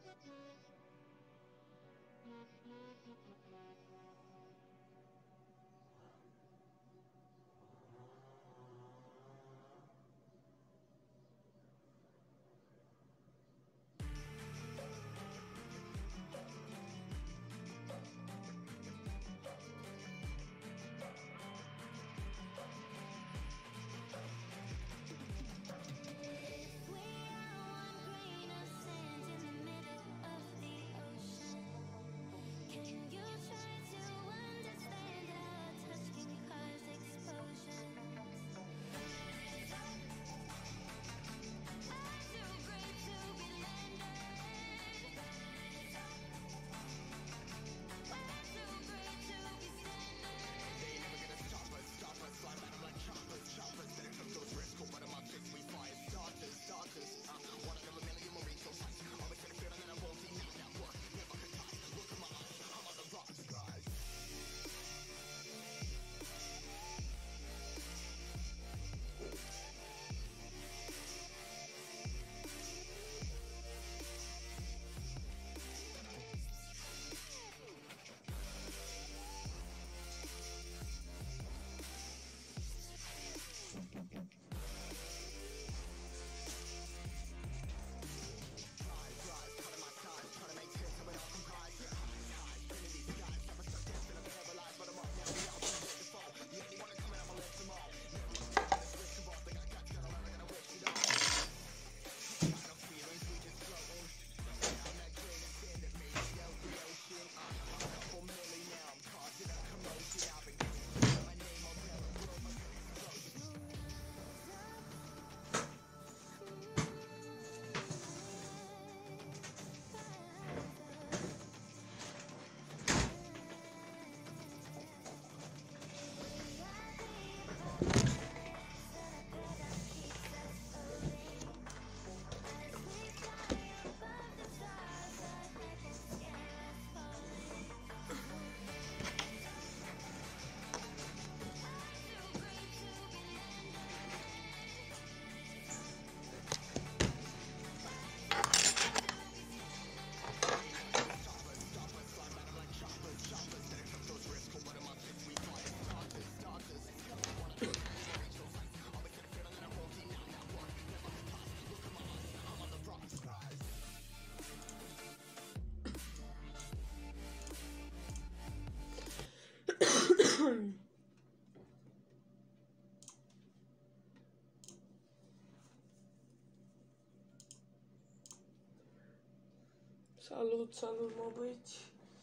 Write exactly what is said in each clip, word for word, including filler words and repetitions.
Salut, salut, mă băieți!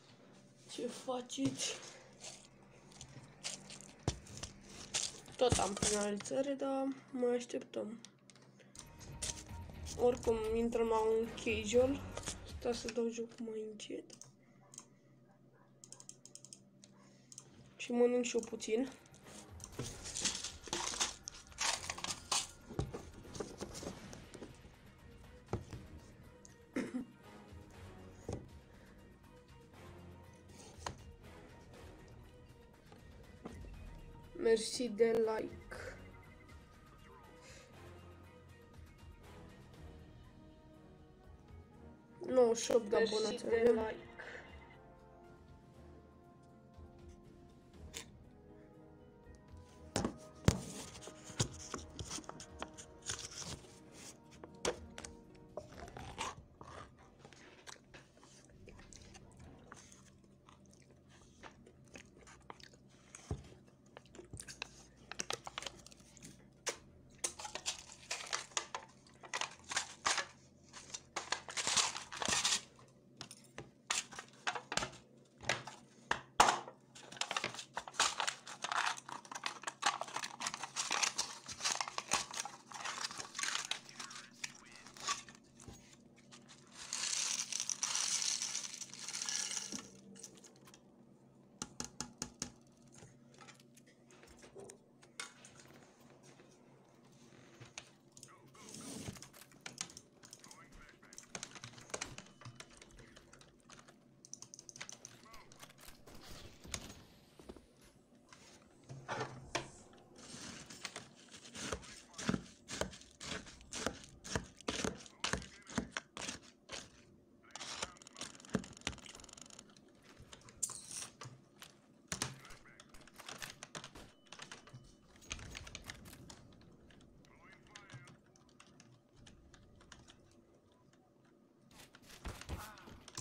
Ce faceți? Tot am finalizare, dar mai așteptăm. Oricum, intrăm la un casual. Stai să dau jocul mai încet. Și mănânc și eu puțin. Mersi de like. nouăzeci și opt de abonați avem.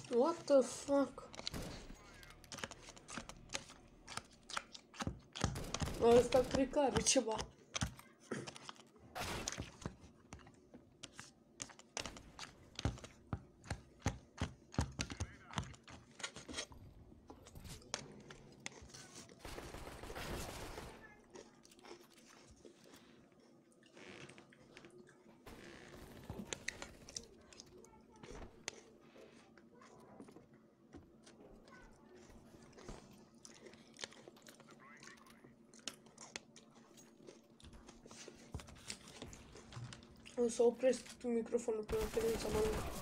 What the fuck? Ăsta cred că are ceva. O să opresc microfonul până termin să mănânc.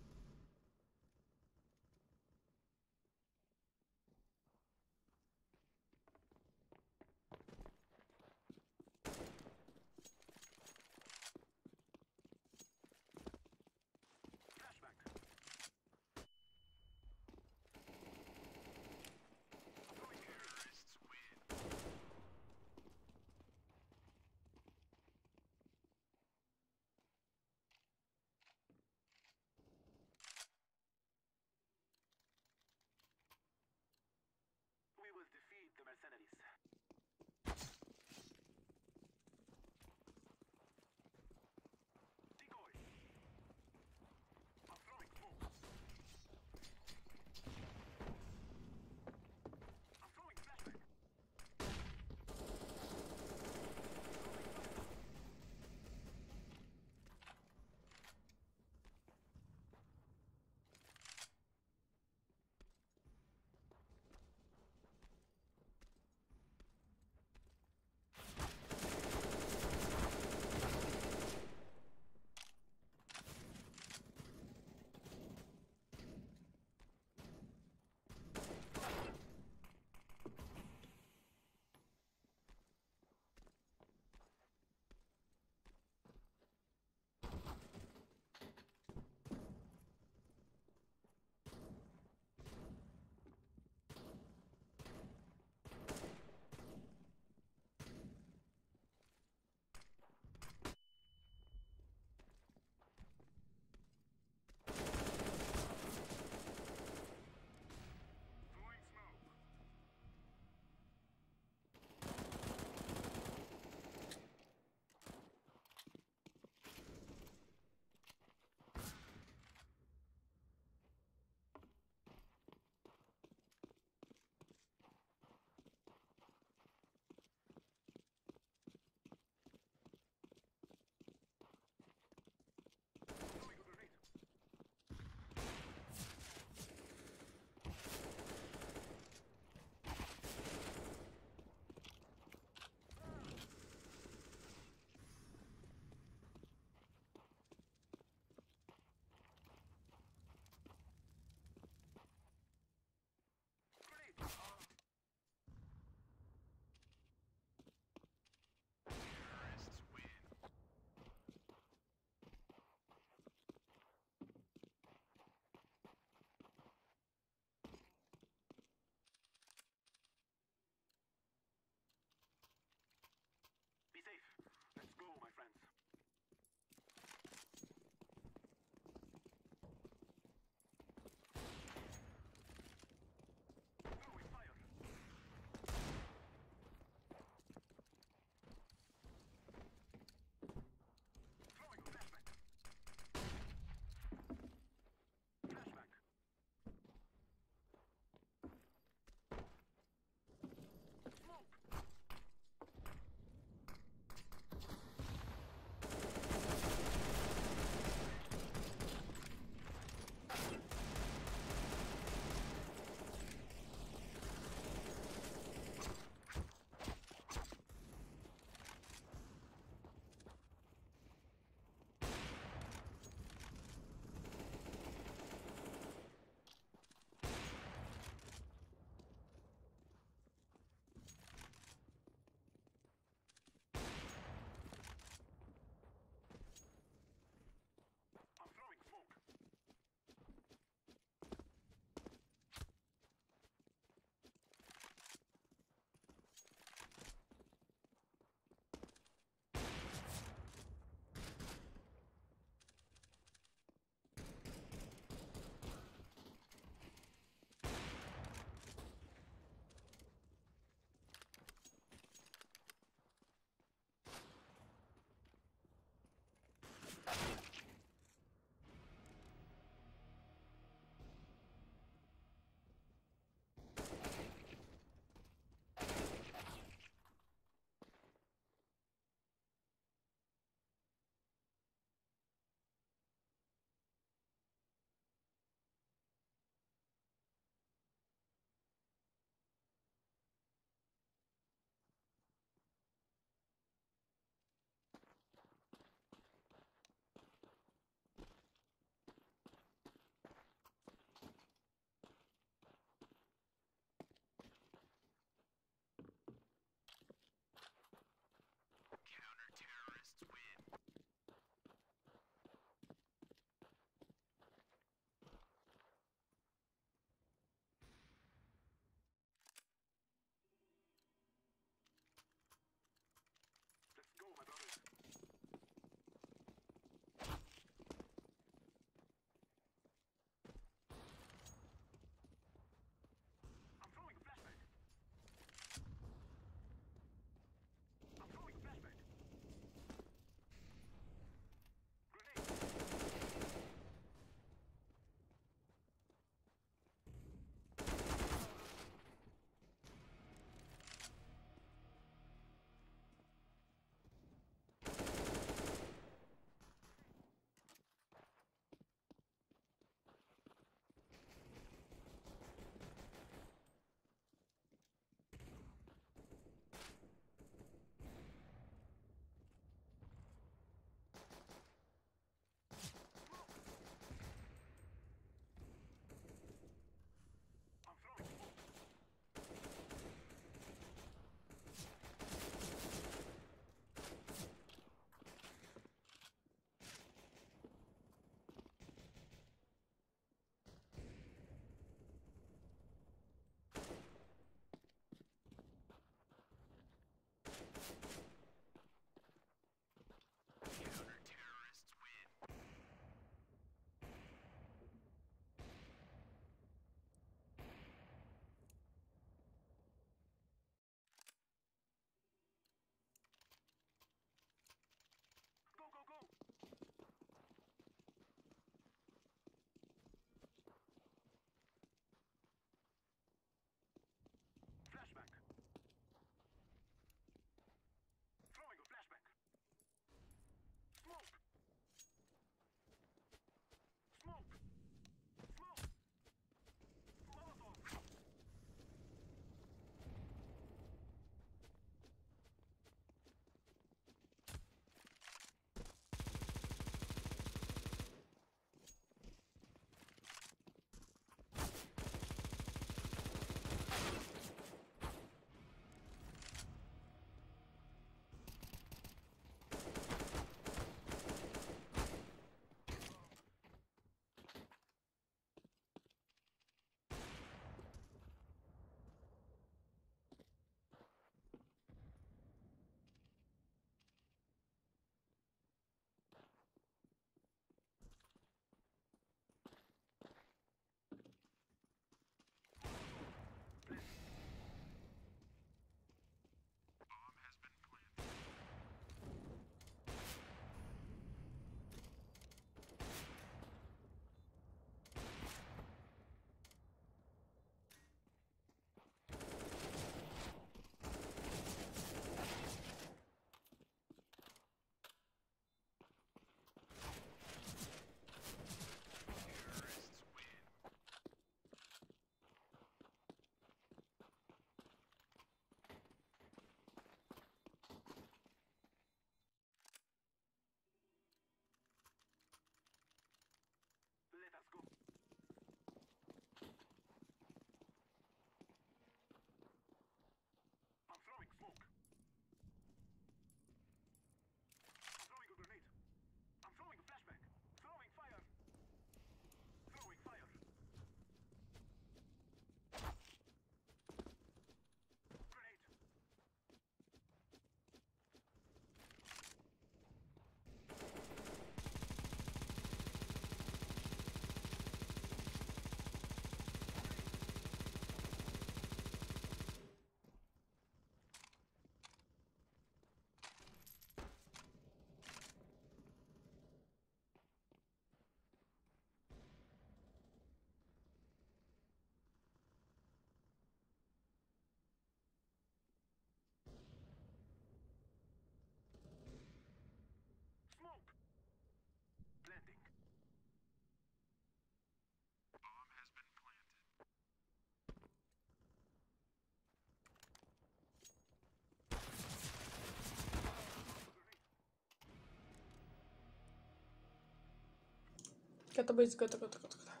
Gata, băieți, gata, gata, gata, gata.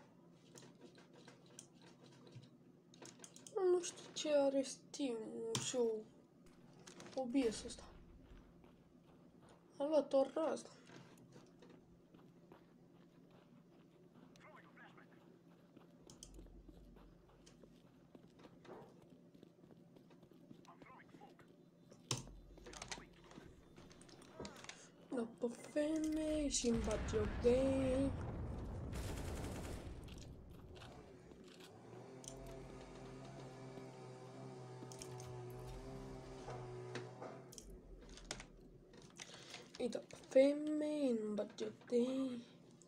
Nu știu ce are Steam și eu O B S ăsta. A luat o rază. După femei și-mi bat joc de ei. Îi dau pe femei, îmi bat joc de ei.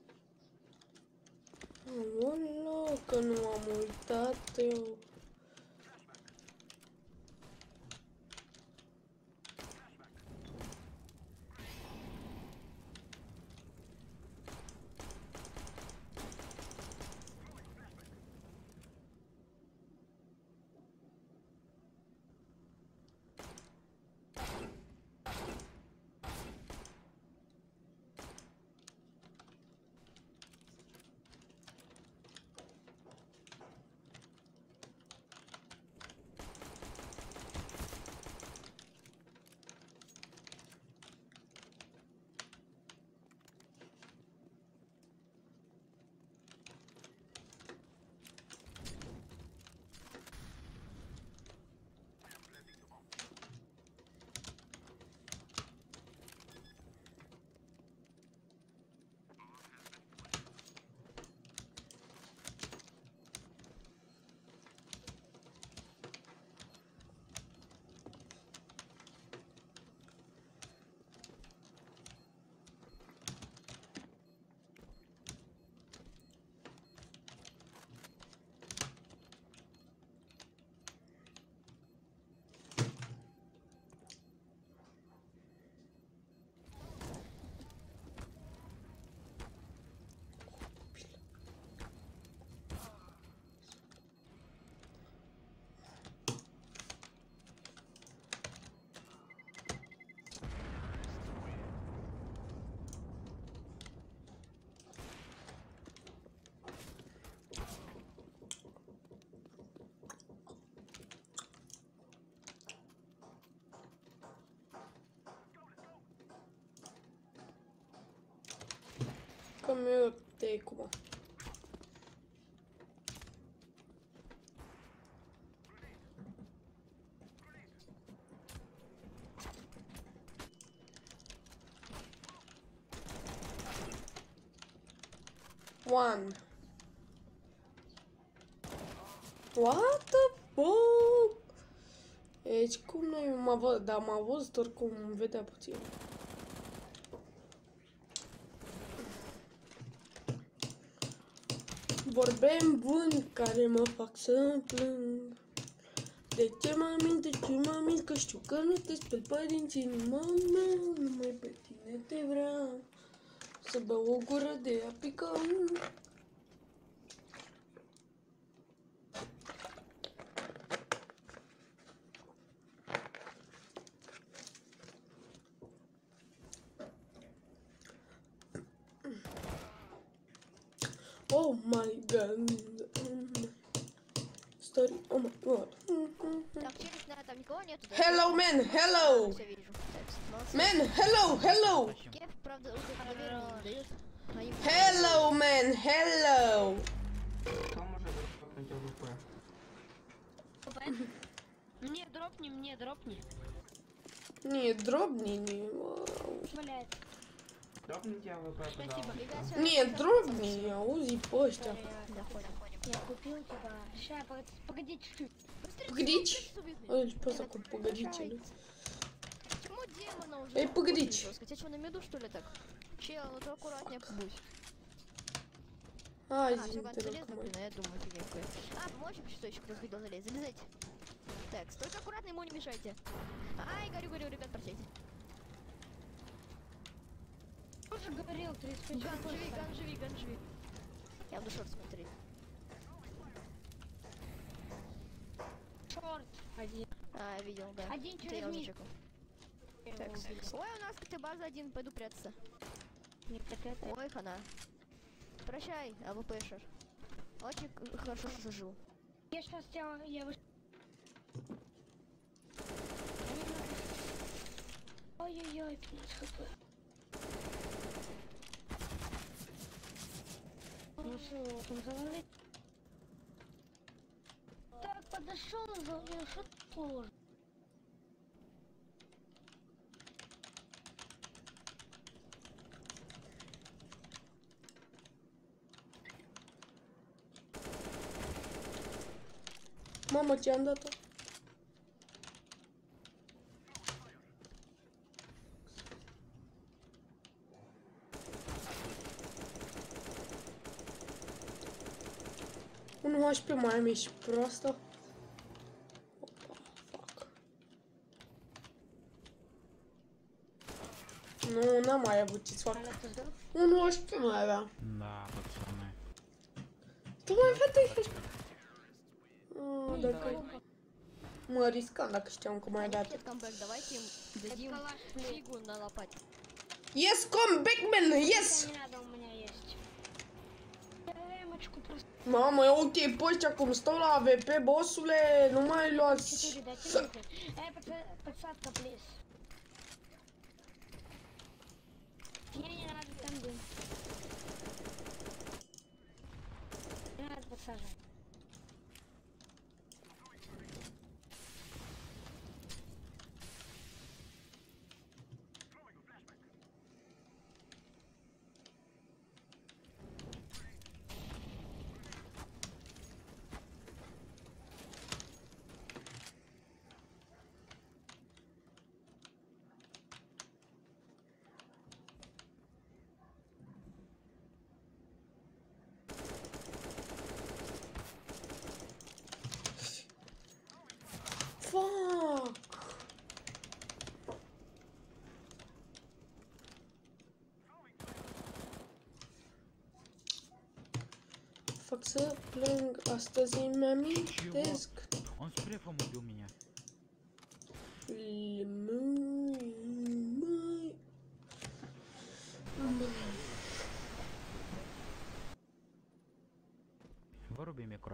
Aoleu, că nu am uitat eu. Cam eu te cum. One. What the fuck? Deci cum nu mă văd, dar m-a văzut oricum, îmi vedea puțin. Vorbe în vânt care mă fac să plâng. De ce mă mint, de ce mă mint, că știu că nu te speli părinții, inima mea, numai pe tine te vreau. Să beau o gură de apică. Oh my god. Story. Oh my god. Так, через на там никого нету, да? Hello man, hello. Все вижу. Так, молодцы. Man, hello, hello. Кеф, правда, уже проверку не дает. А им- Hello man, hello. Кто может дропнуть АВП? Мне дропни, мне дропни. Не, дробни, не. Валяет. Дропните АВП, Спасибо. пожалуйста. Ребят, всё, Не, дробни, а узи постя. Заходим. Я купил тебя. Ща, погоди, погоди чуть-чуть. Погодите. Ой, просто такой, погодите. Почему демона уже? Эй, погодите. Хотя что, на меду что ли так? Чел, ну ты аккуратнее будь. А, А, извините, все, залез, друг мой. блин, а я думаю, офигеть какой. А, помочь что еще кто хотел залезть? Залезайте. Так, стойте аккуратно, ему не мешайте. Ай, горю, горю, ребят, прощайте. Тоже говорил, тридцать пять Ган, секунд. живи, ган, живи, ган, живи. Я буду шорт смотреть. Шорт. Один. А, видел, да. Один Это через я уже мид. чекал. Я Так, его убил. ой, у нас ты база один, пойду прятаться. Не так это. Ой, хана. Прощай, АВПшер. Очень к- хорошо служил. Я сейчас тебя... Я выш... Ой-ой-ой, пятнадцать хп. Ну что, там завалить? Так, подошел, завалил, что сложно? Мама, ce am dat-o? unu H P mai am, ești proastă? Opa, fuck. Nu, n-am mai avut ce-ți fac. unu H P mai aveam. Да, пацаны. Tu mai avea doisprezece. Ah, dacă... Mă riscam dacă știam că mai dat. Нет, камбэк, давайте им дадим фигу на лопате. Yes, come back, man! Yes! Не надо, у меня есть. Эмочку просто. Mamă, e ok pe ăștia cum stau la A V P, bossule, nu mai luați. четыре, дайте мне. Эй, подса- подсадка, плиз. Не, не надо там дым. Не надо подсаживать. Fuck! Fac să plâng, astăzi îmi amintesc. Он с префом убил меня. Выруби микро.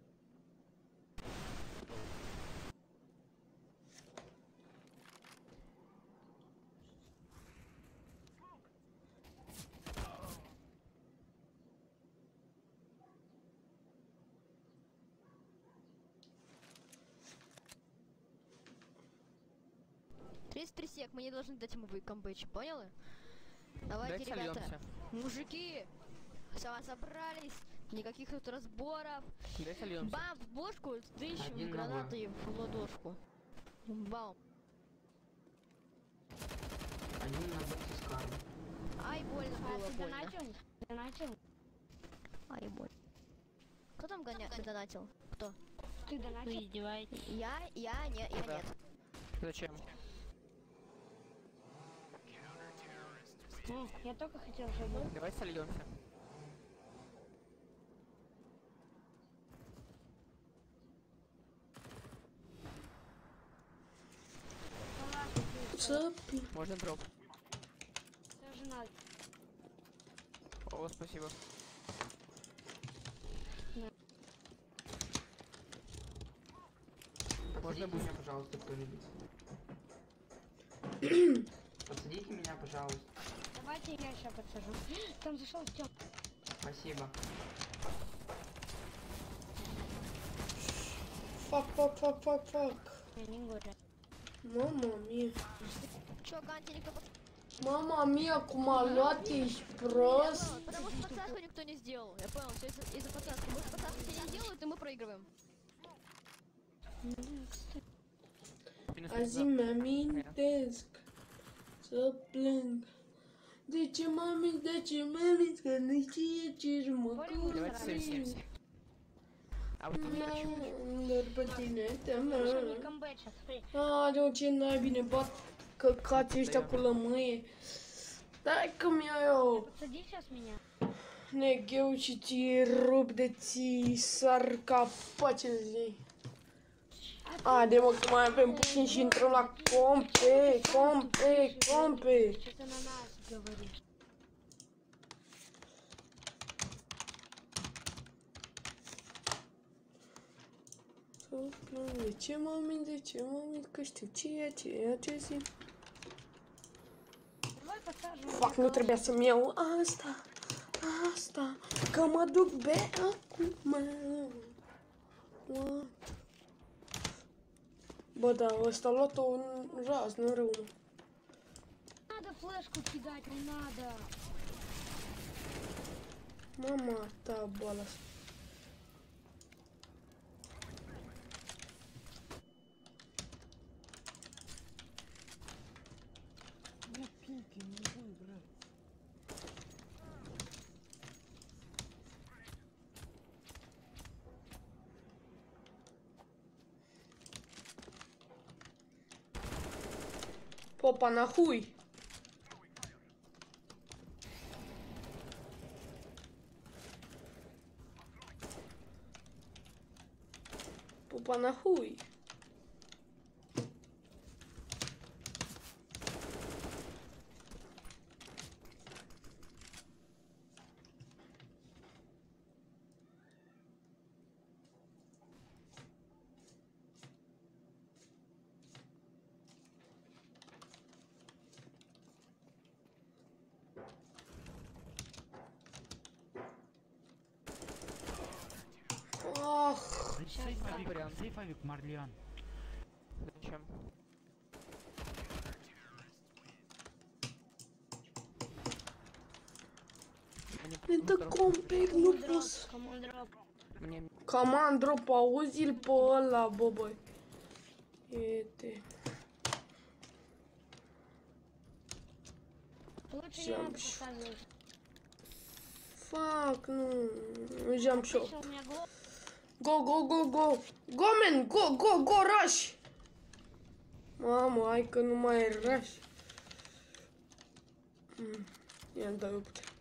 тридцать три сек, мы не должны дать ему камбэч, поняли? Давайте, Дайте ребята. сольёмся. Мужики, все, собрались, никаких тут разборов. Дай сольемся. Бам, в бошку, тысячу Один на гранаты в ладошку. Бам. Один на бэк с каром. Ай, больно А было, ты больно. донатил? Донатил? Ай, больно. Кто там гоня... донатил? Кто? Ты донатил? издеваетесь. Я, я, не, я Да. нет. Зачем? Я только хотел чтобы... Давай сольемся. Să pi... Можно дроп. Даже надо. О, спасибо. Можно Подсадите буст. меня, пожалуйста, кто-нибудь. Подсадите меня, пожалуйста. Давайте я сейчас подсажу. Там зашел Степ. Спасибо. Fac, fac, fac, fac, fac. Я не говорю. Mama mia. Чё, Ганти, никто под... Mama mia, cum a luat, ești Я prost. понял, потому что подсадку никто не сделал. Я понял, все из-за из подсадки. Может, подсадку все не делают, и мы проигрываем. Минус Azi пятьсот. îmi amintesc să plâng. De ce mă amintesc, de ce mă amintesc, că nu știe ce mă Давайте сольемся. А вот не хочу. Dar pe tine te Слушай, mă. не камбэча, смотри. Aoleu, ce n-ai bine, bat căcații ăștia cu lămâie. Dai că mi-ai eu Подсади сейчас меня. negheu și ți rup de ți sar capacele zi. A, de mă, că mai avem puțin și intrăm la compe, compe, compe. Что ты на нас говоришь? Să plâng, de ce mă mint, de ce mă mint, că știu ceea, ceea ce simt. Давай посажем. Fac, nu trebuia să-mi iau asta, asta, că mă duc be acum. What? Bă, da, ăsta a luat-o în raz, nu rău. Надо флешку кидать, не надо. Mama ta, boala. Popa na chuj. Popa na chuj. Ah, Сейфовик, вариант. сейфовик, Марлиан. Зачем? Мне это просто complet nu pot să... Командроп. Мне Comandro, auzi-l pe ăla, bă, băi. Iete. Лучше не Всем надо щ- показывать. Fac, nu. Jump shot. Слышал, у меня глоб. Go, go, go, go. Go, man, go, go, go, rush. Mamă, hai că nu mai e rush. Mm. Ia-mi dau eu putere.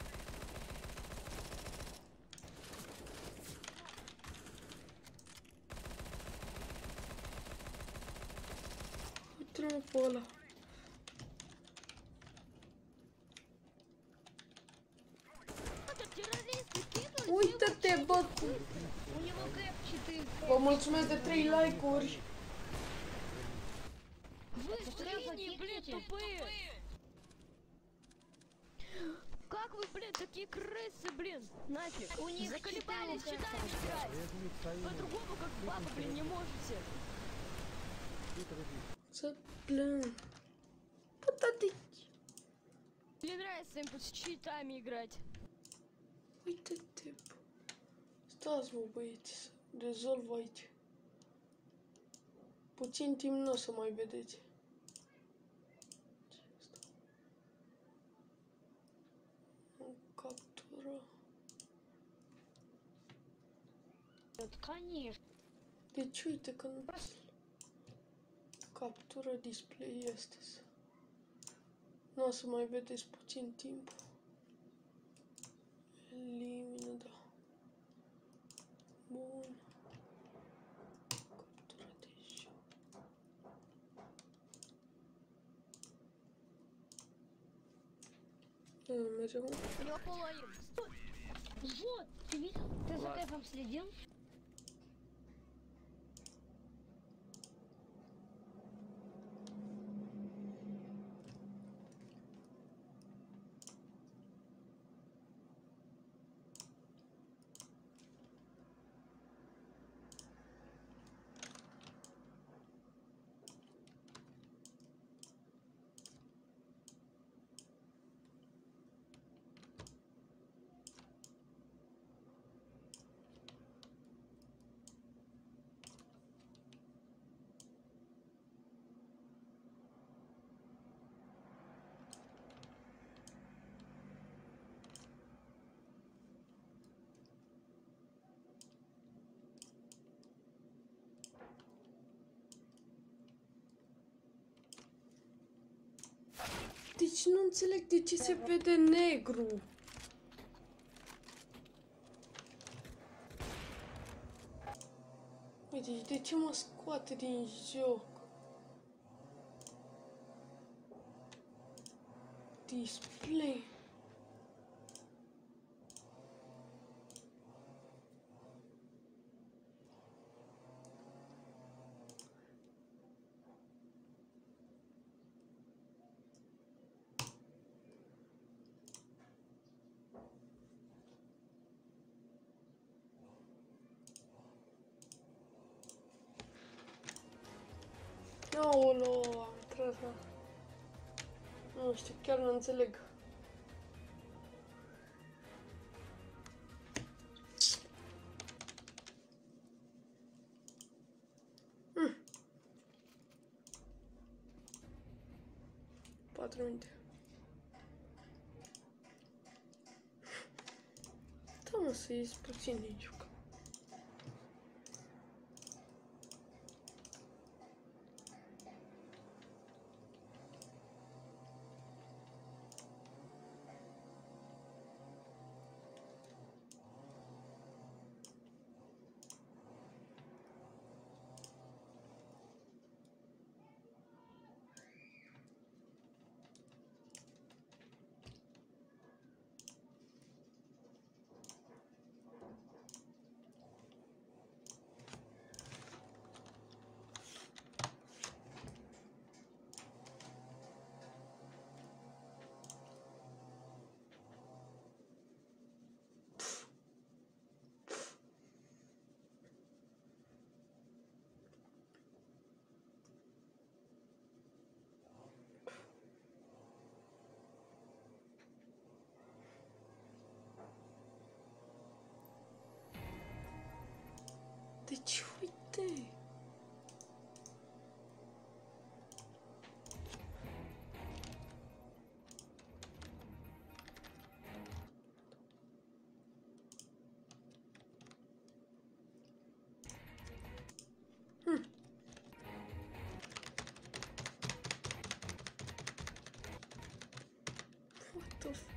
Uite-mă pe ăla. Uită-te, bă, cu... У него кэп четыре. Vă mulțumesc de trei like-uri. Вы Стрелка, свиньи, блин, кикните. тупые! Как вы, блин, такие крысы, блин? Нафиг! У них Заколебались четыре щитами играть! По-другому, как баба, блин, не можете! Să plâng. Pătătici. Мне нравится им с щитами играть. Uite-te, bă. Stați, mă, băieți, să rezolv aici. Puțin timp nu o să mai vedeți. O captură. Конечно. Deci uite că nu... Captură display astăzi. Nu o să mai vedeți puțin timp. Elimină, da. Bun. Captura de joc. Nu mergem. У него полуаим. Вот, ты видел? Ты за кэпом следил? Deci nu înțeleg de ce se vede negru. Uite, de ce mă scoate din joc? Display. Aolo, am tras la... Nu știu, chiar nu înțeleg. Hmm. Patru minute. Da, mă, să ies puțin din jucă. Deci, uite! Hmm. What the f...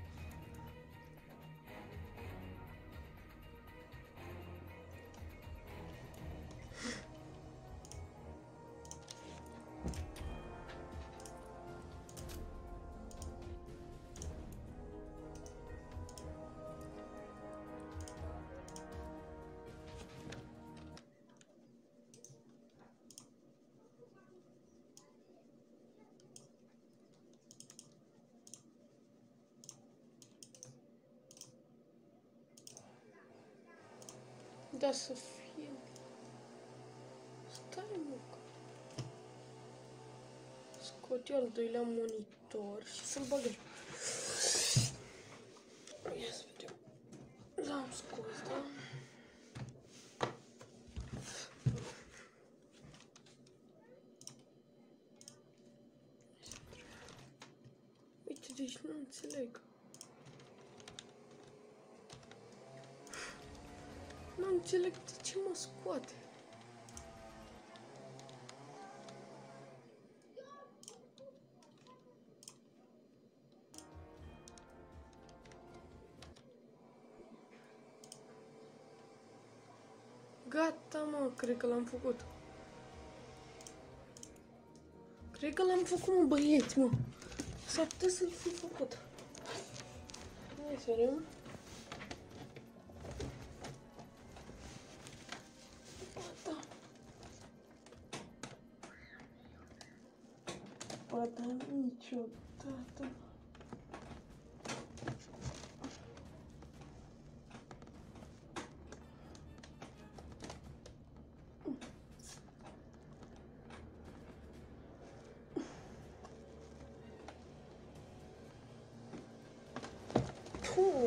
Da să fie... Stai, mă, că... Scot eu al doilea monitor și să-l băgăm. Ia să vedem. L-am scos, da? Uite, deci nu înțeleg. Nu înțeleg de ce mă scoate. Gata, mă, cred că l-am făcut. Cred că l-am făcut, mă, băieți, mă. S-ar putea să-l fi făcut. Hai să vedem. Poate niciodată. Puh.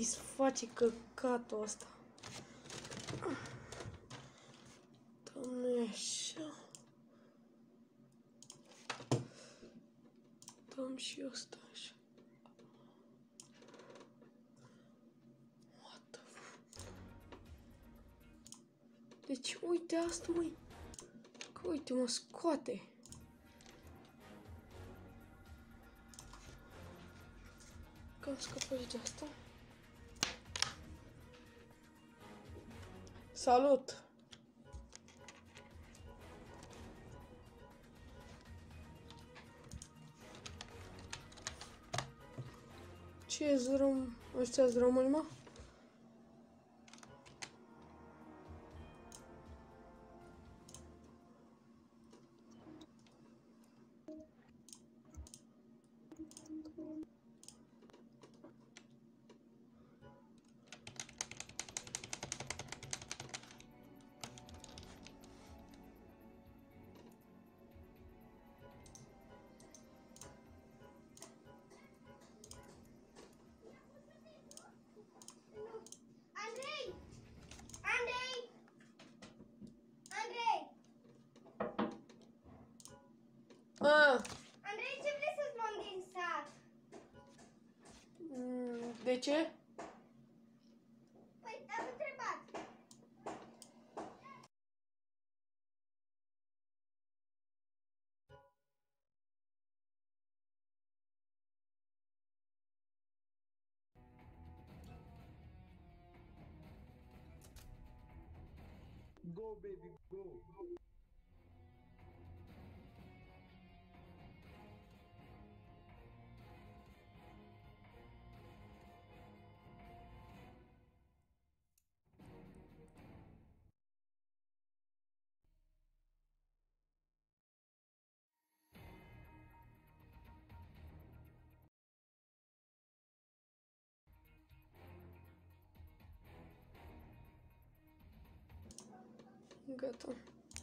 satisface căcatul ăsta. Doamne, așa. Dăm și ăsta așa. What the fuck? Deci, uite asta, măi. Că uite, mă scoate. Că am scăpat de asta. Salut! Ce zrom? Ăștia-s români, mă? Andrei! Andrei! Andrei! Ah, Andrei, ce vrei să-ți luăm din sat? mm, de ce? Păi, am întrebat. Go, baby, go. Gata.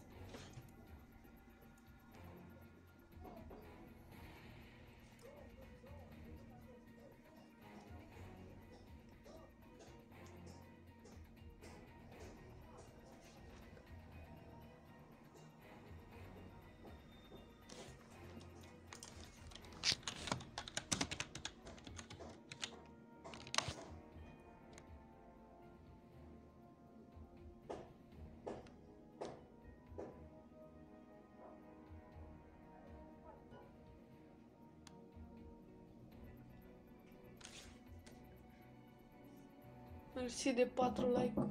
Mersi de patru like.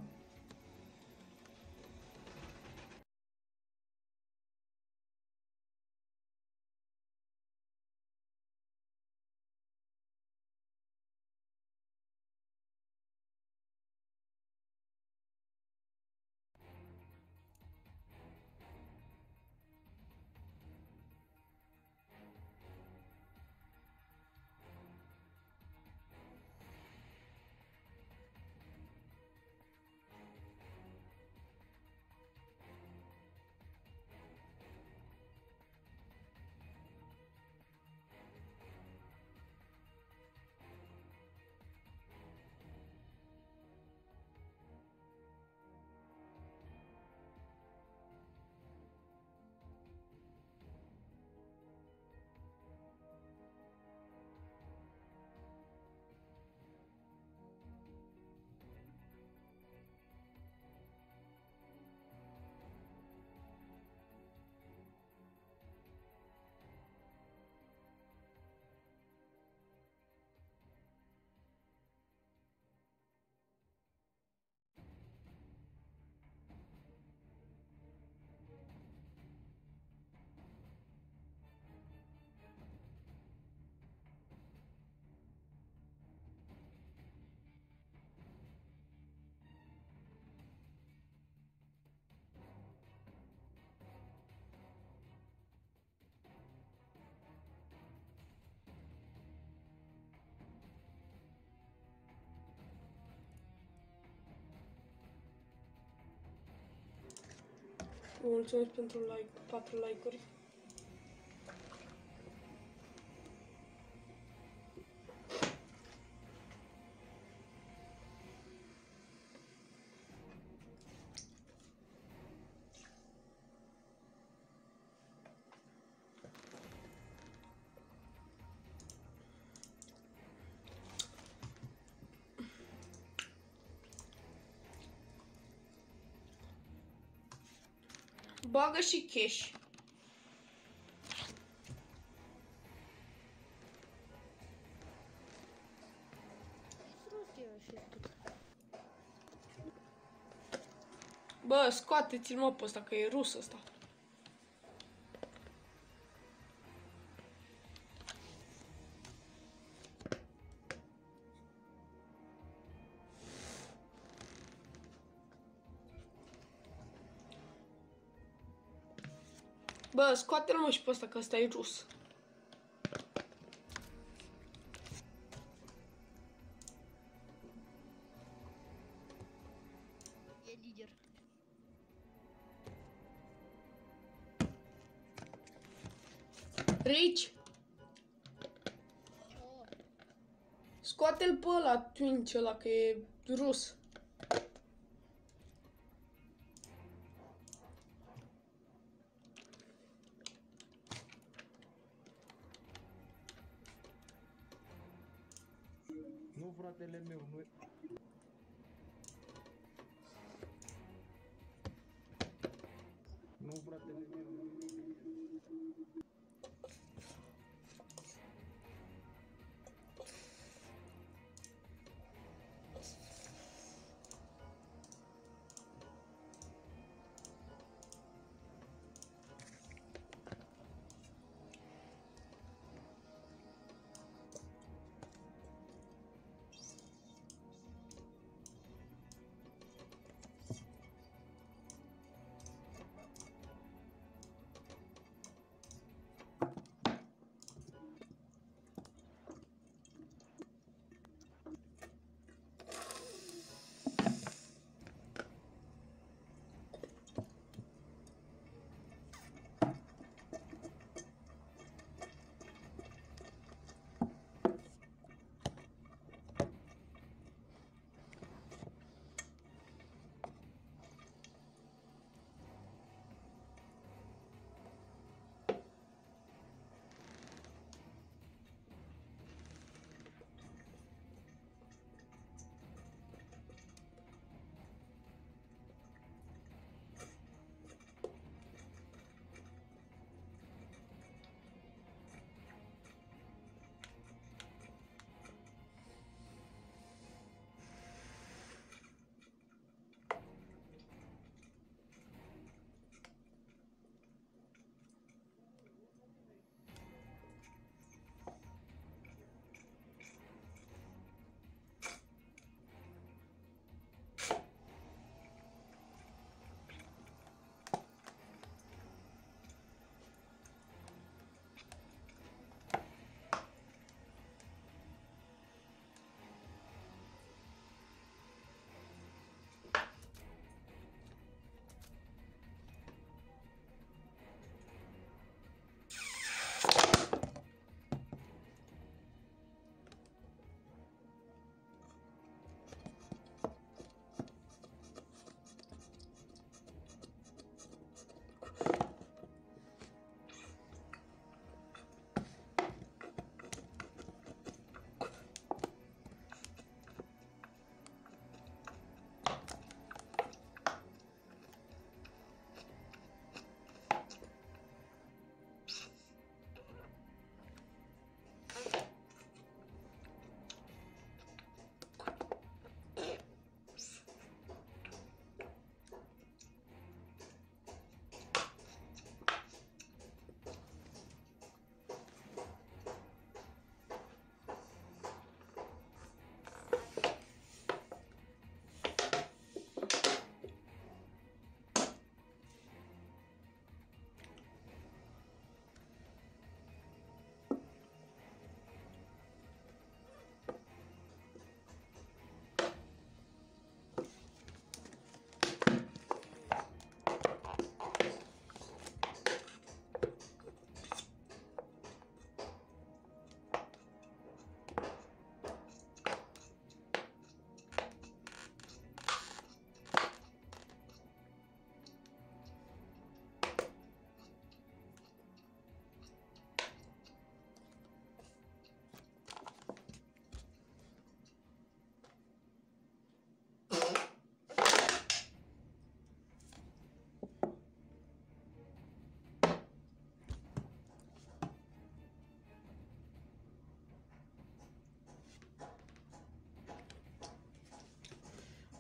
Vă mulțumesc pentru like, patru like-uri. Bagă și cash. Русские вообще тут. Bă, scoate-ți-l mă pe ăsta, că e rus ăsta. Bă, scoate-l mă și pe ăsta, că ăsta e rus. Я лидер. Rich, Чё? scoate-l pe ăla, Twinch ăla, că e rus. Nu, fratele meu, nu. Nu, fratele meu.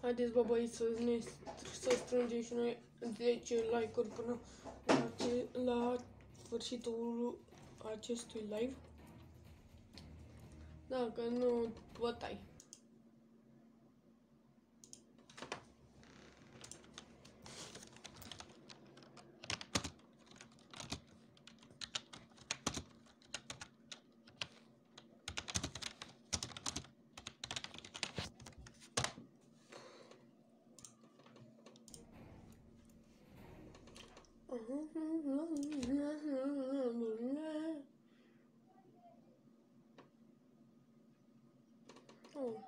Haideți, bă, băi, să ne să strângem și noi zece like-uri până la, ce, la sfârșitul acestui live. Dacă nu, vă tai. Oh.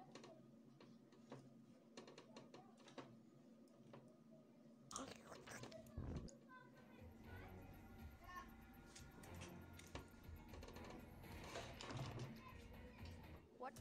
What?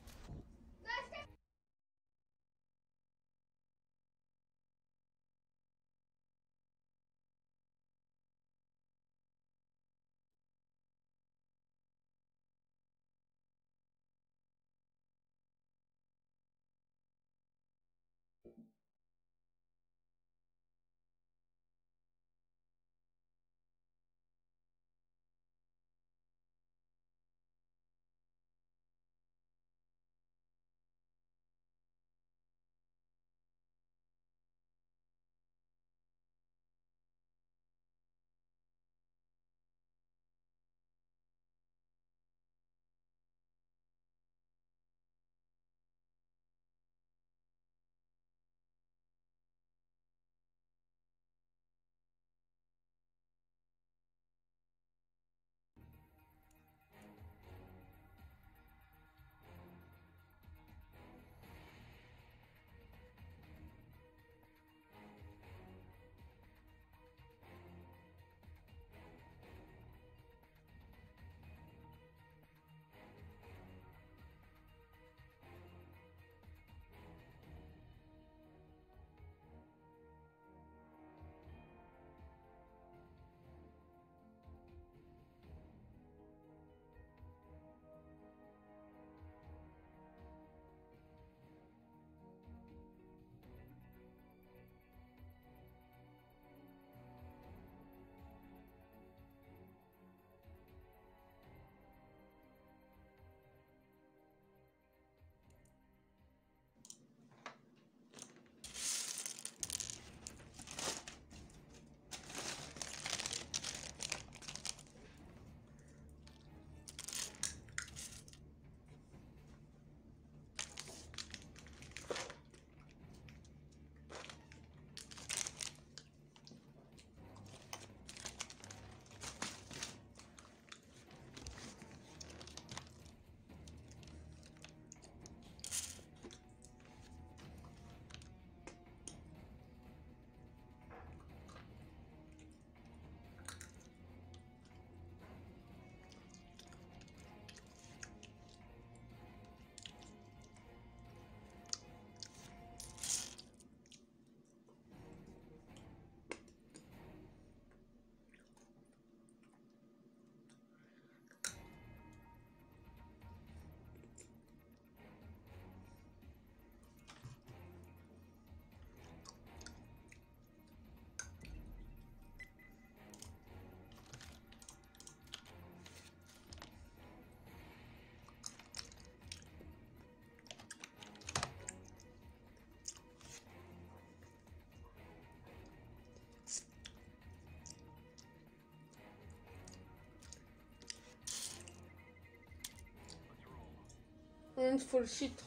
În sfârșit.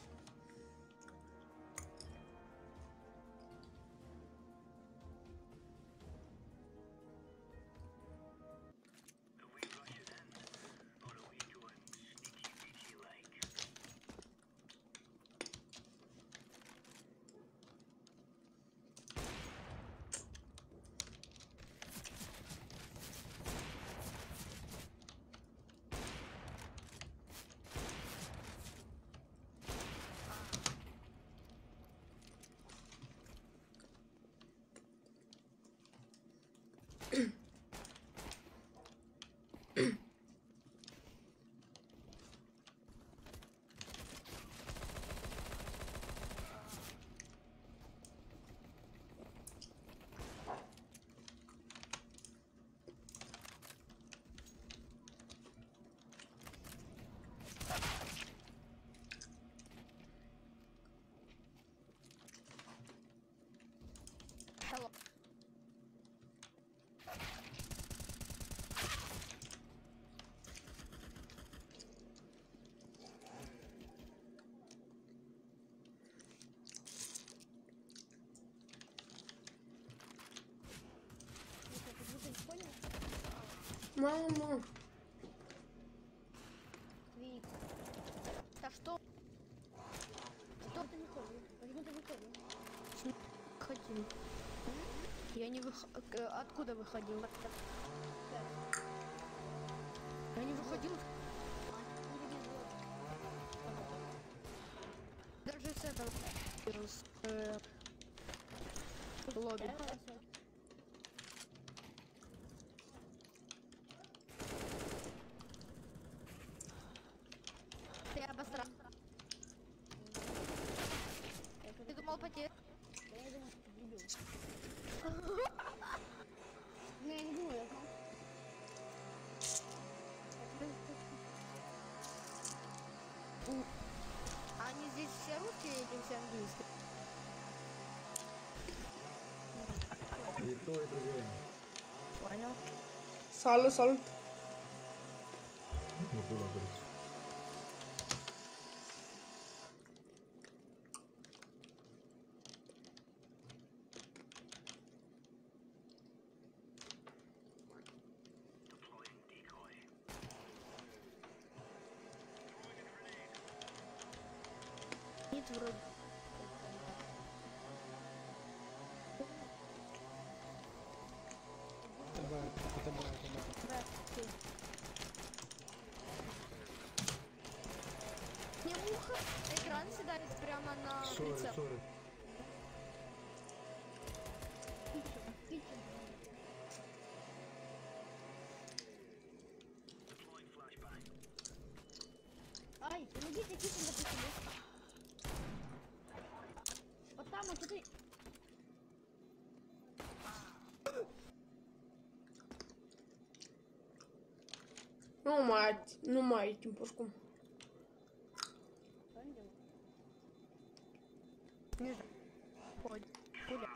Мама. Твит. Да что? Что ты выходил? Почему ты выходил? Выходил. Я не вых... э, Откуда выходил? Я не выходил. Даже с этого с, э, лобби. Ты обосрал. Ты думал потерять? Я думаю, что ты дебил. Ну, я не думаю, я знал. Они здесь все русские или все английские? И то, и другое. Понял. Salut, salut. Nu pot la preț. Нет, вроде. Мне муха экран седает прямо на Sorry, прицеп. sorry. Ай, помогите, кисень, допустим. Вот там, вот ты. Nu mai, nu mai e timp oricum. Не знаю. Ходь. Гуля.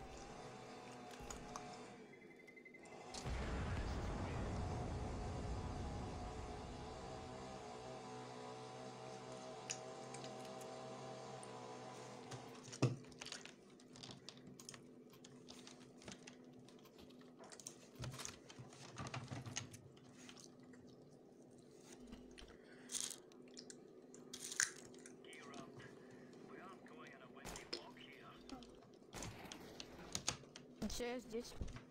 Все, я здесь.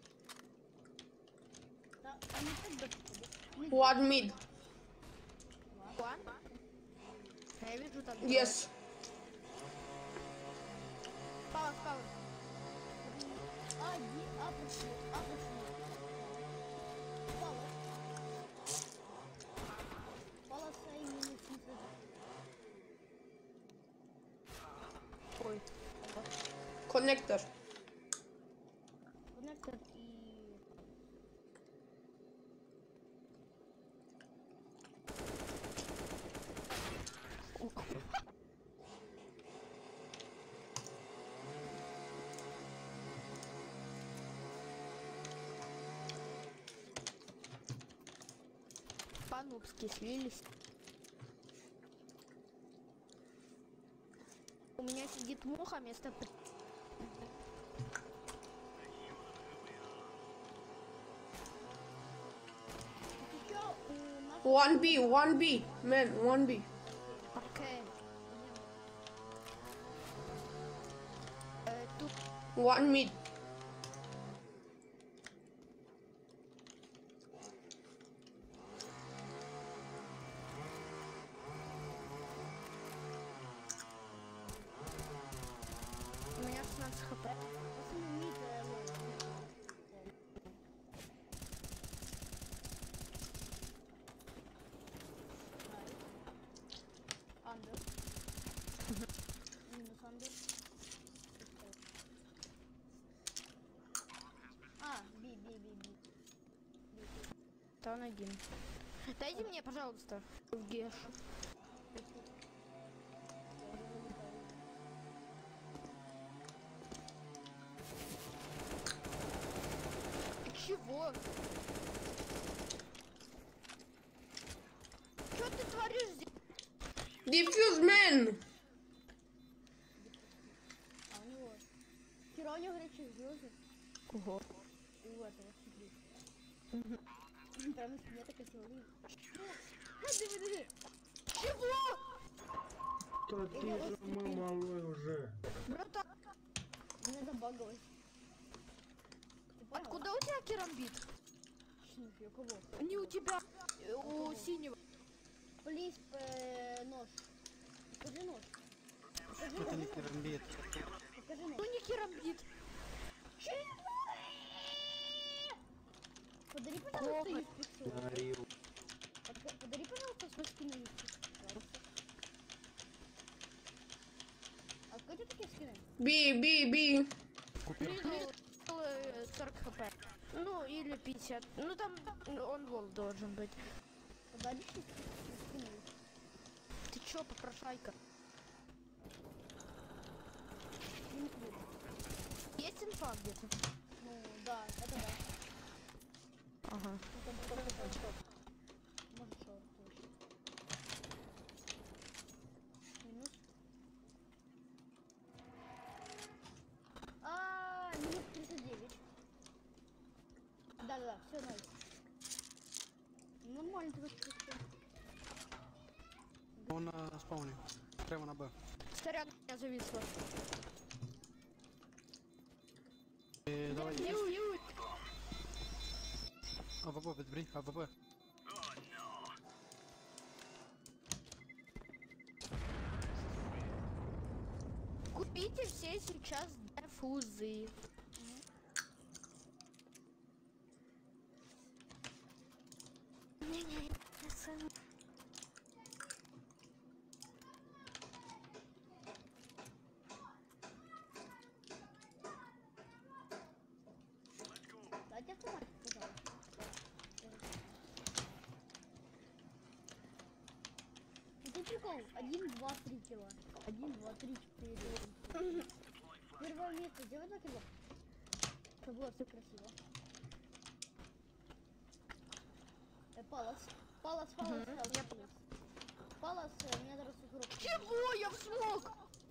Да, они так допустим. One mid. One? Я вижу там. Yes. Паус, паус. А, ди, а, почему? А, почему? Пала. Полоса и минус не Ой. Connector. Коннектор и... По-нубски слились. У меня сидит муха вместо... при- Ты чё, у нас... One B, one B. Man, one B. Окей. Э, тут One mid. у меня шестнадцать хп. Пацаны, мид, э, вот. Андер. Минус андер. А, би, би, би, би. Да он один. Дайте мне, пожалуйста, в Гешу. Чего? Что ты творишь здесь? Defuse, man. А у него... Вчера у него горячие звезды. Ого. И у этого, смотри. Прямо с меня так красиво. Диви, диви. Да ты же мой малой уже. Братан, Меня забагалось. Ты понял? откуда у тебя керамбит? В смысле, у кого? Не у тебя, э, у синего. Плиз, э, нож. Покажи нож. Покажи Это нож. не керамбит. Покажи нож. Ну не керамбит. Подари, пожалуйста, Кофе. юспиксу. Дарил. Подка- Подари, пожалуйста, свой скин на юспикс. Пожалуйста. А сколько у тебя такие скины? Би, би, би. Купил. Ну, э, сорок хп. Ну, или пятьдесят. Ну, там он волк должен быть. Подари скины. Ты чё, попрошайка? Скин клуб. Есть инфа где-то? Ну, да, это да. Ага. Ну, там только шорт. Может, шорт тоже. Минус. А, минус тридцать девять. Да-да-да, все найс. Нормально ты вообще всё. Он на спауне. Прямо на Б. Сорян, меня зависло. Э, давай. Ю, ю. АВП, подбери, АВП. Купите все сейчас дефузы. Не-не, я сам. Дайте автоматик, пожалуйста. Это прикол. Один, два, три кило. Один, два, три, четыре. Первое место. Сделай два кило. Чтобы было все красиво. Э, Палас. Палас, палас, Мгм, палас, я палас. Палас, э, меня даже сукруп. Чего? Я в смог!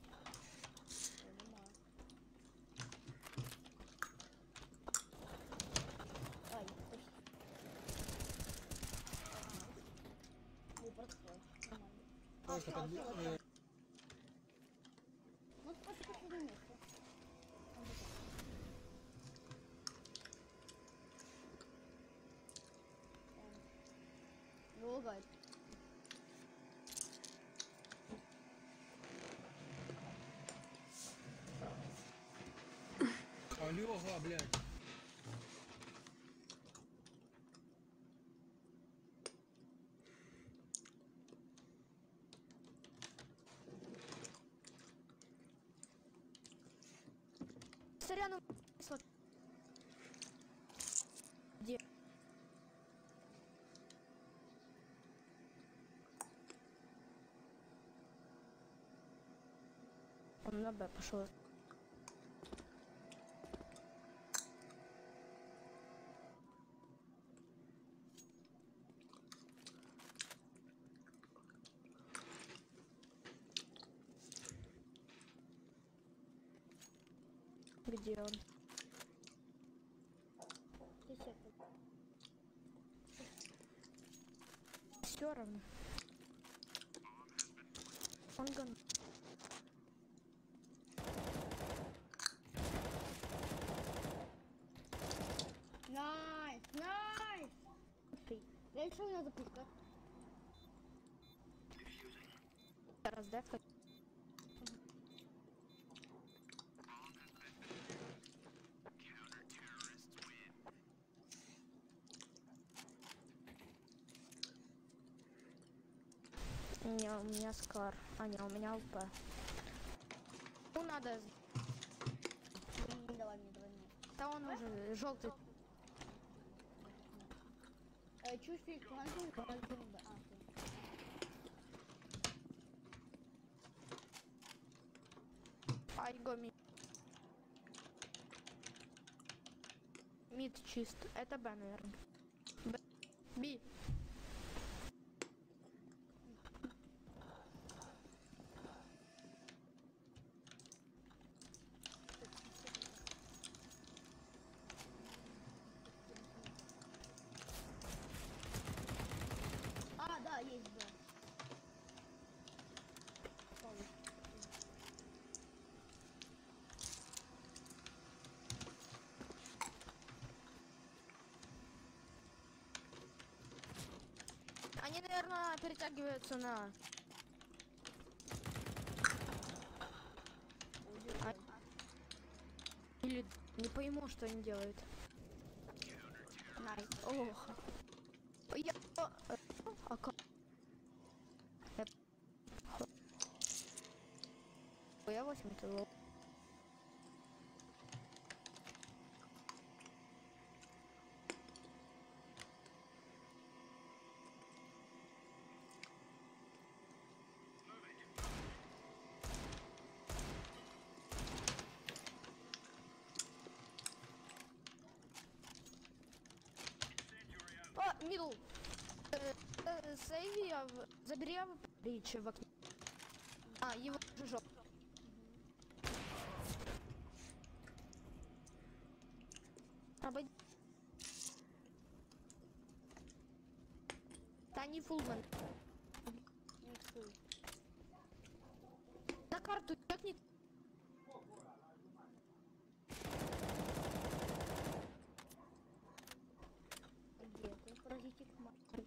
Ай, почти. Ой, простой. Нормально. А, Просто всё, под- всё, вот э, так. Ну, это последнее место. Вот так. Эм, Не лагает. Алёга, блядь. Сорян, у- где? Он на Б пошел. Где он? Десятый. Все равно. Он гон. Найс, найс! Окей. Дальше у нас запуска. Раздевка. Не, у меня скар. А, не, у меня ЛП. Ну, надо... Не давай мне, давай мне. Да он уже желтый. Э, чушь фиг, помоги, помоги мне. А, окей. Айго ми. Мид чист. Это Б, наверное. Б. Би. наверное, перетягивается на... А- Или не пойму, что они делают. Найс. Ох. Я... А как? Я... Я восемь-то лол. О, мидл. Э, э, Сейви, а в- забери а в- Ричи в окне. А, его жжёт. Обойди. Да не фулман. На карту техник. Где ты? Паразитик мать.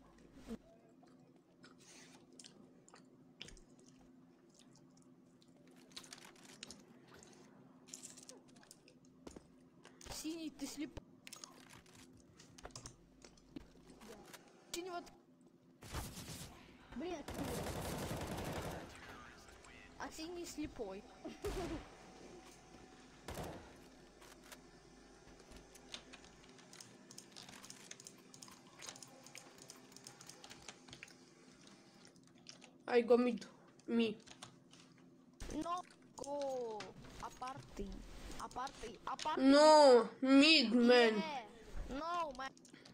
Синий, ты слеп. Синий вот. Блин, А синий слепой. I go mid. Me. No go. Апарты. Апарты. Апарты. No, mid, man. Yeah. No, man.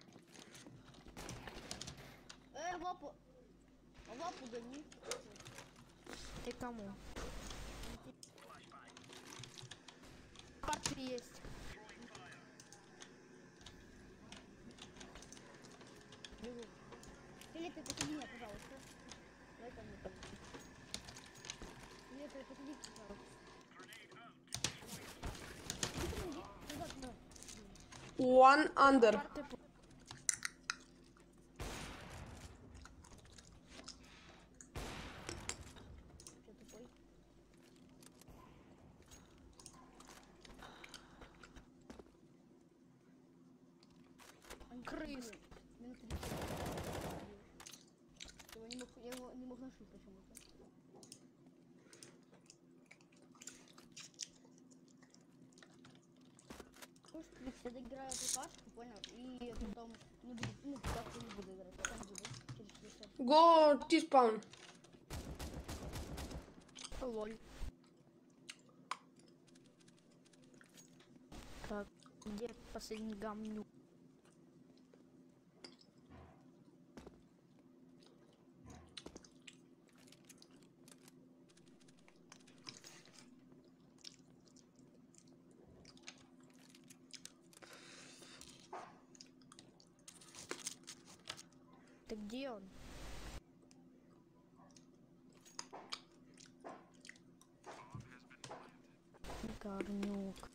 э, лапу. Лапу гони. Ты кому? Апарты есть. Бегу. Филипп, посади меня, пожалуйста. Давай ко мне. Филипп, посади, пожалуйста. Туда, туда. One under. Апарты. Что тупой? Крыс. Минут тридцать. Его не мог, я его не мог нашить почему-то. Слушай, я доиграю эту кашку, понял? И потом не буду, ну, как не буду играть, потом буду через часов. Go T-spawn. Лоль. Так, где последний гамню? Ты где он? Горнюк.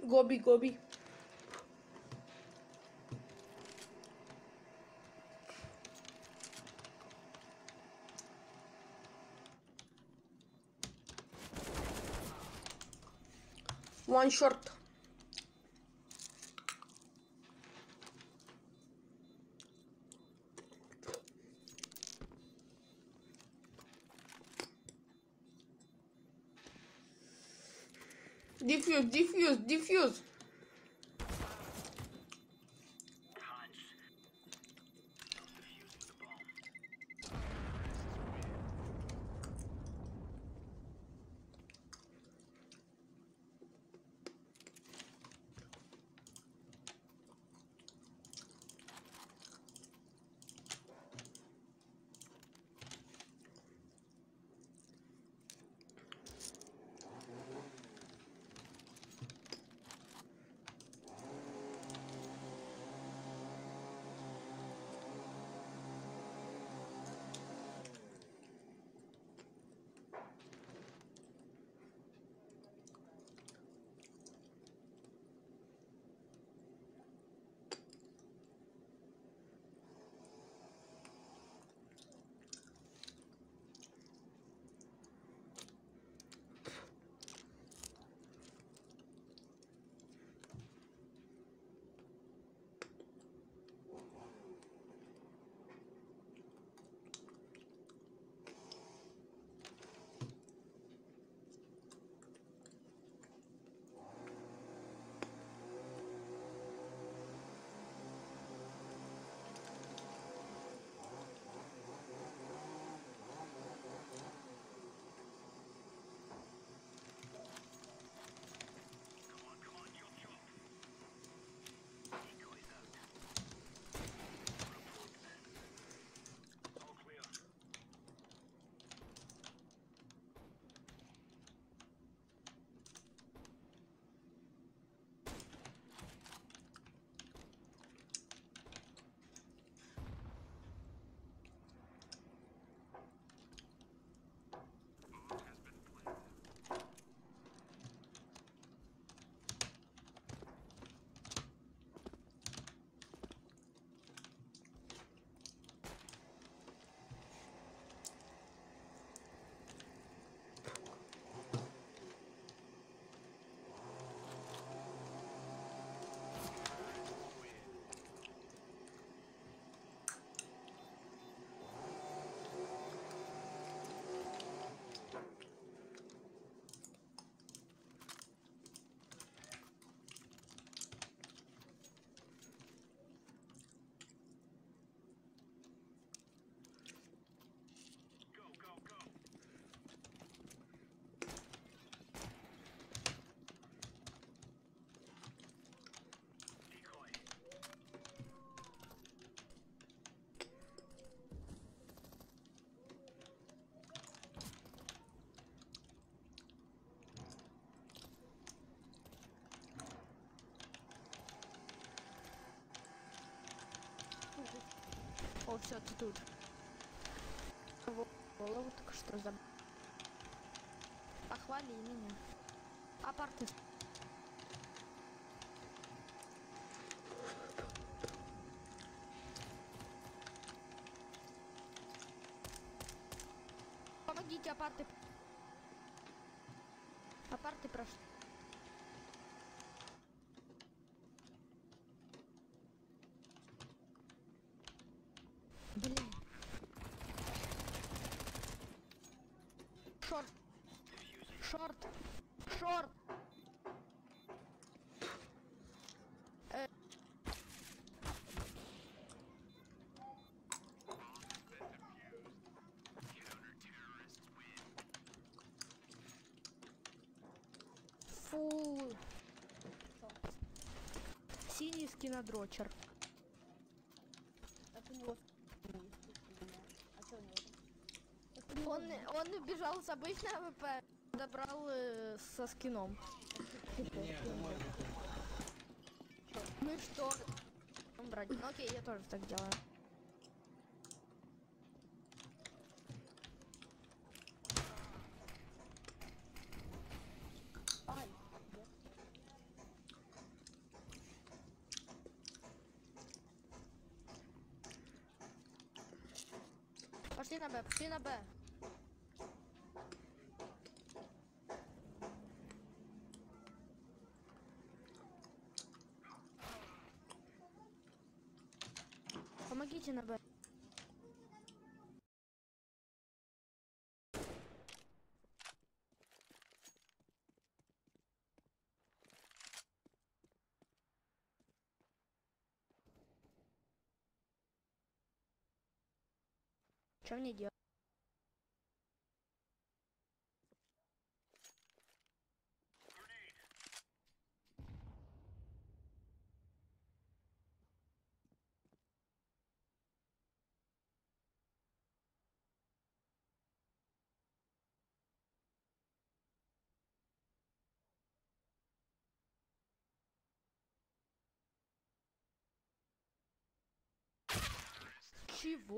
Гоби, гоби. One short. Defuse, defuse, defuse. О, все, ты тут. Голову только что забыл. Похвали меня. Апарты. Помогите, апарты. Апарты прошли. Блин. Шорт. Шорт. Шорт. Э. Фу. Синий скинодрочер. Он, он убежал с обычной АВП, добрал э, со скином. Ну и что? Брать. Ну окей, я тоже так делаю. Пошли на Б, пошли на Б. Помогите на Б. Что мне делать? Чего?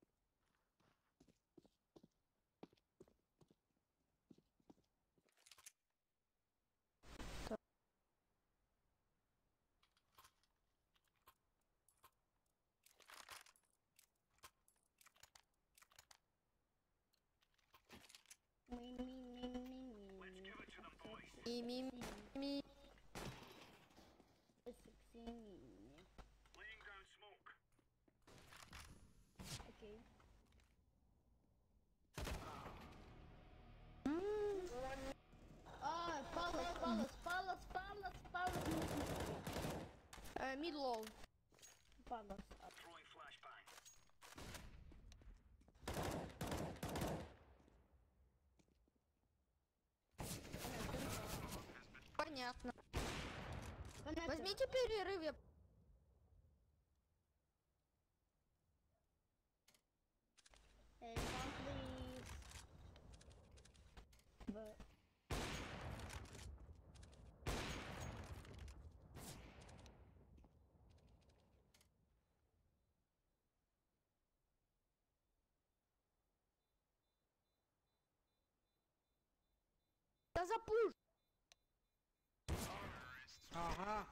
Ми, ми, ми. Окей. А, палас, палас, палас, палас, палас. Э, Mid low. Палас. Понятно. Коннектор. Возьмите перерыв, я... Hey, come please. But Да запуш! Ага.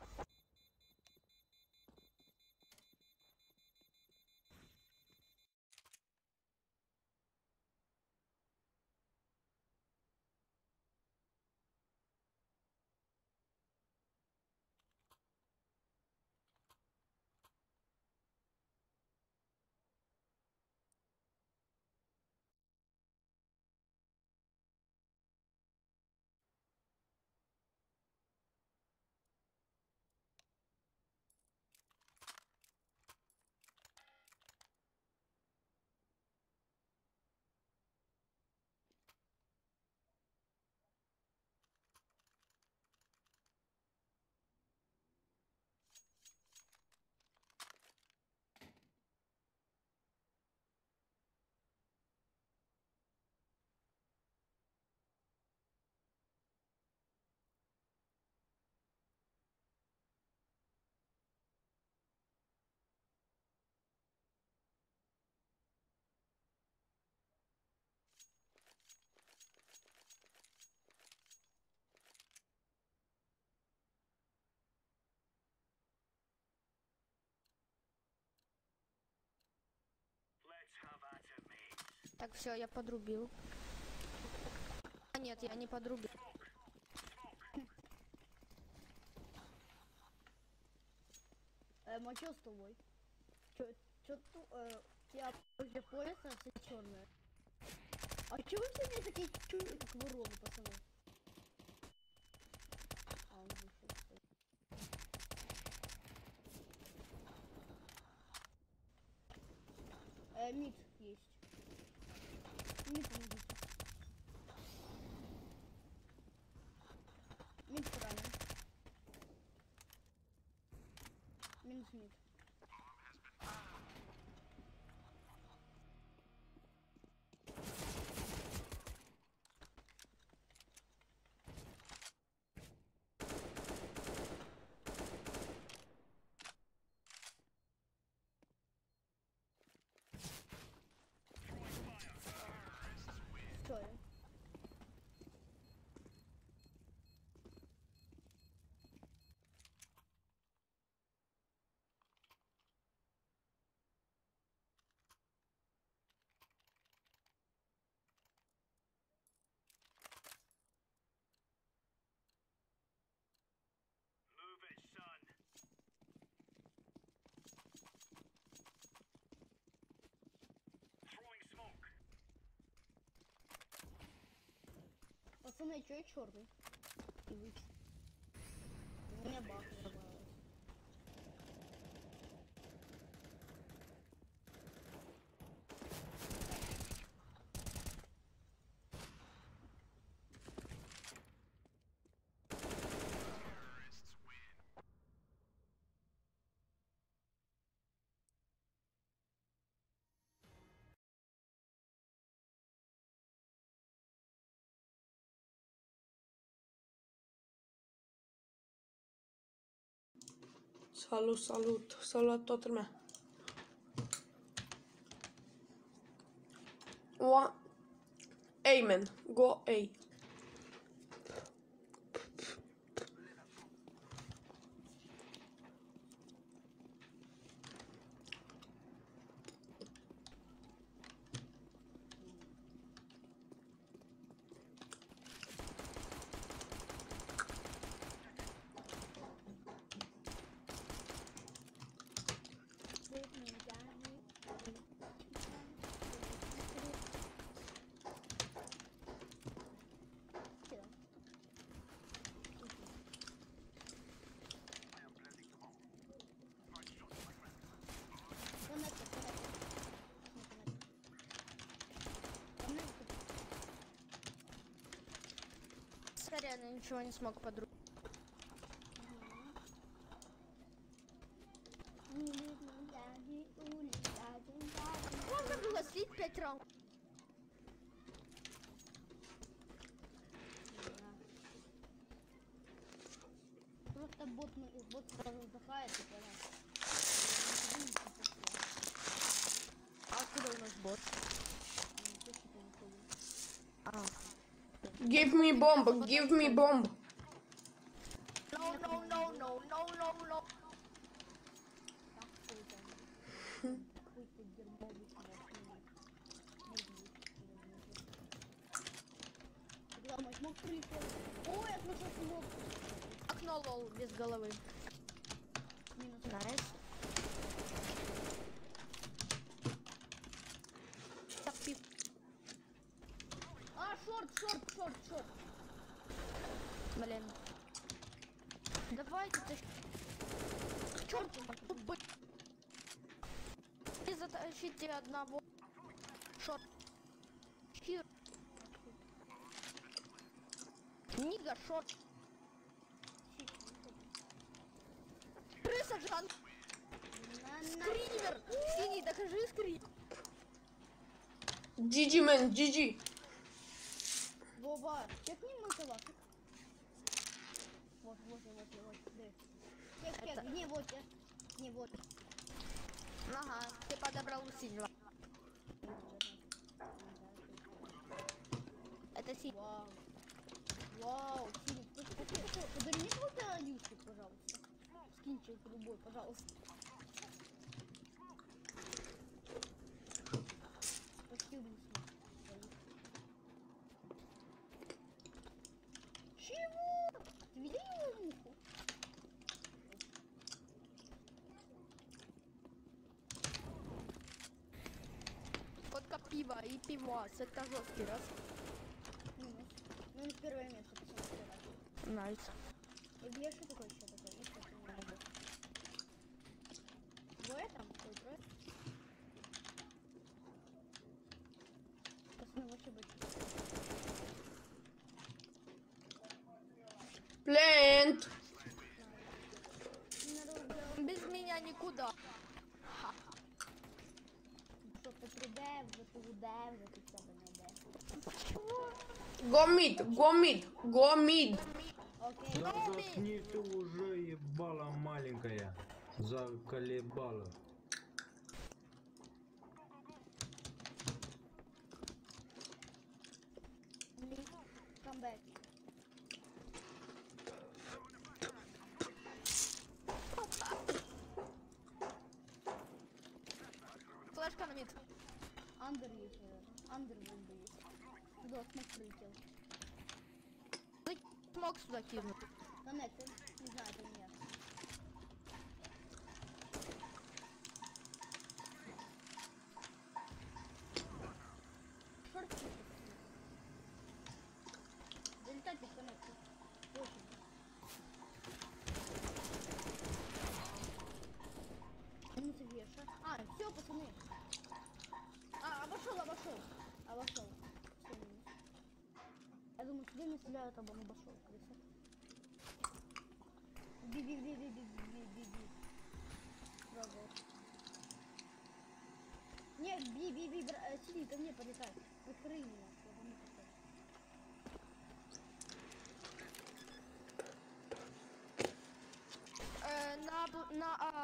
Так, все, я подрубил. А нет, я не подрубил. э, а чё с тобой? Чё, чё ту, э, у тебя после пояса все черное. А чё вы все мне такие чё, как вороны, пацаны? А, он вышел, кстати. Э, мид есть. Мид, помогите. Мид правильно. Минус мид. Стой. Пацаны, чё я черный? И вы. У меня баг добавилось. Salut, salut, salut toată lumea. One. Amen. Go A. Сорян, я ничего не смог подруг. Можно было слить пять раундов. Просто бот, бот сразу вздыхает и понял. А откуда у нас бот? А. Give me bomb, give me bomb. No, no, no, no, no, no, no. Ой, я слышал смог. Окно лол без головы. Минус. Найс. Так, пип. А, шорт, шорт, шорт, шорт. Блин. Давайте ты... Черт, не затащите одного. Шорт. Хир. Нига, шорт. Крыса, Жан. Скример. Синий, докажи скрим. джи джи, man, джи джи. Вова, чекни мой калаш. Вот, вот, вот, вот, вот. Чек, чек, Это- не вот, я. Не вот. Ага, ты подобрал у синего. Это синий. Вау. Вау, синий. Подари мне какой-то алюшки, пожалуйста. Скинчик любой, пожалуйста. Почти высуну. Чего? Ты видел его муху? Водка, пиво и пивас. Это жесткий раз. Минус. Минус первое место, пацаны. Найс. И где что такое еще такое? И что ты не могу? Двое там? Ой, трое? Пацаны, вообще быть. Plant. Без меня никуда. Що ти прийде, вже ти буде, вже ти в себе знайде. Go mid, go mid, go mid. Окей. Да заткни ты уже, ебала маленькая. Заколебала. Камбек. Флешка на мид. Андер есть, наверное. Андер бомба есть. Туда смог прилетел. Смог сюда кинуть. Коннектор. Не знаю, это не я. Шорт. Да Где не стреляют, а он обошел, крыса. Би, би, би, би, би, би, би, би. Браво. Нет, би, би, би, бра... сиди, ко мне полетай. Открой меня, я помогу. Э, на, б- на, а...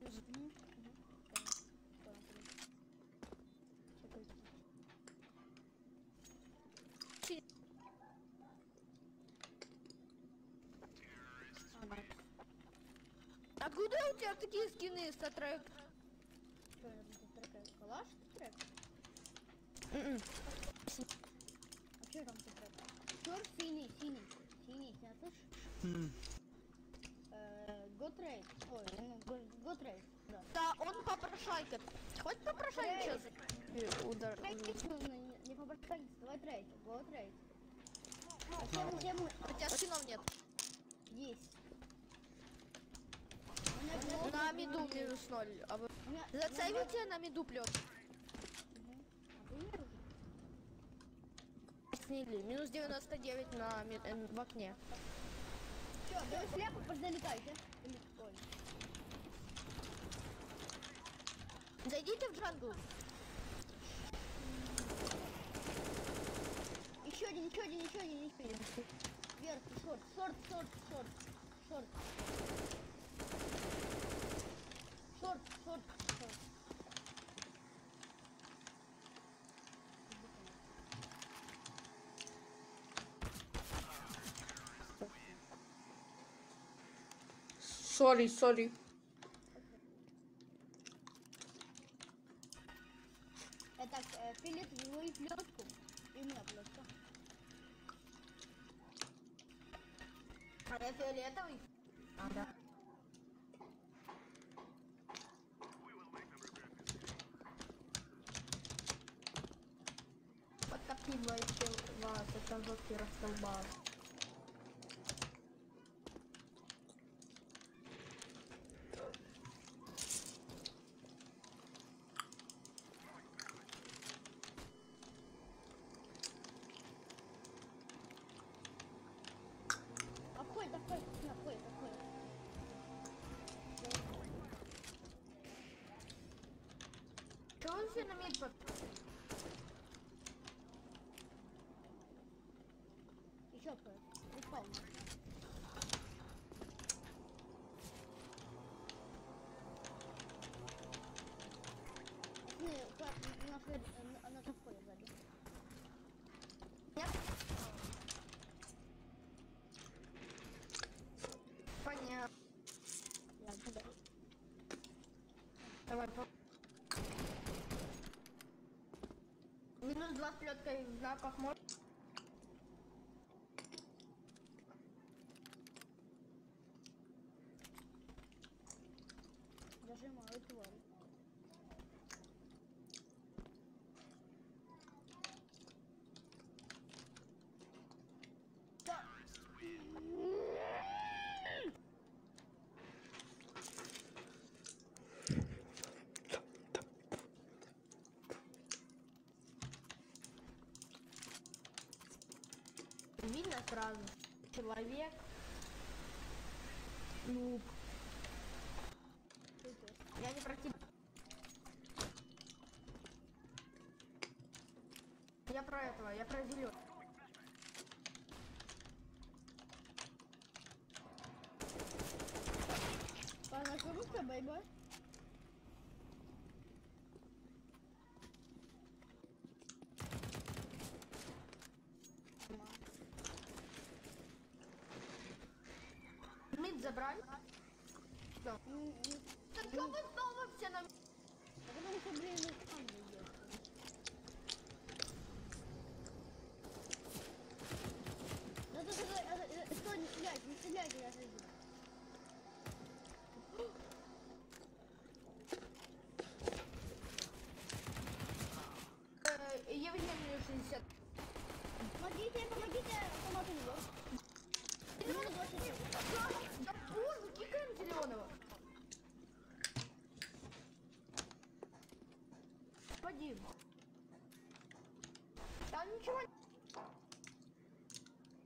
Откуда у тебя такие скины, Статрек? Что, это трек? Калаш трек? М-м. А что там за трек? Черт, синий, синий. Синий, ты меня слышишь? М. Э, Готрейд. Ой, ну, Го- Готрейд, да. Да, он попрошайка. Хоть попрошайка сейчас удар. Трейд, ну, не, не попадайся, давай трейд, Готрейд. Тему, тему, У тебя скинов нет. есть. У меня блядь, На вот миду не- минус ноль. А вы у меня- у меня зацелите на миду плет. Мгм. А ты не русский? Снили. Минус девяносто девять на ми- э, в окне. Чё, давай слепо позалетайте. Или ой. Зайдите в джангл. Еще один, еще один, еще один, еще один. Вверх, шорт, шорт, шорт, шорт, шорт. Шорт, шорт, шорт. Сори, сори. Это э, Филипп, его и плетку. И у меня плетка. А я фиолетовый. А, да. Подкопивайте вас, это жесткий расколбас. Обходит, обходит, обходит, обходит. Чего он все на мид под... Еще обходит. Упал. Не, как, на хед, на, на входе сзади. Нет? Понятно. Я туда. Давай, по... Минус два с плеткой в знаках может. Зажимаю тварь. Видно сразу. Человек. Нуб. Я не про тебя. Я про этого, я про зеленый. Познакомиться, бейбой? Мид забрали? Да. М, м, Так что вы снова все на... а потому что, блин, ну, там идет. Да, да, да, да, да, да, стой, не стреляйте, не стреляйте, я отойду. Э, Евгению шестьдесят. Помогите, помогите, автомату его. Минус двадцать семь. Да боже, кикаем зеленого. Один. Да ничего.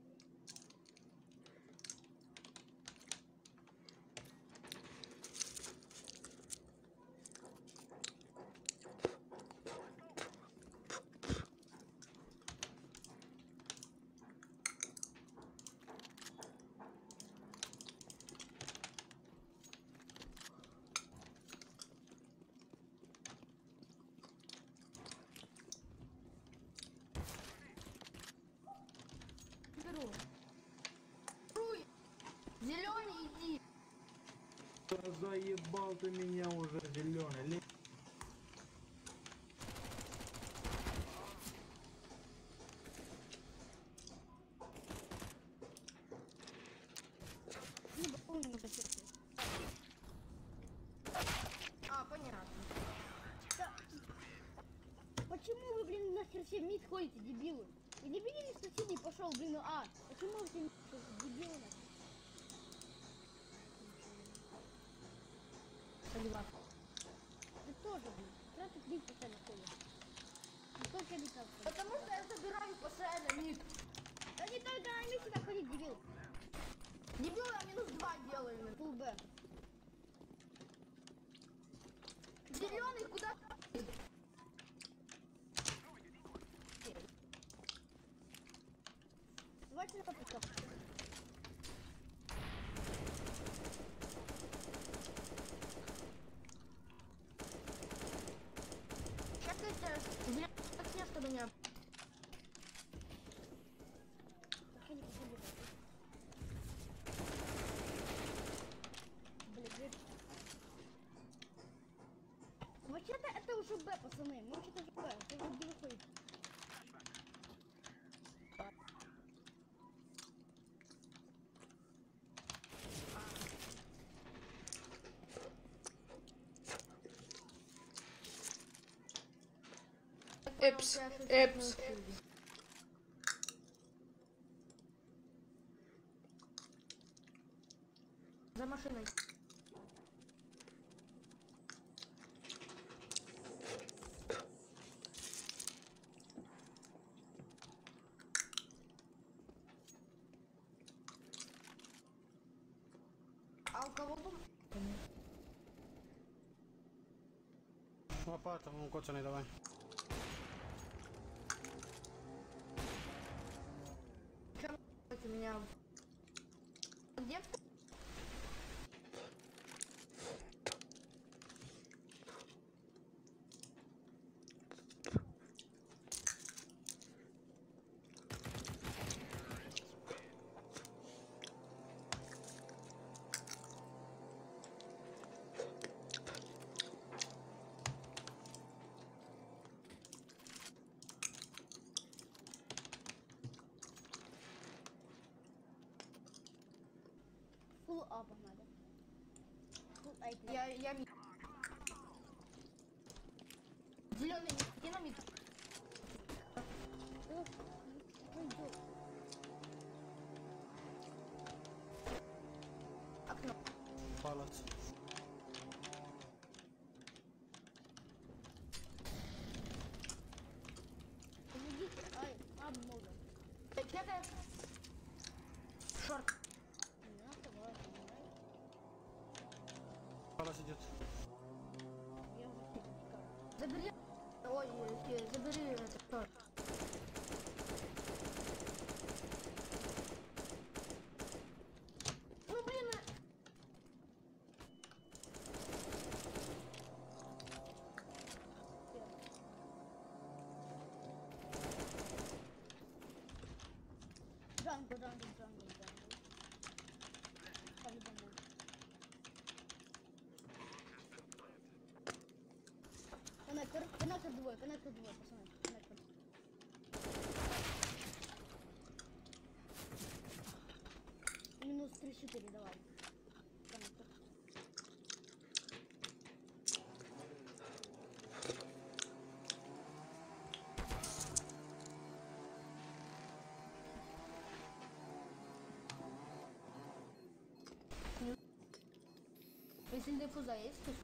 достал ты меня уже, зеленый. Ну, помню, на сердце. А, понятно. Да. Почему вы, блин, нахер все в мид ходите, дебилы? Вы не видели, что синий пошел, блин, а? Почему вы все в мид ходите, дебилы? Согласен. Ты тоже, блин. Сразу к мид постоянно ходишь. Не только мид надо ходить. Потому что я собираю постоянно мид. Да не только на мид сюда ходить, дебил. Дебил, я минус два делаю. Фулл Б. Зеленый куда? Давайте на капитан. Сейчас ты зеленый так чтобы меня. Заходи, заходи. Блин, блин. Вообще-то это уже Б, пацаны. Мы вообще-то уже Б. Это уже где выходит. Эпс, эпс. За машиной. А у кого был? Лопата, ну коцаный давай. У меня... Где? Фулл А погнали. Фулл А. Я, я мид. Зеленый мид, где на мид? Окно. Палец. Помогите. Ай, а, много. Где-то... Шорт. Не надо, давай, давай. Палец идет. Я уже тикаю. Забери... Ой, э, забери это. Шорт. Ну, блин, э, Джангл, джангл, джангл, джангл. По-любому. Коннектор, коннектор двое, коннектор двое, пацаны, коннектор. Минус три четыре, давай. Коннектор. если диффуза есть, то...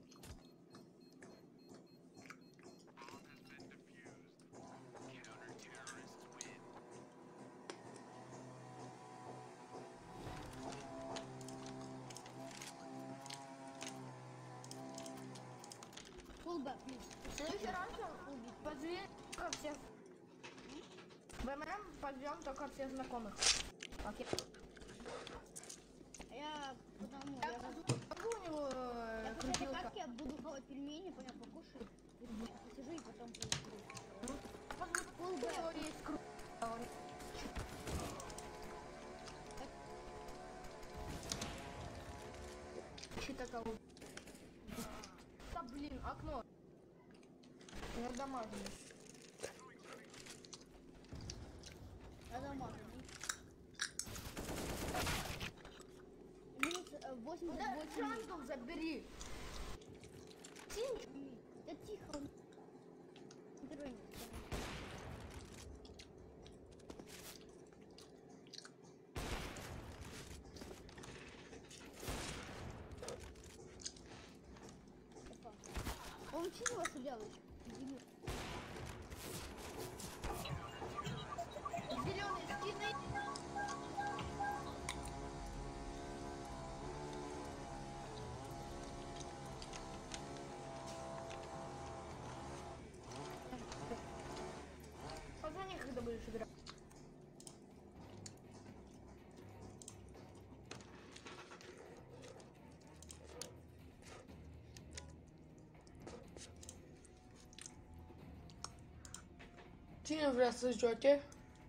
Full back, please. В следующий раз позови только всех. ВММ позовем только всех знакомых. Окей. Я потому, Я я, могу у него э, я после этой крутилка? катки я буду хавать пельмени, понял, покушаю. Посижу и потом приду. Позови, у него есть крутилка. Щита кого? Блин, окно. Ну, дамажный. Я дамажный. Минус э, восемьдесят восемь. Джангл забери. Тихо. Да тихо. Герой. Он сильно вас делает. Зеленый скины. Позвони, когда будешь играть. Cine vrea să joace?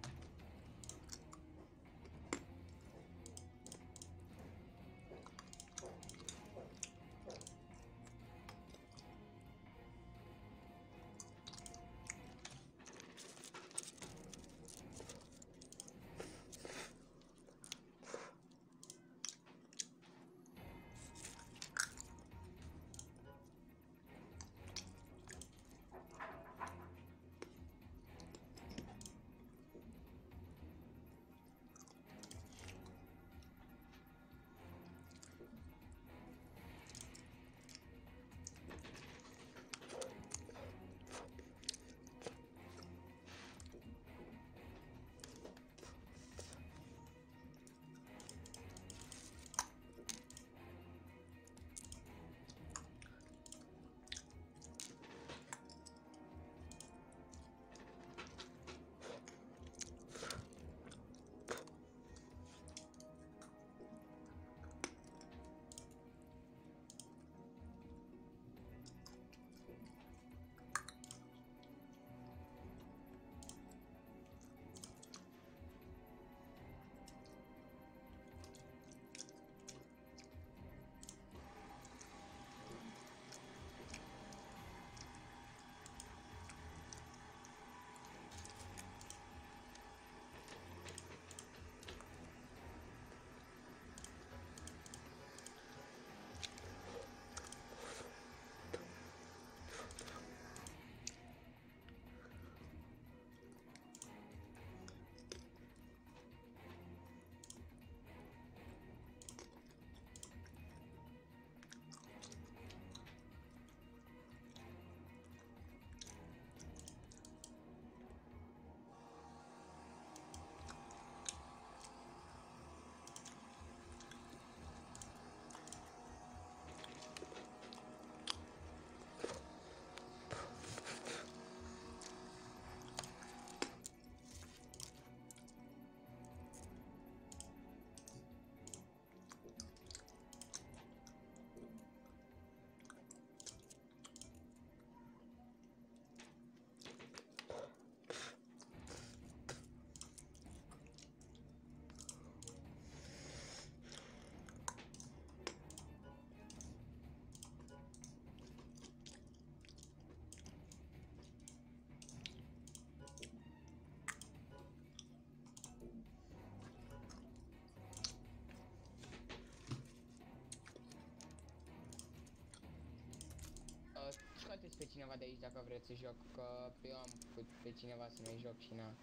Scoateți pe cineva de aici dacă vreți să joc, că eu am făcut pe cineva să nu-i joc și na.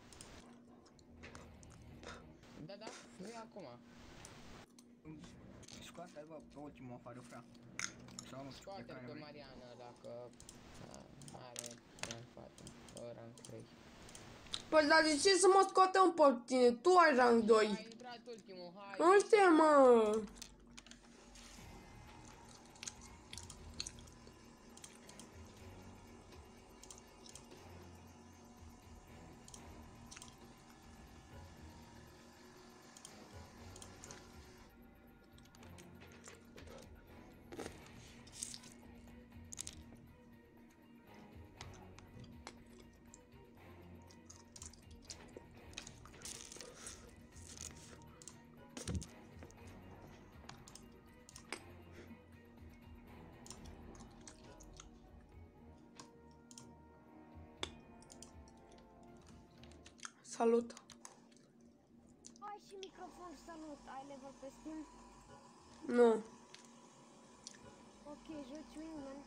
Da, da, nu e acum. Scoate-l, bă, pe ultimul afară, fra. Sau nu știu pe Scoate-l care pe vrei. Mariana dacă a, are rang patru, rang trei. Păi dar de ce să mă scoată pe tine? Tu ai rang doi. A intrat ultimul, hai! Nu știu, mă. Salut. Ai și microfon, salut, ai level pe Steam? Nu. Ok, joci Wingman.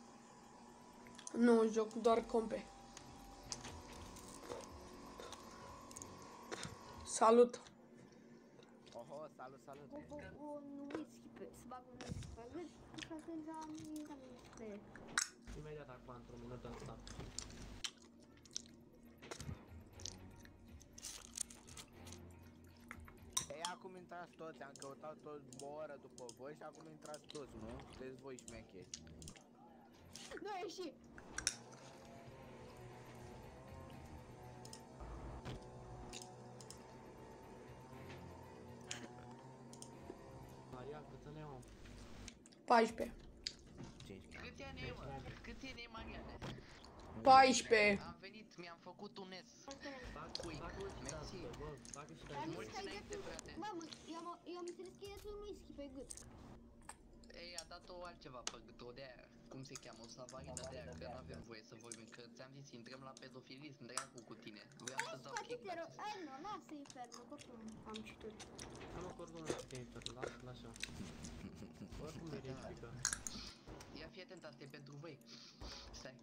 Nu joc, doar compe. Salut. Oho, salut, salut. O, o, un whisky pe, să bag un whisky pe gât, și atunci am intrat pe el. Imediat acum, într-un minut în stat. Ei, acum intrați toți, am căutat toți o oră după voi și acum intrați toți, nu? Sunteți voi șmecheri. Nu a ieșit. Maria, cât ne iau? paisprezece. Câți ani e, mă? Câți ani e, Mariane? paisprezece. Am venit, mi-am făcut un S. Fac, Quick, fac și mersi. asta, bă, fac și Am asta. zis că ai înainte, dat frate. un... Bă, mă, eu am, eu am înțeles că ai dat un whisky pe gât. Ei, a dat-o altceva pe gât, o de-aia. Cum se cheamă? O savarină de-aia, că nu avem voie să vorbim. Că ți-am zis, intrăm la pedofilism, dracu cu tine. Vreau Hai, să dau scoate kick te rog. la Ai, nu, lasă infernul, că oricum am citit. Am acord un scaper, lasă, lasă. Oricum verifică. Ia fi atent, asta e pentru voi. Stai.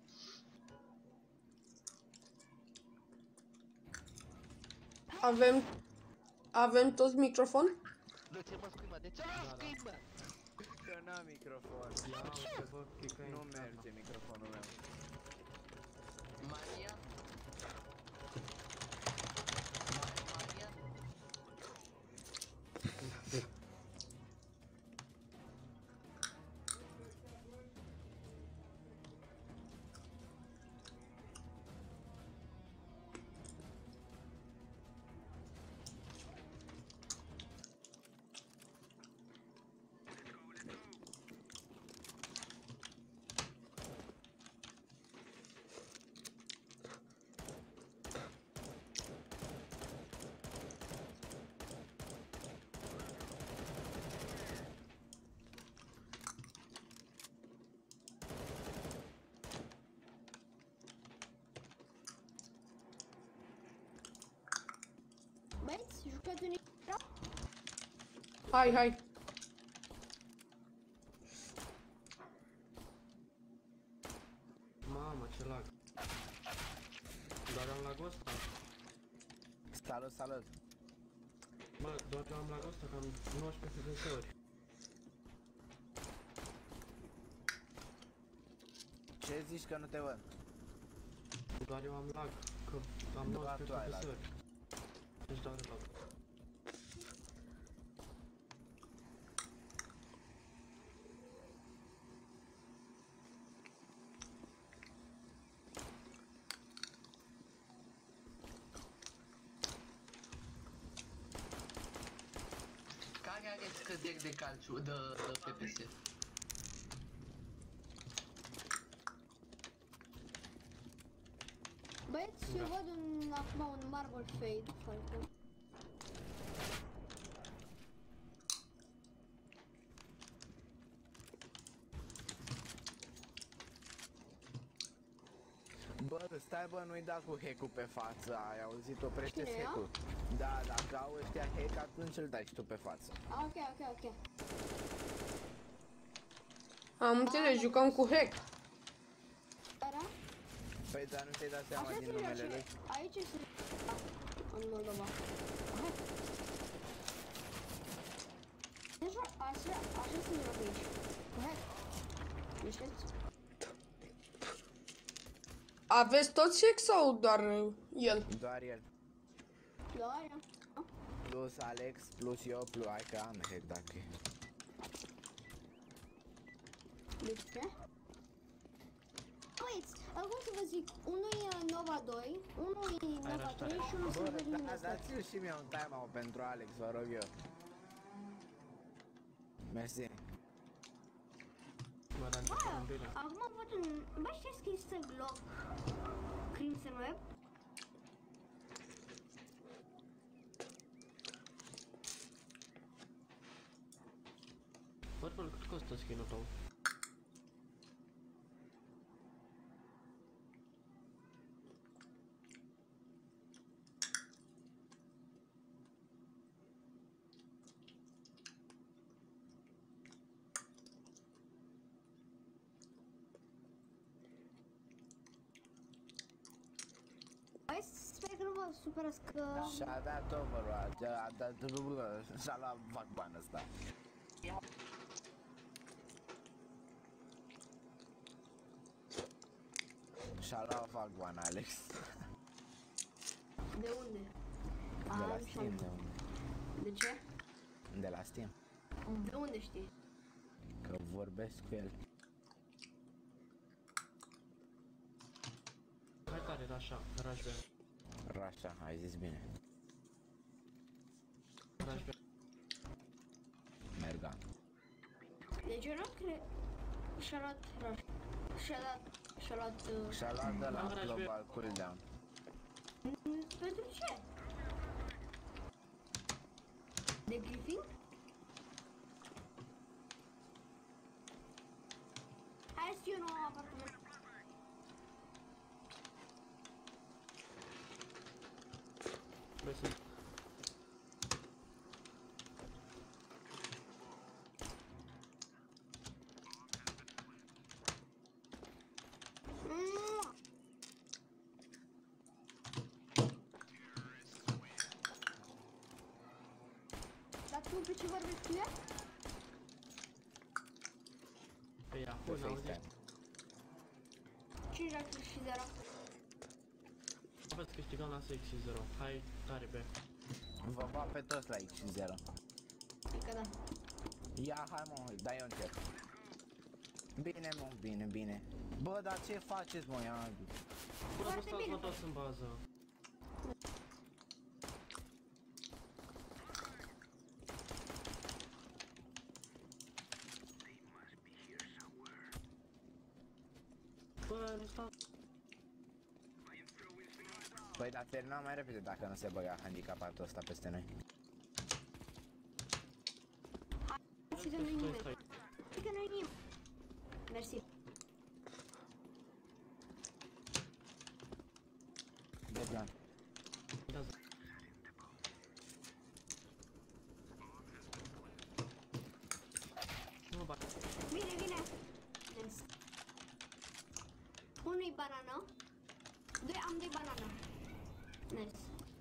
Avem... Avem toți microfon? De ce mă scui, mă? De ce mă scui, mă? Eu n-am microfon. Ia uite, bă, chica Nu merge microfonul meu. Maria? Ma- Maria? Băieți, jucați un Hai, hai. Mamă, ce lag. Doar am lagul ăsta. Salut, salut. Bă, doar am lagul ăsta, că am nouăsprezece F P S-uri. Ce zici că nu te văd? Doar eu am lag, că am Doar tu ai nouăsprezece lag. F P S-uri. Deci doar lag. Care are scăderi de calciu, de, de F P S? Băieți, eu văd un, acum un marble fade foarte. Bă, stai bă, nu-i da cu hack-ul pe față, ai auzit, oprește Cine, eu? hack-ul. Da, dacă au ăștia hack, atunci îl dai și tu pe față. Ah, ok, ok, ok. Am înțeles, jucăm cu hack. Era? Păi, dar nu ți-ai dat seama Așa din se numele joace, lui? aici se... În Moldova. Hai. Deci, așa, așa se joacă aici. Cu hack. Nu știți? Aveți toți hack sau doar uh, el? Doar el. Doar eu. Plus Alex, plus eu, plus hai că am hack dacă e. Deci ce? Băieți, acum să vă zic, unul e Nova doi, unul e Nova trei și unul Bă, Silver da, Luminous. dați-l și mie un timeout pentru Alex, vă rog eu. Mersi. Mă, dar Bă, am bine. acum văd un... Bă, știți că este Glock Crimson Web? Purple, cât costă skin-ul tău? Băi, sper că nu vă supărați că... Și-a dat overall, a dat... Și-a luat vagban ăsta. Și-a luat vagban, Alex. De unde? De la Am Steam, de unde? De ce? De la Steam. De unde știi? Că vorbesc cu el. Hai tare, Rașa, Raș B. Rașa, ai zis bine. Raș B. Merga. Deci eu nu cred... Și-a luat Rush. Și-a dat... Și-a luat... Uh... Și-a luat de la Am Raș B. Global Cooldown. Mm, pentru ce? De briefing? Hai să eu nou apartament. Băi, sunt... Mm. Dar tu pe ce vorbești cu ea? Pe ea, Pe până auzi. FaceTime. cinci și zero. Aveți câștigăm la X zero. Hai, tare B. Vă bat pe toți la X zero. Încă da. Ia, hai mă, dai eu încep. Bine mă, bine, bine. Bă, dar ce faceți mă, ia? Bă, nu Foarte stați bine. mă toți în bază. Bă, nu stați. Păi, dar terminăm mai repede dacă nu se băga handicapatul ăsta peste noi. Și că nu-i nimeni. Și că nu-i nimeni. Mersi. Dejan. Uitează. Nu mă bag. Vine, vine. Nice. Unul-i banană. Doi, am doi banană. Nice.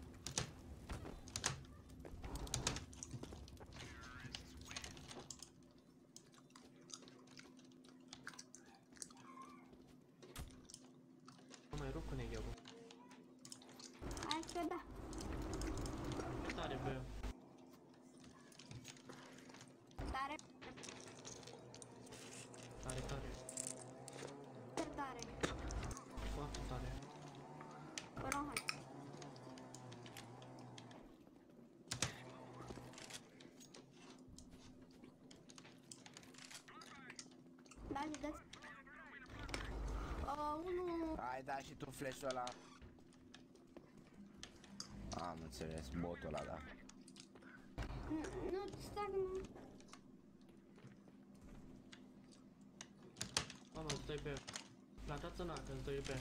Mă mai rup cu negheul. Hai că da. Tare B. Tare, Tare, tare. tare. Foarte tare. Până hai. Dați, dați. Uh, unul... Ai dat și tu flash-ul ăla. Am înțeles, botul ăla, da. N- Nu, stai, nu. Mamă, îți doi B. Plantați în A, că îți doi B.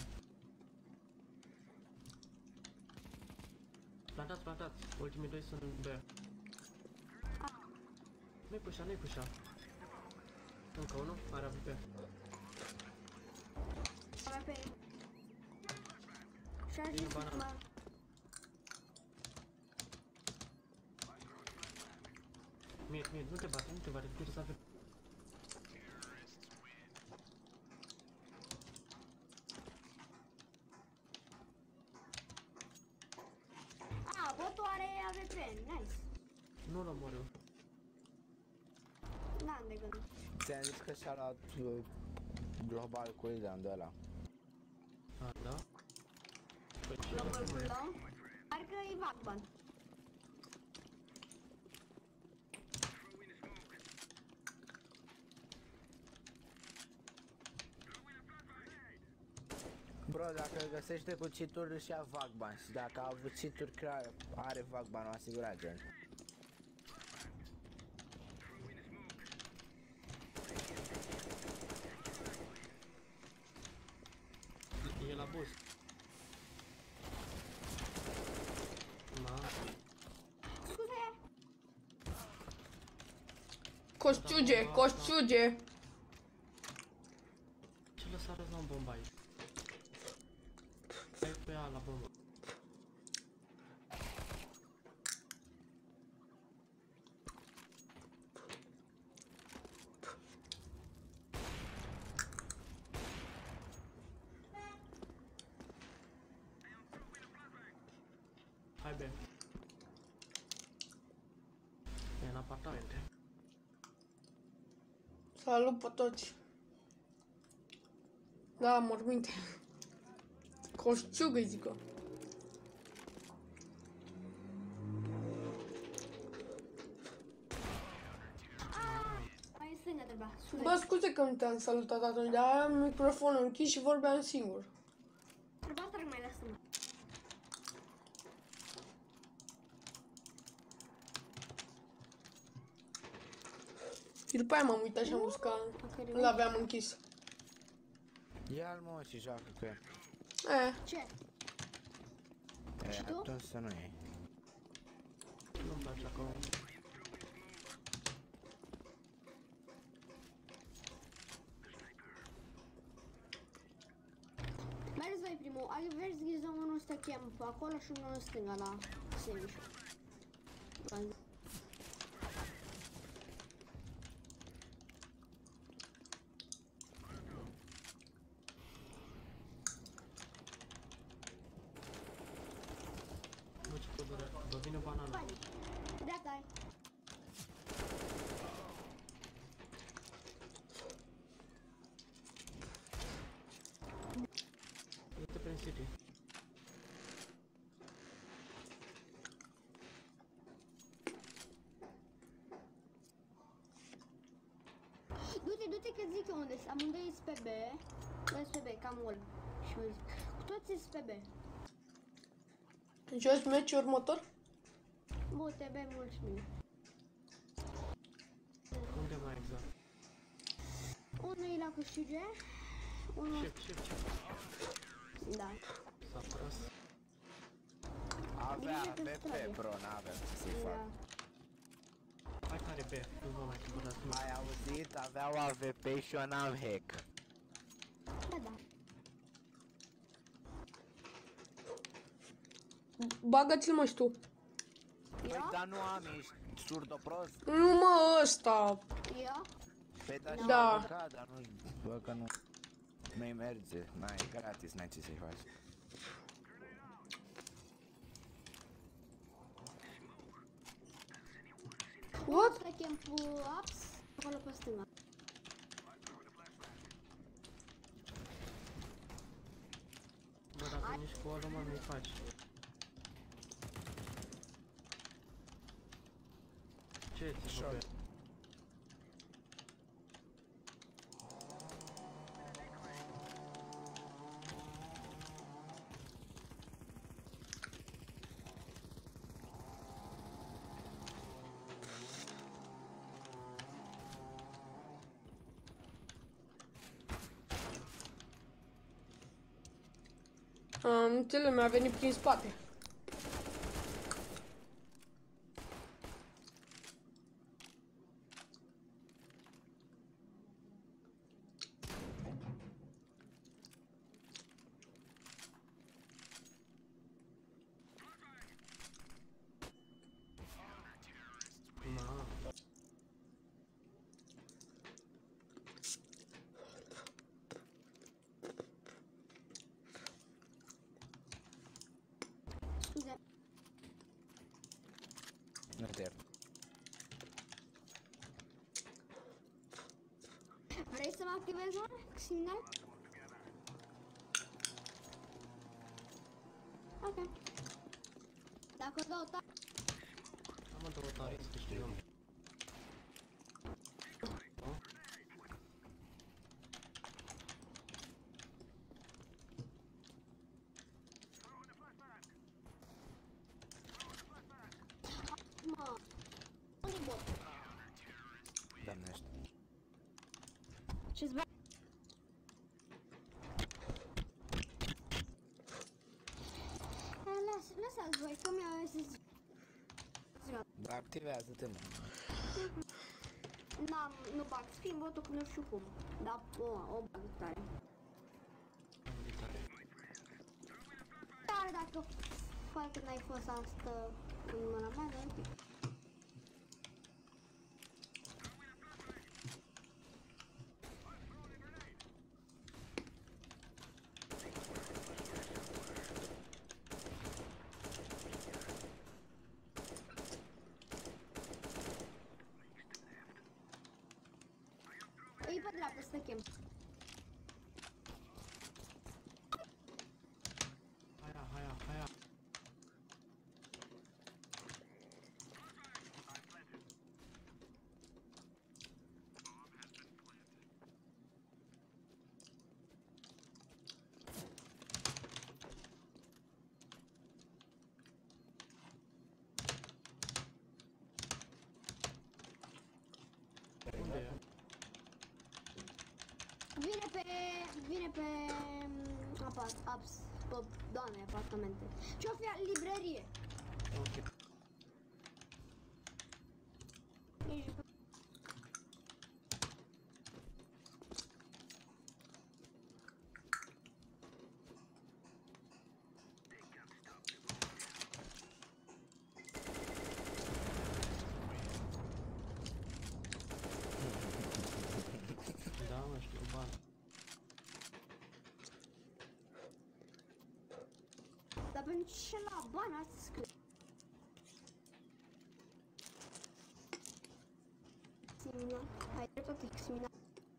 Plantați, plantați. Ultimii doi sunt B. Nu-i pușa, nu-i pușa. Încă unul, are B. Avea pe el. Și a Vine zis, banana. mă, Mie, mie, nu te bate, nu te bate, trebuie să avem. a, botul are A V P, nice. Nu-l omor eu. N-am de gând. Ți-am zis că și-a luat uh, Global Cooldown de ăla. A, da? Păi ce Global dacă mai- cooldown. Parcă e Vagban. Bro, dacă îl găsește cu cheat-uri își ia Vagban și dacă a avut cheat-uri clar, are Vagbanul asigurat, gen. E la boost. Da. Scuze! Coșciuge, coșciuge. Ce lăsare la un bomba aici? Hai pe ea la bombă. Hai B. E în apartamente. Salut pe toți. Da, morminte. Coșciugă, zic eu. Mai în stânga trebuia. Sună. Bă, scuze că nu te-am salutat atunci, dar am microfonul închis și vorbeam singur. Trebuia să trec mai la stânga. Și după aia m-am uitat și am văzut că l-aveam închis. Ia-l mă și joacă cu el. Eh, Ce? E, Și tu? atunci să nu iei. Nu-mi place acolo. Mergeți voi primul. Ai vezi ghiză unul stă cheamă pe acolo și unul în stânga la semișul. Nu ce pot durea. Vă vine banana. Dreapta ai. Du-te prin city. Du-te, du-te că zic eu unde sunt. Amândoi sunt pe B. Doi sunt pe B, cam mult. Și mă zic. Cu toți sunt pe B. joci meciul următor? Bă, te B mulțumim. Unde mai exact? Unul e la câștige. Unul... Chef, chef, chef. Da. S-a tras. Avea Grijă că B P, strage. bro, n-avea ce să-i fac. Da. Hai care B. Nu vă mai cumpărați nimic. Ai auzit? Aveau A V P și eu n-am hack. Da, da. Bagă-ți-l mă și tu. Păi Eu? dar nu am, ești surdoprost. Nu mă, ăsta. Eu? Păi da, Da. și am băgat, dar nu, bă, că nu. Nu-i merge, n-ai, gratis, n-ai ce să-i faci. What? Stă campul ups. Acolo pe stânga. Bă, dacă nici cu ăla mă nu-i faci. Ce ți bă? Am înțeles, mi-a venit prin spate. Na. Scuze. Nu te iert. Vrei să mă activezi, mă? Signal? Ok. Dacă dau ta... Am două tare să câștigăm. Mă... Unde-i bot? Doamnește. Ce-ți bă... Las, lăsați voi, că mi-au zis... Da, activează-te, mă. N-am, nu bag schimbă-tul că nu știu cum. Dar, o, o bag tare. Dar dacă fac că n-ai fost asta în mâna mea, nu știu. pe dreapta să te chem. Haia, haia, haia. Unde e? Vine pe... vine pe... Apa, aps, pe doamne, apartamente. Ce-o fi librărie? Ok. Ești... Da, mă, știu, ban. Dar pentru ce la bani ați scris? Eximina. Ai dreptat eximina.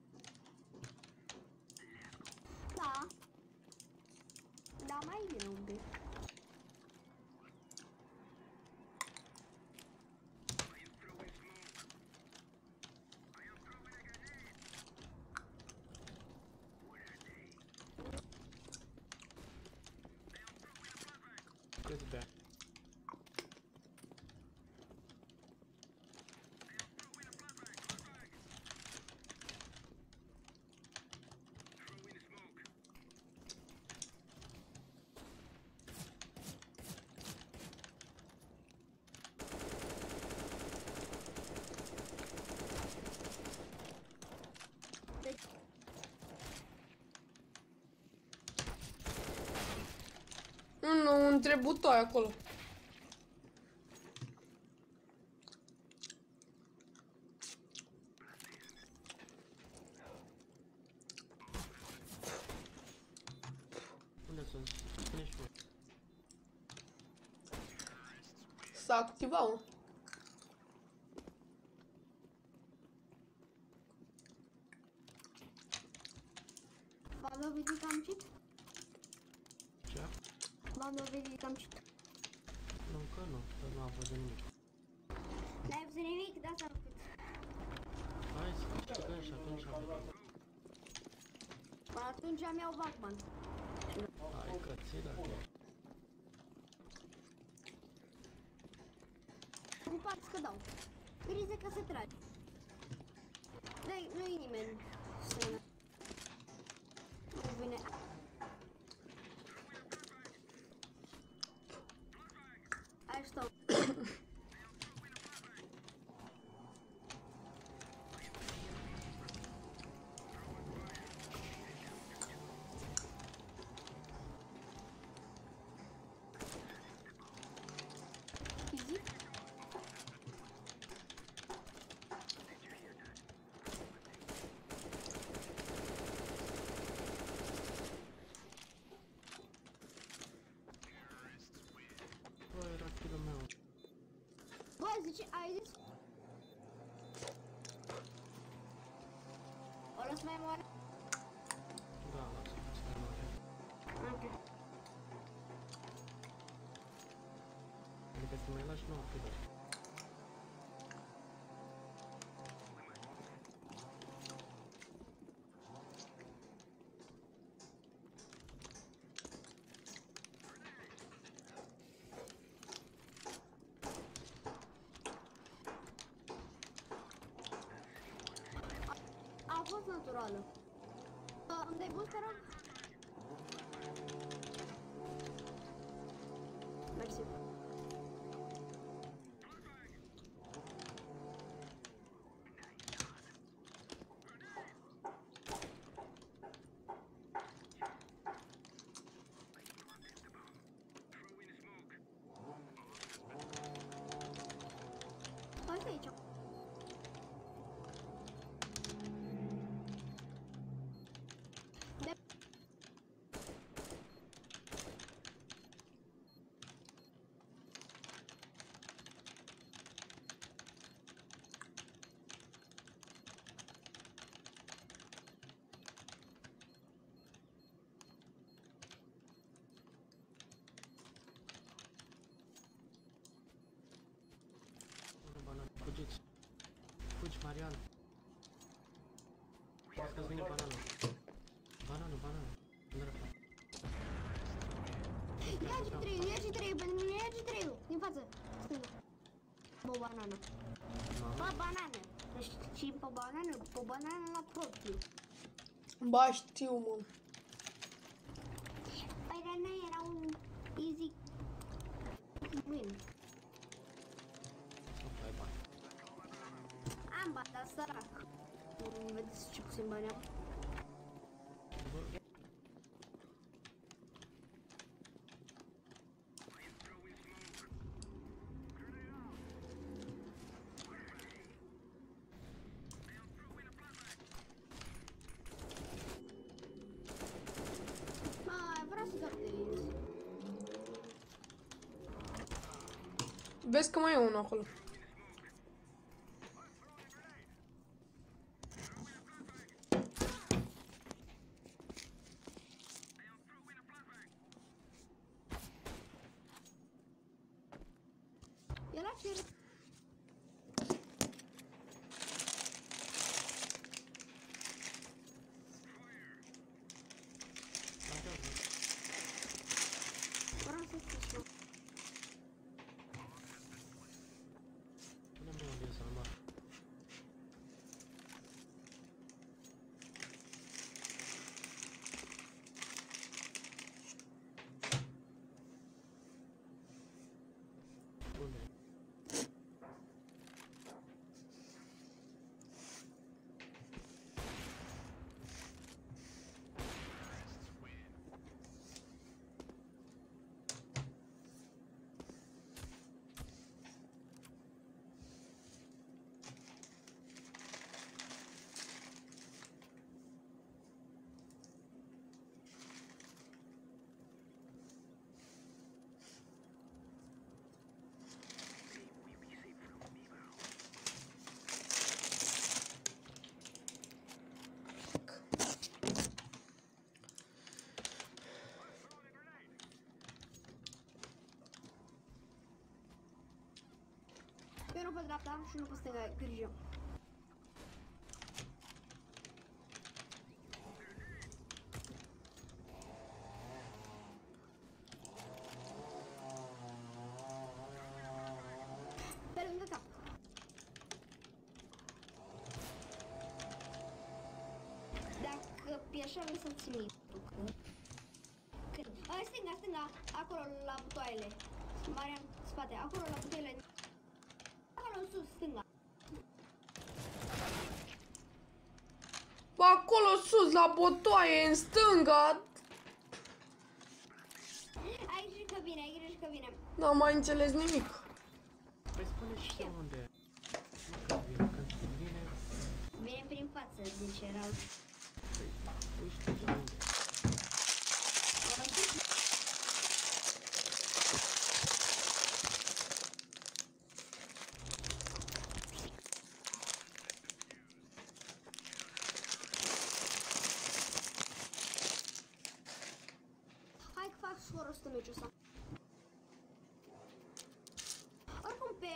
Da. Da, mai bine un pic. Cât bea? Nu, între butoi acolo. Unde sunt? Spune și mie. S-a activat, mă. V-am dovedit că am cheat? Ce? V-am dovedit că am cheat. Nu, încă nu, că nu am văzut nimic. N-ai văzut nimic, de asta am făcut. Hai să câștigăm și atunci am văzut. Până atunci am iau Batman. Hai că ți dacă e. Ocupați că dau. Grijă că se trage. Nu-i nu-i nimeni. Să nu vine. Hai stau. Easy. Bă, era kill-ul meu. Bă, zice, ai zis? O las mai moare? Da, lasă-mă să ne moare. Ok. Adică să mai lași nouă kill-uri. A fost naturală. Uh, îmi dai boost, te rog? Mersi. Hai pe aici. De Marian. Poate-ți vine banana. Banana, banana. În dreapta. Ia G trei, ia G trei, pentru mine ia G trei, din față. Stânga. Bă, banană. Bă, banană. Deci, și pe banană, pe banană la propriu. Ba, știu, mă. Păi, dar nu era un easy win. Am bani, dar sărac. Nu vedeți ce puțin bani am? Mai, vreau să captez. Vezi că mai e unul acolo. E la cer. Vreau să scriu. Pune-mi unde e să-l mar. Unde e? Eu nu pe dreapta și nu pe stânga, grijă. Pe lângă cap. Dacă pe așa vrei să ții mitul. Stânga, stânga, acolo la butoaiele. Marian, spate, acolo la butoaiele. Acolo în sus, stânga. Bă, acolo sus, la botoaie, în stânga. Ai grijă că vine, ai grijă că vine. N-am mai înțeles nimic. Păi spune și tu unde e. Nu că vine, când vine... Vine prin față, deci erau... Păi, nu știu de unde. Hai că fac scorul ăsta meciul ăsta. Oricum pe...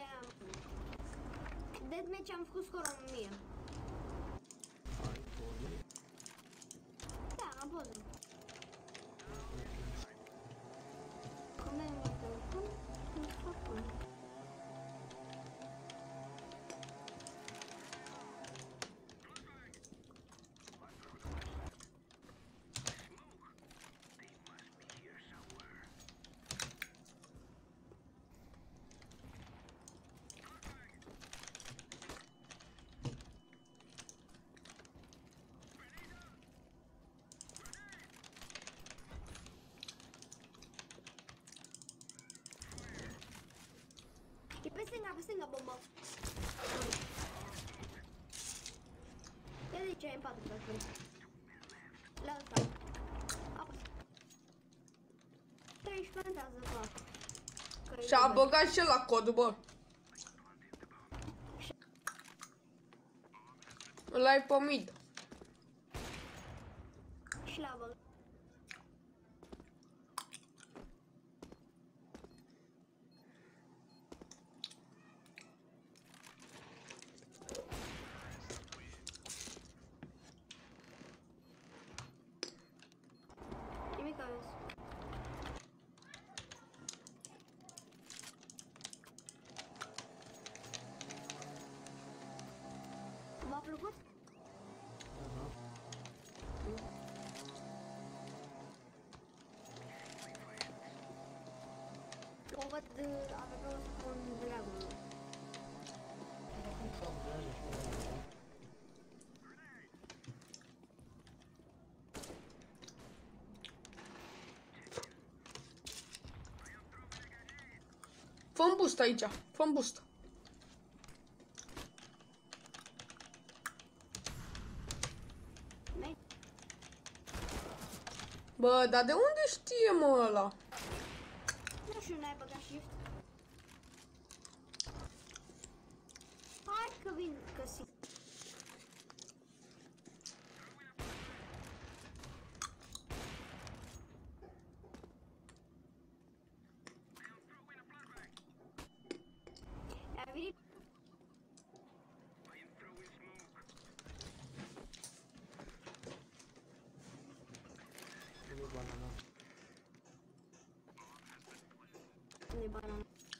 Deathmatch am făcut scorul în mie. Hai, bune. Da, am poză. Cum e telefon? Nu fac cum. E pe stânga, pe stânga, bombă. Ia de ce ai în patru, dacă vrei. La ăsta. Apăs. Treci, plantează, bă. Și-a băgat și la cod, bă. Ăla-i pe mid. Și la băgat. plăcut? O văd, avea pe o spun dragul. Fă-mi boost aici, fă-mi boost. Bă, dar de unde știe, mă, ăla? Nu știu, n-ai băgat shift. Hai că vin, că simt. A venit. Nu banana. Nu-i banana.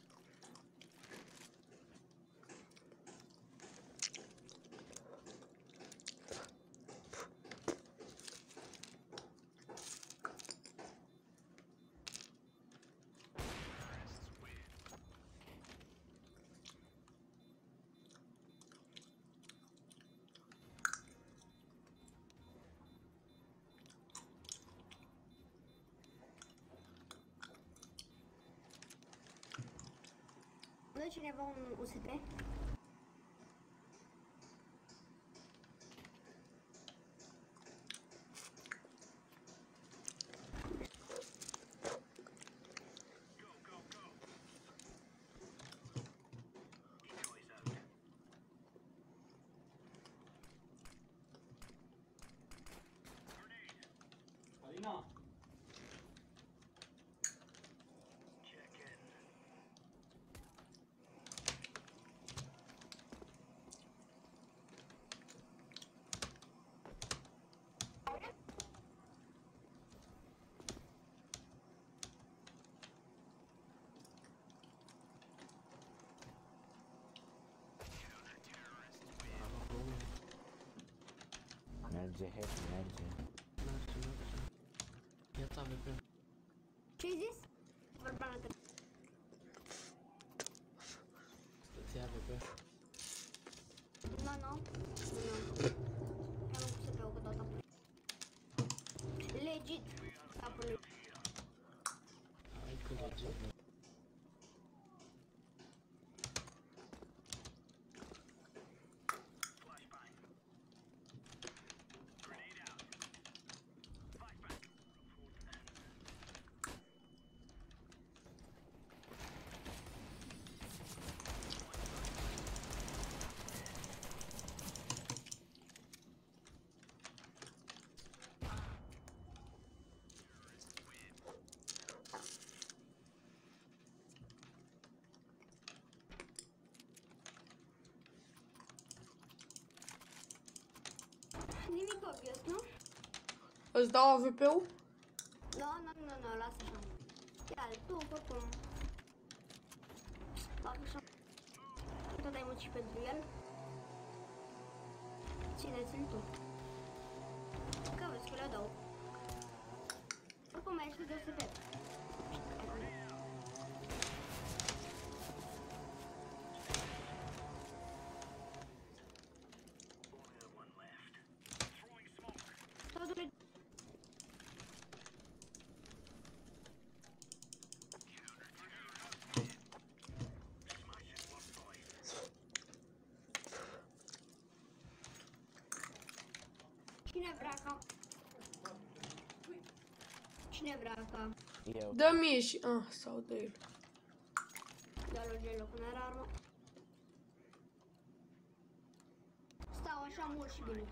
Dă cineva un U S B? Alina! Merge, head, merge. Merge, merge. Ia-ți A V P. Ce-ai zis? Vorba la tău. Îți ia A V P. Nu, nu. Nu. Am U S B-ul cu tot apă. Legit. Apă. Hai că legit. Nimic obvious, nu? Îți dau A V P-ul? Nu, nu, nu, nu, lasă așa. Ia-l tu, oricum. Fac așa. Tot ai muncit pentru el. Ține-ți-l tu. Că vezi că le dau. Oricum mai ești de O S B. Totul Cine vrea ca... Cine vrea ca... Eu. Dă-mi și... Ah, sau de el. Dă-l o gelo cu n-are armă. Stau așa mult și bine.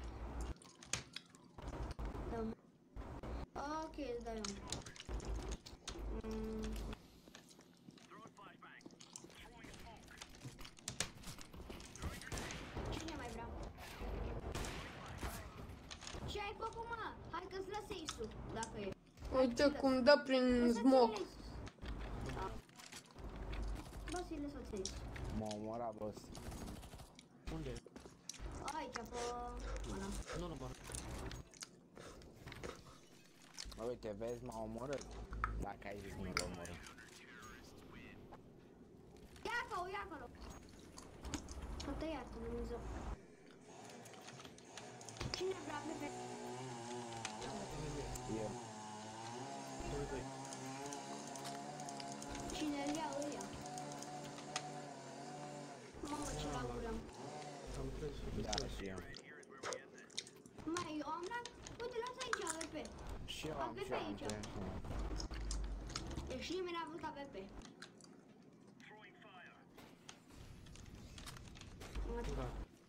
Dă-mi. Ok, îți dau eu. Mm. Cine mai vrea? Ce ai făcut, mă? Hai că-ți lăs ace-ul, dacă e. Uite cum dă prin smoke. Bă, să-i lăsați ace. M-a omorat, boss. Unde? Ai, aici, pe... Mâna. Nu, nu, bă. Uite, vezi, m-a omorât. Dacă ai zis nu l-a omorât. Ia acolo, ia acolo. S-a tăiat, Dumnezeu. Cine vrea pe pe? Eu. doi doi. Cine îl ia, îl ia. Mamă, ce la ură. Am trei sute. Da, și eu. Mai, eu am dat... Uite, lasă aici A V P. Și eu am, și eu am trei. Deci nimeni n-a vrut A V P. Da.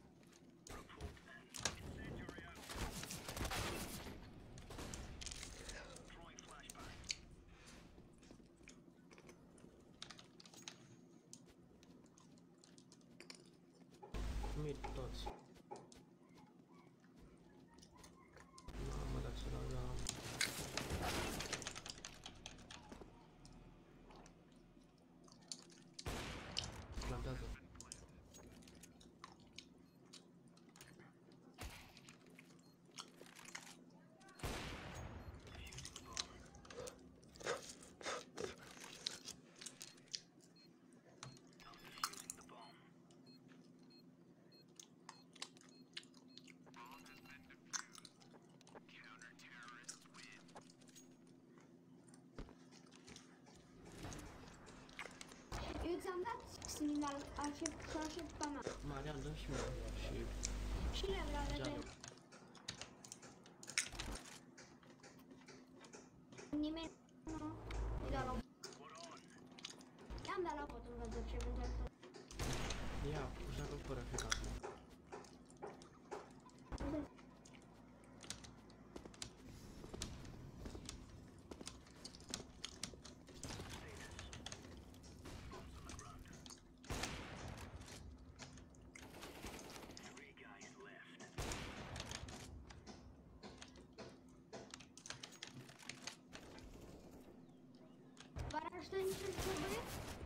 Mid toți. Mamă, dar ce l-au dat. Plantează. Eu ți-am dat similar, aștept, să aștept ca mea. Marian, dă și mie. Și Cine vrea A V Geanu. P? Nimeni nu. Îi dau la... I-am dat la pot în văzut ce vândea tot. ia, joacă fără ficat. Baraj to nici nu trebuie?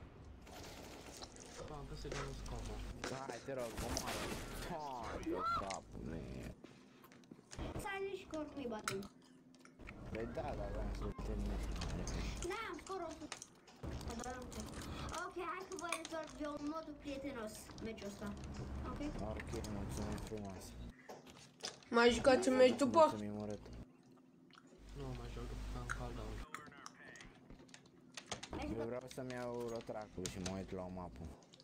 Da, am pus să-i dau un scomă. Hai, te rog, omoară. Hai, de capul meu. Să ai nici corp nu-i batem. Păi da, dar vreau să termin. Da, am scor o sută. Ok, hai că vă rezolv eu în modul prietenos meciul ăsta. Ok? Ok, mulțumim frumos. Mai jucați un meci după? Mulțumim urât. Nu, mai joc după ca în cooldown. Eu vreau să-mi iau rotracul și mă uit la o mapă.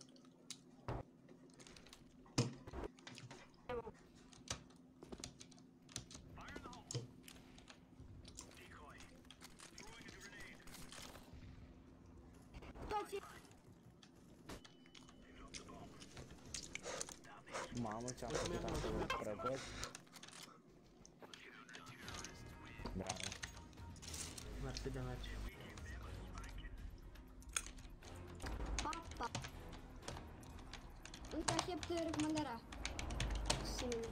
Toți Mamă, ce-am făcut acolo, prăgăt. Bravo. Mersi de meci. papa. Uite, aștept recomandarea. Similar.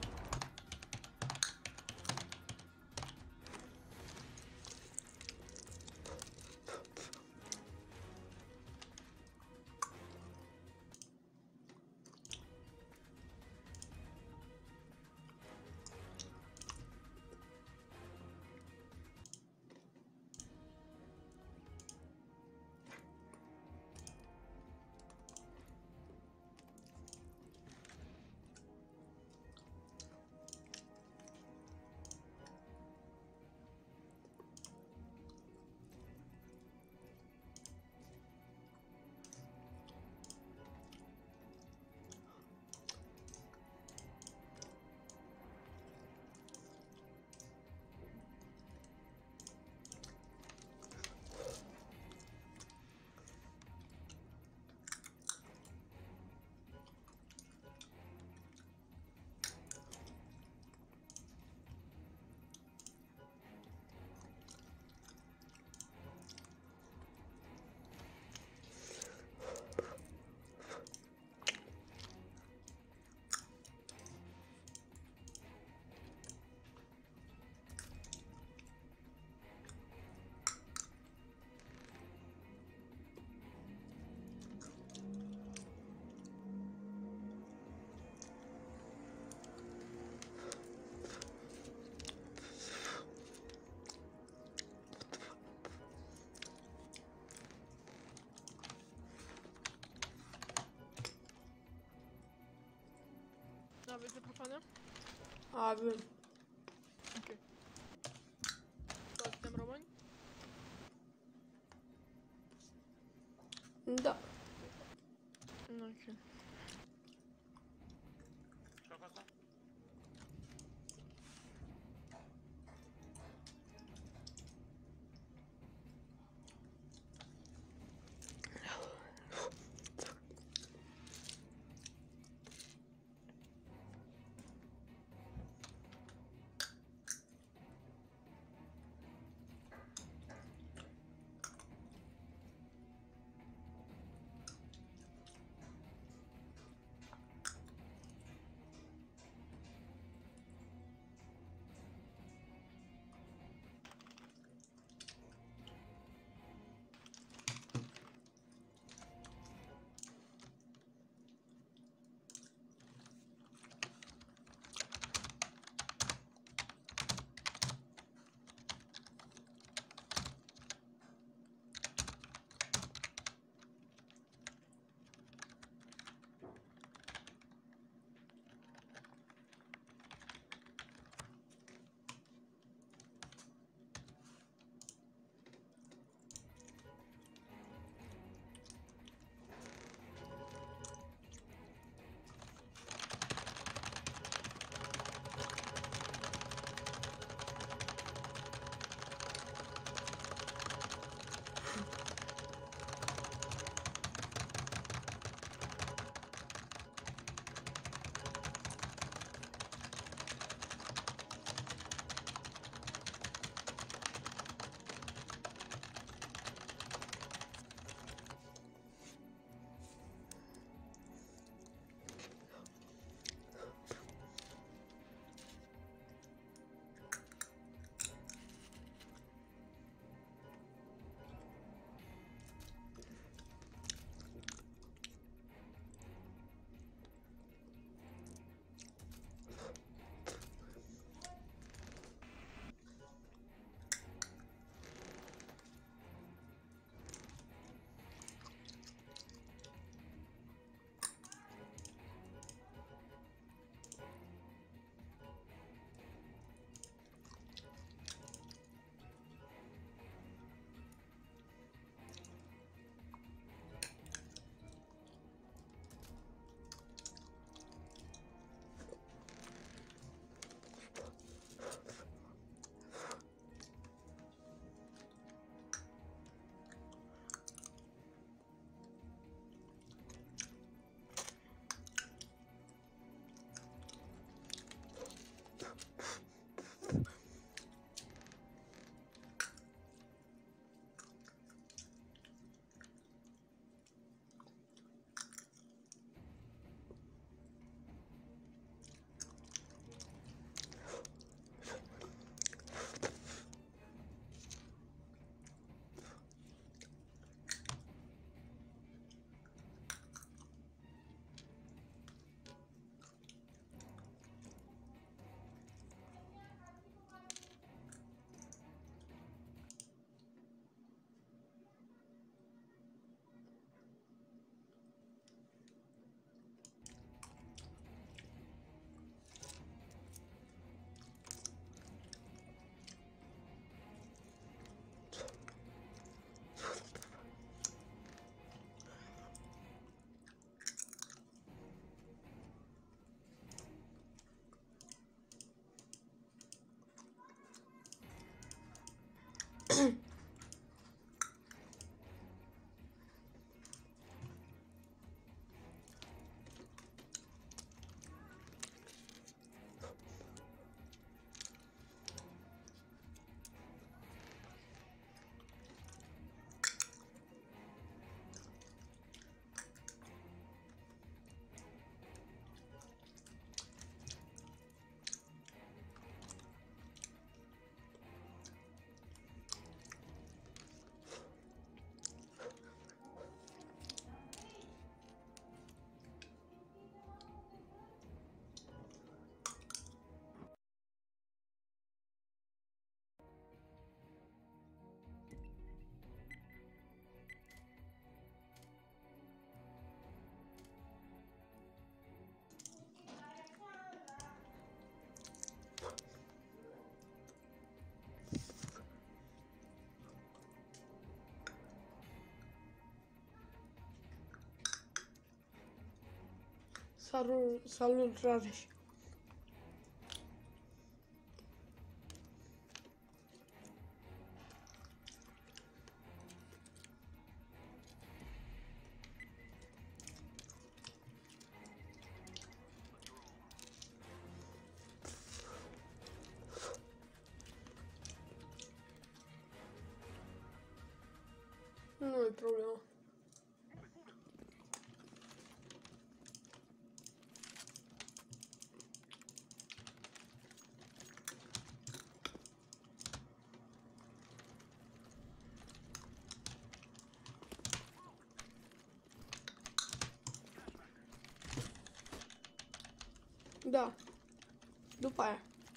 Aveți de profane? Avem. Ok. Toți suntem români? Da. Ok. Salut, salut, Rareș. Nu e problemă. Da. După aia.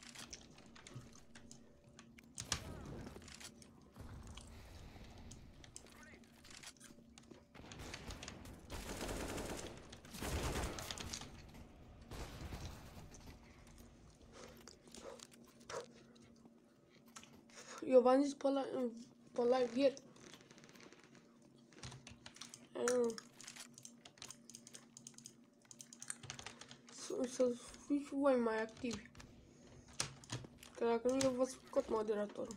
Eu v-am zis pe live, pe live ieri. Să, să fiți și voi mai activi. Că dacă nu, eu vă scot moderatorul.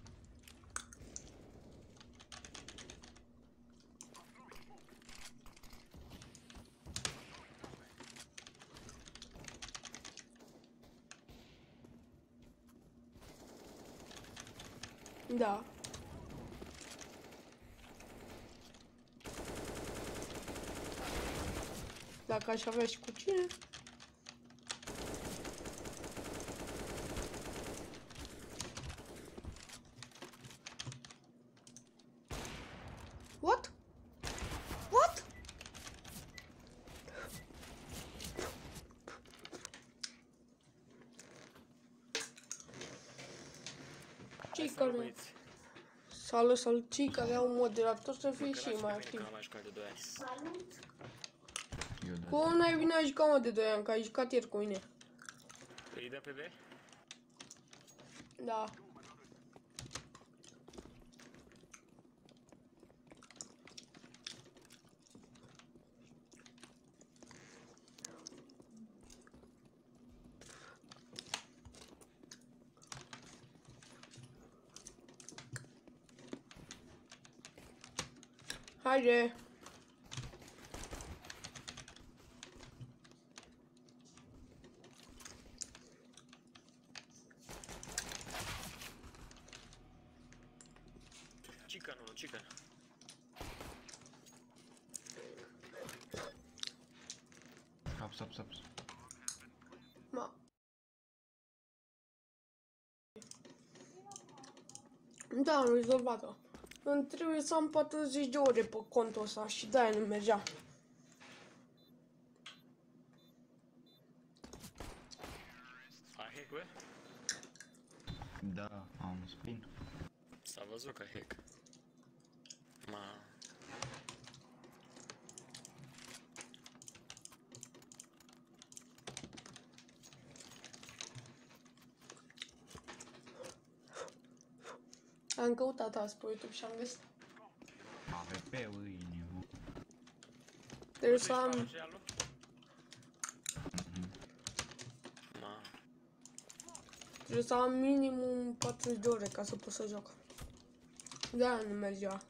Da. Dacă aș avea și cu cine? What? What? Cei care... Salut, salut, cei care au moderator să fie și mai activi. Salut! Cum n-ai bine a jucat, mă, de doi ani, că ai jucat ieri cu mine. Îi dă pe B? Da. Haide! Chicken, unul, chicken. Sap, sap, sap. Ma. Da, am rezolvat-o. Îmi trebuie să am patruzeci de ore pe contul ăsta și de-aia nu mergea. Ai hack, bă? Da, am spin. S-a văzut că hack. Ma... Am căutat azi pe YouTube și am găsit. A V P-ul e nebun. Trebuie să am... Ma... Trebuie să am minimum patruzeci de ore ca să pot să joc. De-aia nu mergea.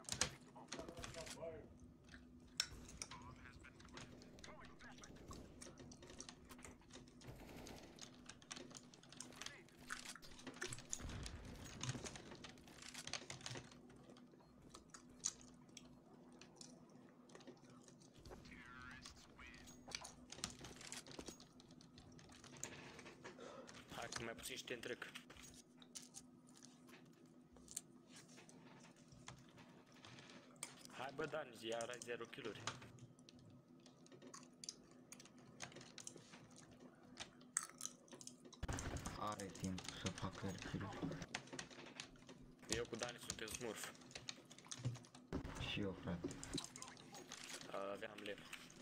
Hai că mai puțin și te întrec. Hai bă, Dan, iar ai zero kill-uri. Are timp să facă kill-uri. Eu cu Dani suntem smurf. Și eu, frate. Aveam lemn.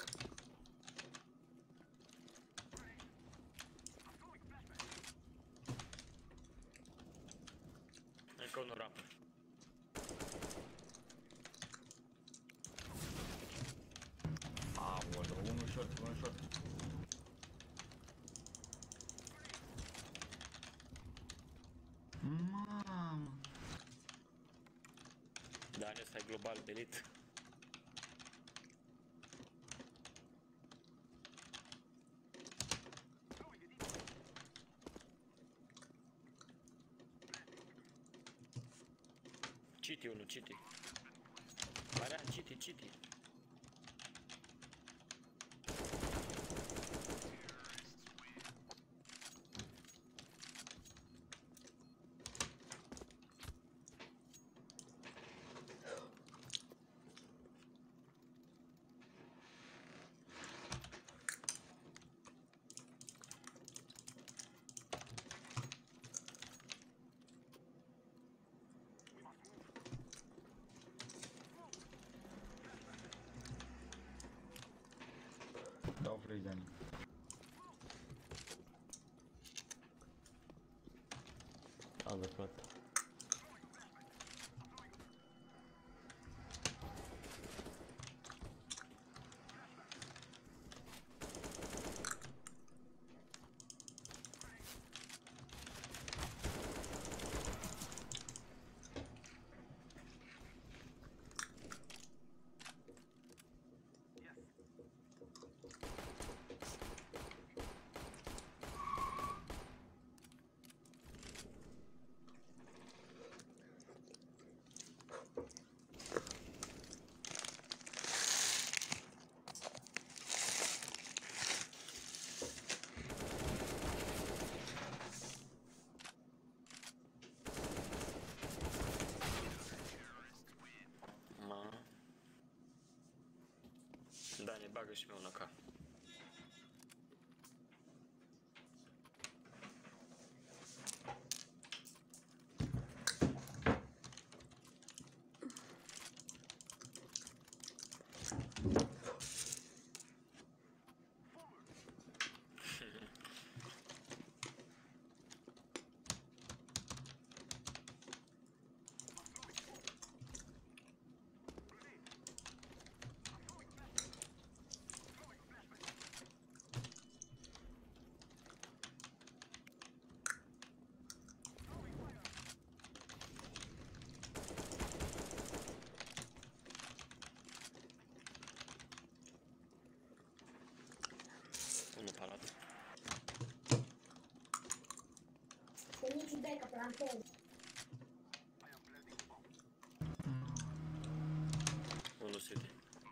Încă unul rampă. Aoleu, unul short, unul short. Asta e global belit. City unul, City. Marian, City, City. Dau freeze Dani. Adecvat. Da, ne bagă și mie una ca. Unul palat. Unul city.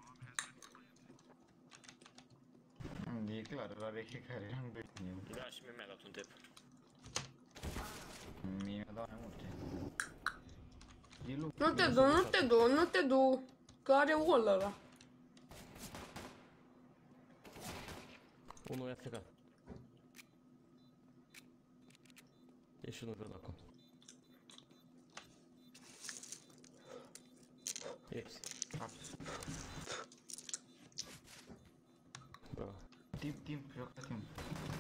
E clar, are care am gândit. Da, și mie mi-a dat un tep. Mie mi-a dat mai multe. E lucru. Nu te du, nu te du, nu te du. Că are wall ăla. Unul e plecat. E și unul verde acum. Yes. Bravo. Timp, timp, eu ca timp.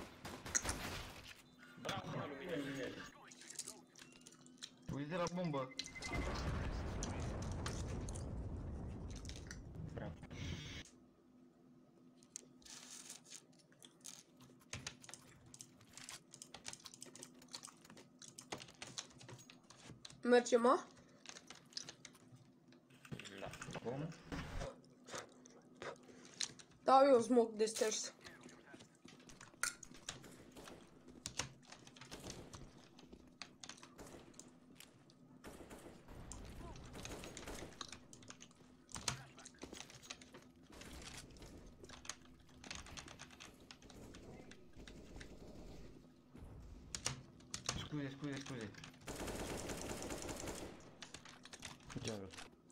Bravo, mă, lumine. Uite la bombă. Bravo. Mergem, mă? Da. Cum? Dau eu smoke de stairs. Scuze, scuze, scuze. Jungle.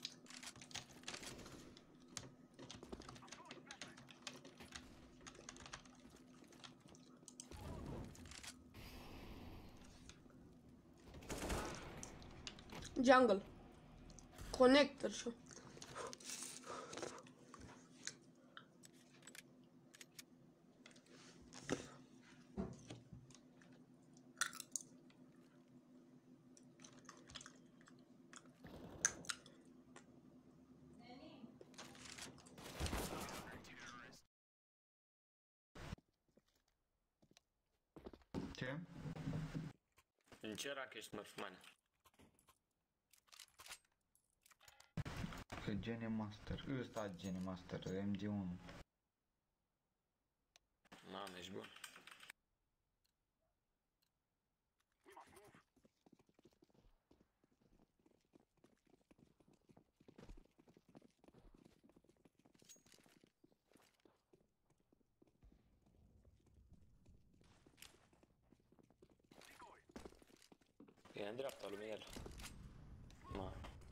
Jungle. Connector și Ce? În ce rank ești, mă, Fumane? Pe Gene Master. Ăsta Gene Master, M G unu. Mamă, ești bun. E în dreapta lui Miguel. Ma.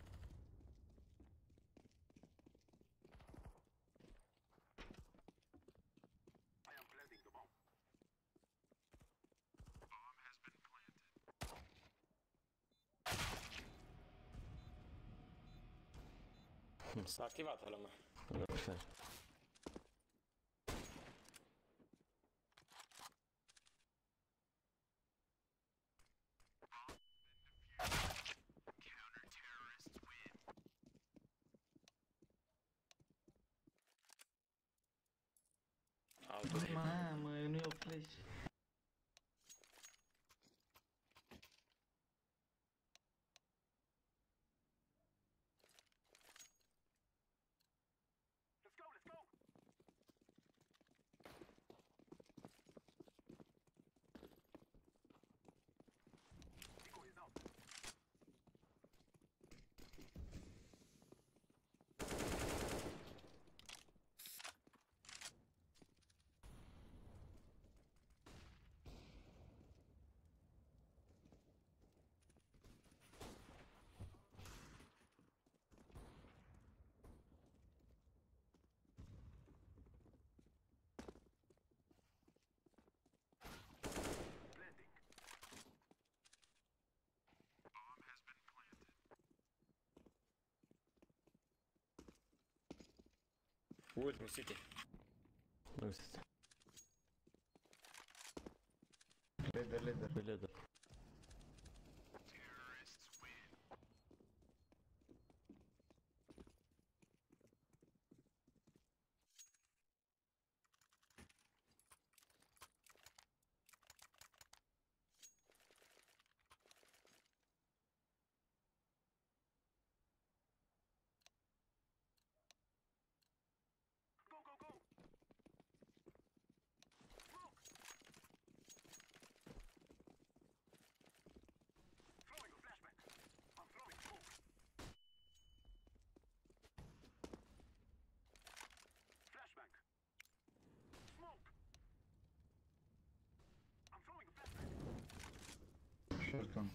S-a activat ăla, mă. Mamă, nu e o flash. Ultimul City. Nu știu. Leader, leader. Pe leader. Shotgun.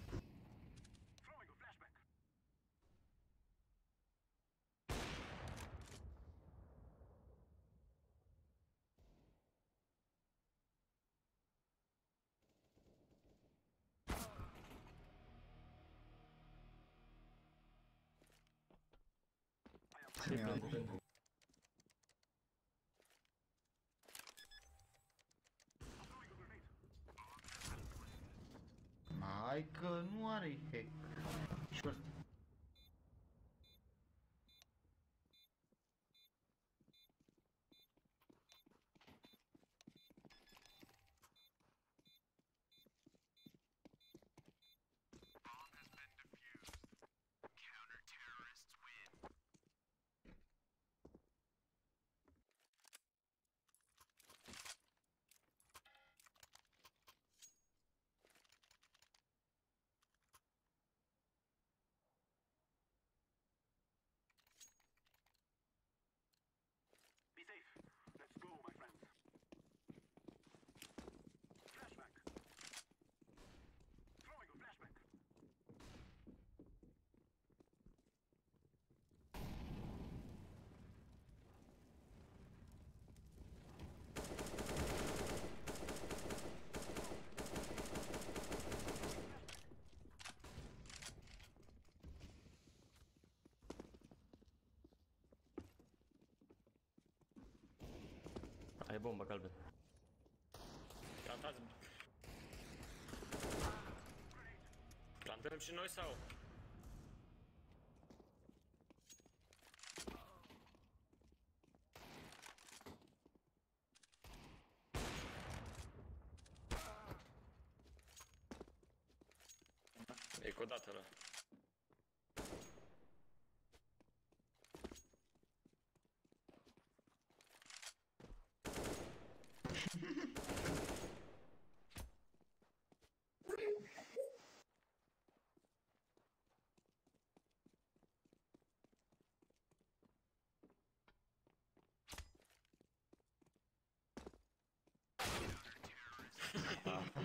Hai că nu are hack. Short. Ai bomba galben. Plantați. Plantăm și noi sau? E codat ăla.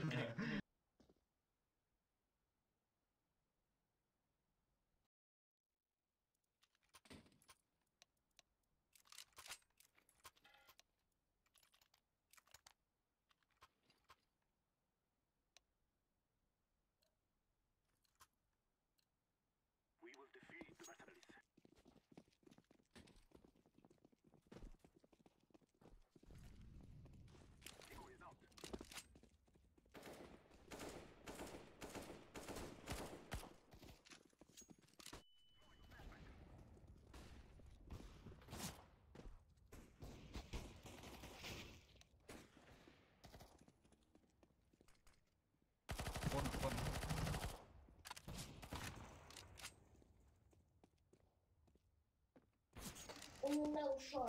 Bun, bun. Unul meu ușor.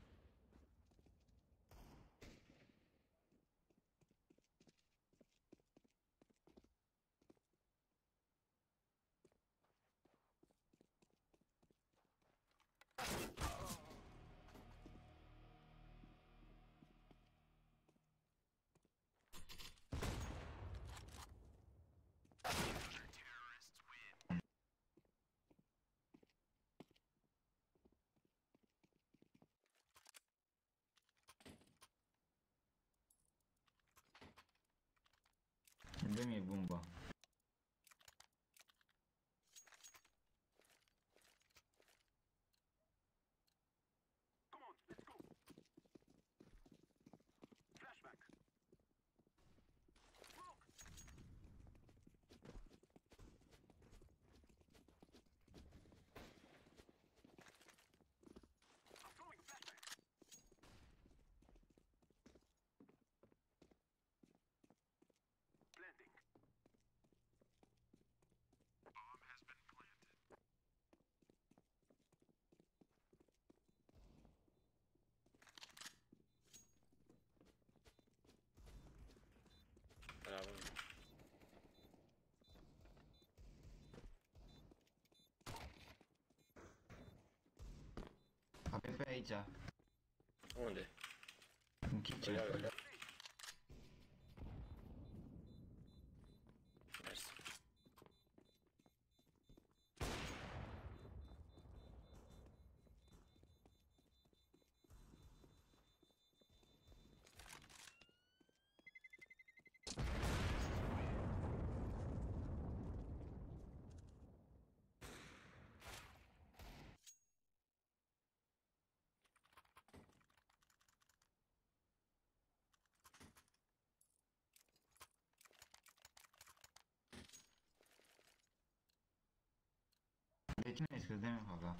Dă-mi bomba. Bravo. Avem pe aici. Unde? În kitchen. Ia, ia. Mersi. De cine ai scris? Dă-mi hava.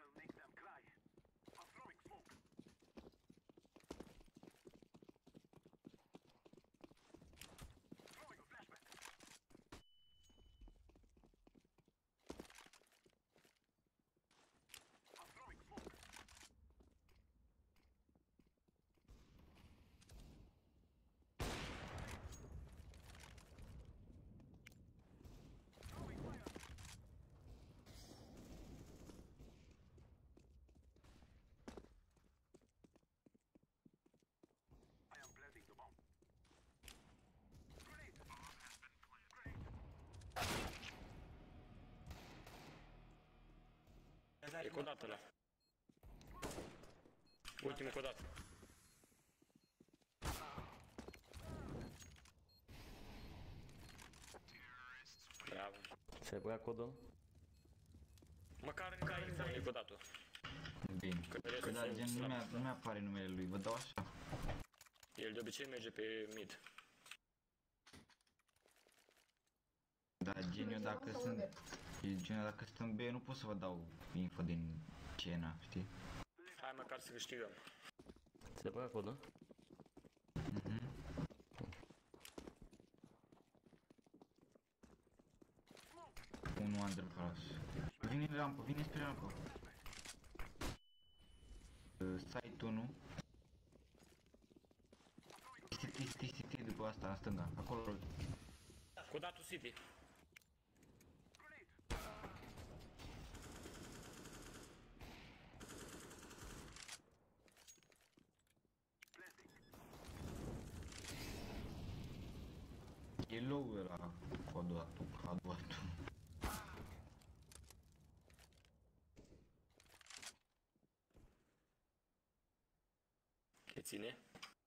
E codat ăla. Ultimul codat. Bravo. Ți-ai băgat codul? Măcar în care e codatul. Bine. Că Că restul dar sunt gen nu slab. mi-a- nu mi-apare numele lui, vă dau așa. El de obicei merge pe mid. Dar gen eu dacă sunt... Gen eu dacă sunt în B, nu pot să vă dau info din cena, știi? Hai măcar să câștigăm. Ți-ai băgat codul? Mhm. Unu underpass. Vine rampă, vine spre rampă. Uh, Site unu. City, city, city, după asta, în stânga, acolo. Codatul City. E low ăla codatul, codatul. Che ține?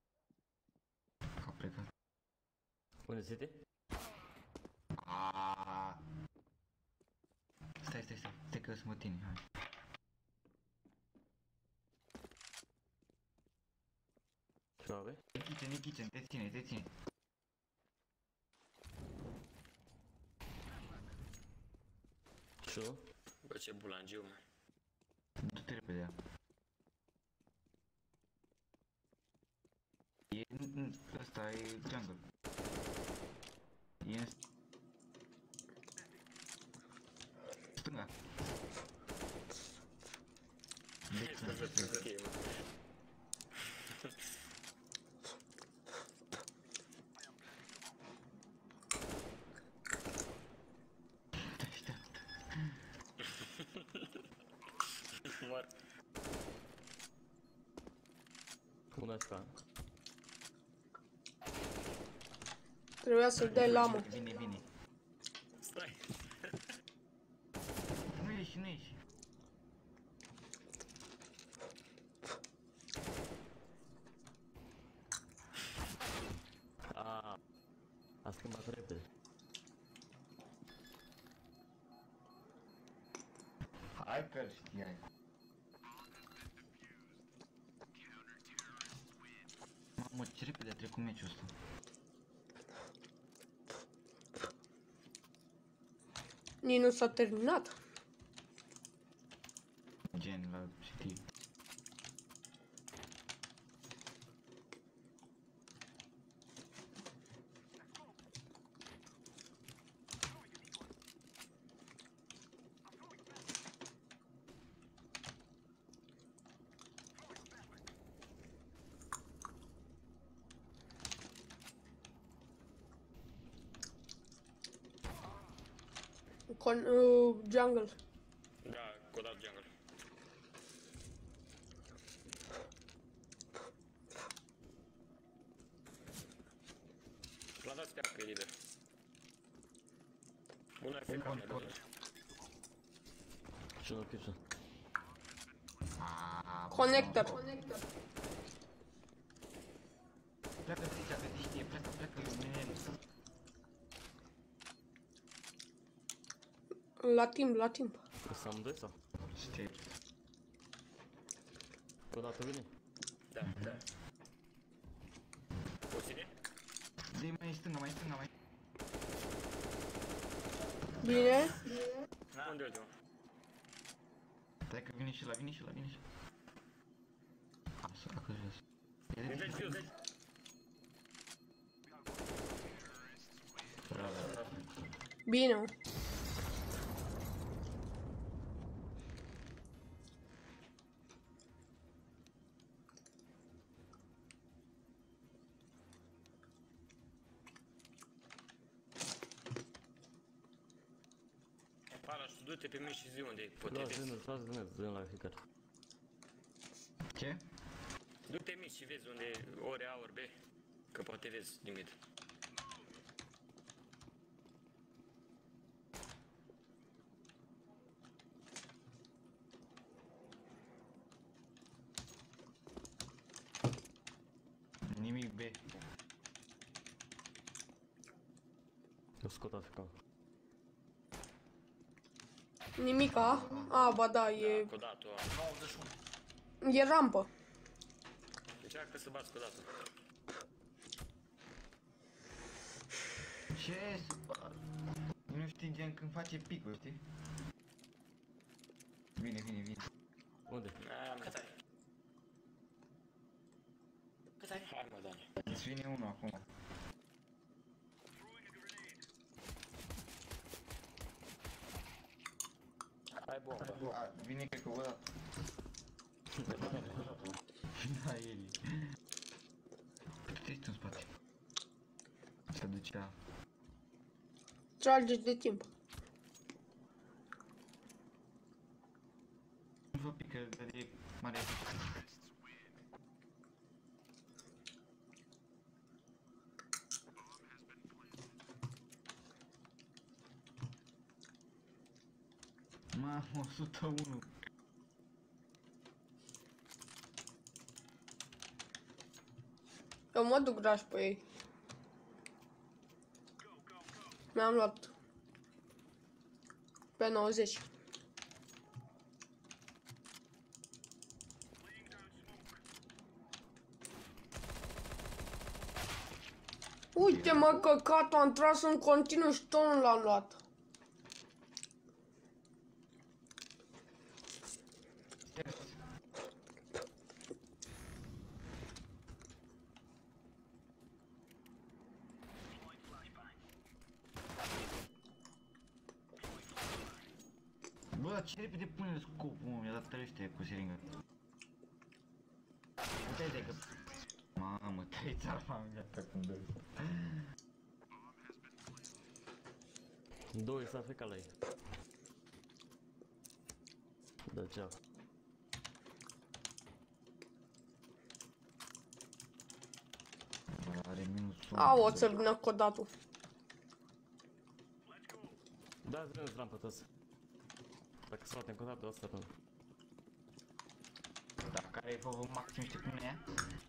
A plecat. Unde City? Aaaa. Stai, stai, stai, stai că să mă tine, hai. Ce ave? E kitchen, e kitchen, te ține, te ține. Ce? Bă, ce bulangiu, mă. Du-te repede. E... ăsta e jungle. E în... stânga. Ok, mă. Mor. Una asta. Trebuia să-i dai lamă. Vine, vine. Stai. Nu ieși, nu ieși. A, a schimbat repede. Hai că-l știai. Mamă, ce repede a trecut meciul ăsta. Nici nu s-a terminat. Gen la City. Con, uh, jungle. Da, codat jungle. Plantați pe că e liber. Una F K, mă, doamne. Ce nu kitchen? Connector. Pleacă City, că te știe, pleacă, pleacă, nenel. La timp, la timp. Ăsta am doi sau? Știi. Odată vine? Da, da. O ține? Dă-i mai stânga, mai stânga, mai... Bine. Unde ultimul? Stai că vine și la, vine și la, vine și la. A, săracă jos. Îmi vezi jos. Bine. Paraș, tu du-te pe mine și zi unde e Da, potrivit. zi-mi, lasă de net, zi-mi la fiecare. Ce? Du-te mici și vezi unde e ori A, ori B. Că poate vezi din mid. Nimic B. Eu scot Africa. Nimica. A, ba da, e... Codatul A. nouăzeci și unu. E rampă. Încearcă să bați codatul. Ce să fac? Nu știi, gen când face picul, știi? Vine, vine, vine. Unde? Cât ai? Cât ai? Hai mă, Dani. Îți vine unul acum. Hai bombă. A, vine cred că o dată. Da, el. Tu ești în spate. Se ducea. Trageți de timp. Nu vă pică, dar e mare efect. Mamă, o sută unu. Eu mă duc graș pe ei. Mi-am luat pe nouăzeci. Uite mă, căcatul, am tras în continuu și tot nu l-am luat. Bă, dar ce repede pune scopul, mă, mi-a dat trește cu seringă. Uite-te că... Mamă, trei țarfa în viața când dă. Doi s-a fecat la ei. Degeaba. Are minus unu. Au, o să vină codatul. Da, vreau rampa toți. Dacă s-o atent codatul, o să rămân. Dacă ai făcut maxim, știi cum e?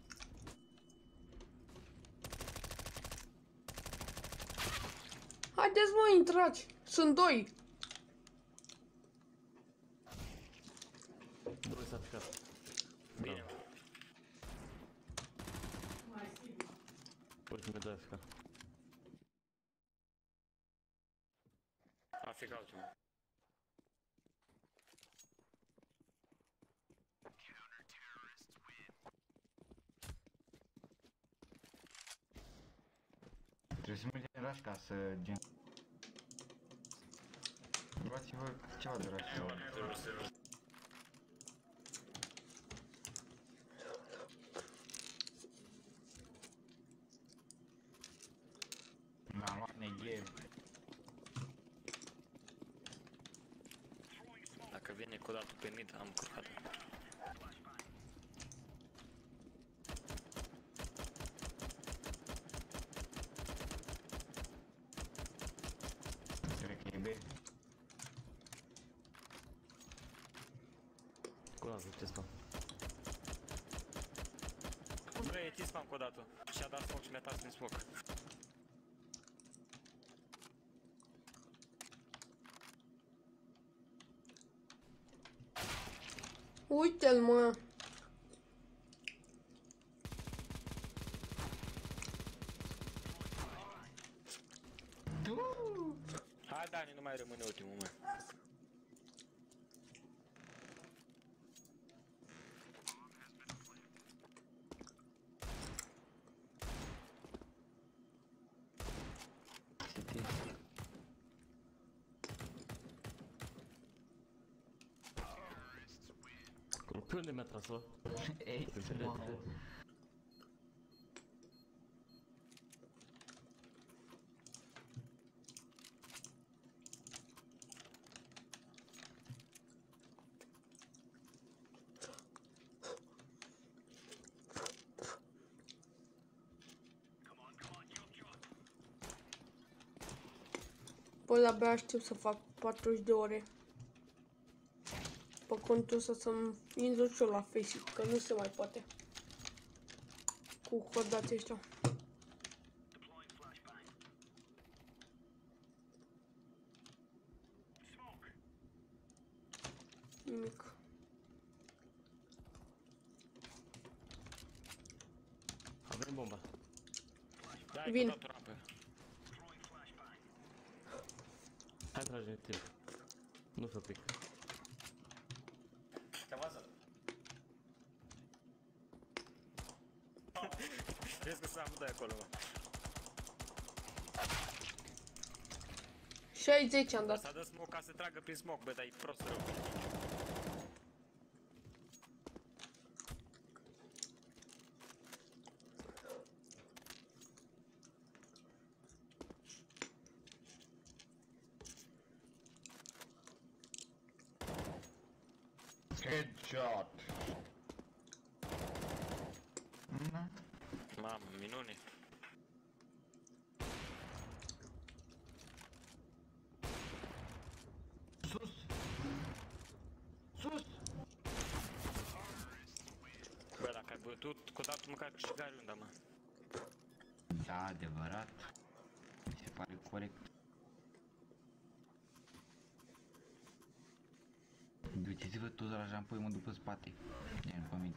Haideți mă, intrați! Sunt doi! Doi s-a fecat. Bine. Ultimul doi a fecat. A fecat ultimul. Trebuie să mergem în rush ca să gen... Luați-vă ceva de rush. M-am luat neghe. Dacă vine codatul pe mid, am curcat. Cred că e B. Cunoaște ce spam. Bă, e T-spam codatul. Și-a dat smoke și mi-a tras prin smoke. Uite-l mă! Hai, Dani, nu mai rămâne ultimul, mă. Pe unde mi-a tras ăla? Ei, mă. Bă, abia aștept să fac patruzeci de ore. Pe contul ăsta să-mi intru și eu la Facebook, că nu se mai poate. Cu codații ăștia. Nimic. Avem bomba. Dai, Vin. codatul rampă. Hai trage timp. Nu fă pic. Te-am văzut. Vezi că sunt amândoi acolo, mă. șaizeci am dat. S-a dat smoke ca să tragă prin smoke, bă, dar e prost rău. Headshot. Na. Mamă, minune. Sus. tu cu dată măcar câștigari unda, mă. Da, adevărat. Mi se pare corect. Duceți-vă toți la jampoi, mă, după spate. E, după mine.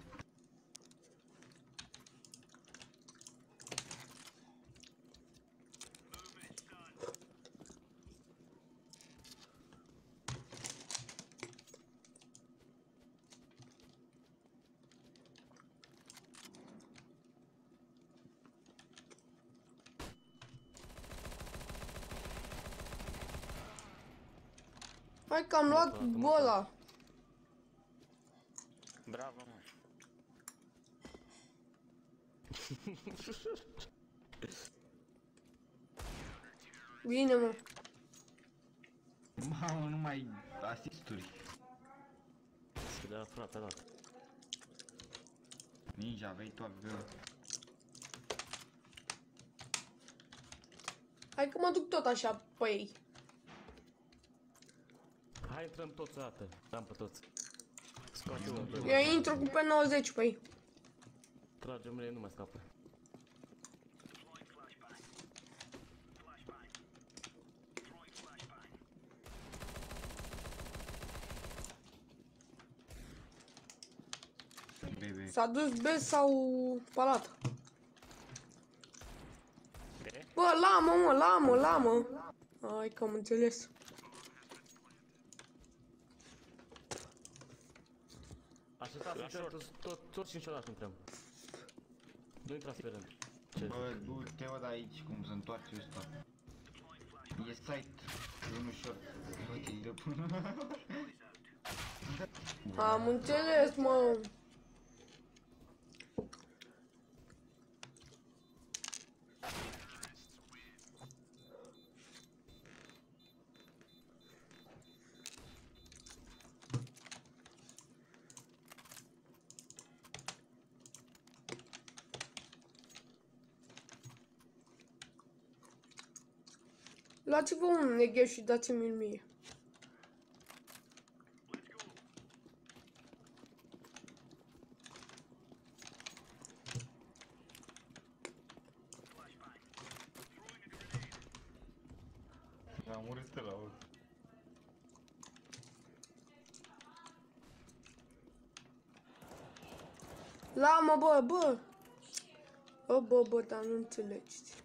Hai că am luat bola. Bravo, mă. Bine, mă. Mamă, numai asisturi. Se dea aproape dat. Ninja, aveai tu avion. Hai că mă duc tot așa pe ei. Hai, intrăm toți dată. Dăm pe toți. Scoate unul. Eu intru cu P nouăzeci pe ei. Tragem ei, nu mai scapă. S-a dus B sau palat? Bă, lamă, mă, lamă, lamă. Hai că am înțeles. Așteptați să intrăm toți, tot, toți niciodată intrăm. Nu intrați pe rând. Bă, du-te o de aici, cum se întoarce ăsta. E site, unul short. Uite-i de până. Am înțeles, mă. Luați-vă un negheș și dați-mi-l mie. A murit ăla, bă. Lamă, bă, bă. Bă, bă, bă, dar nu înțelegeți.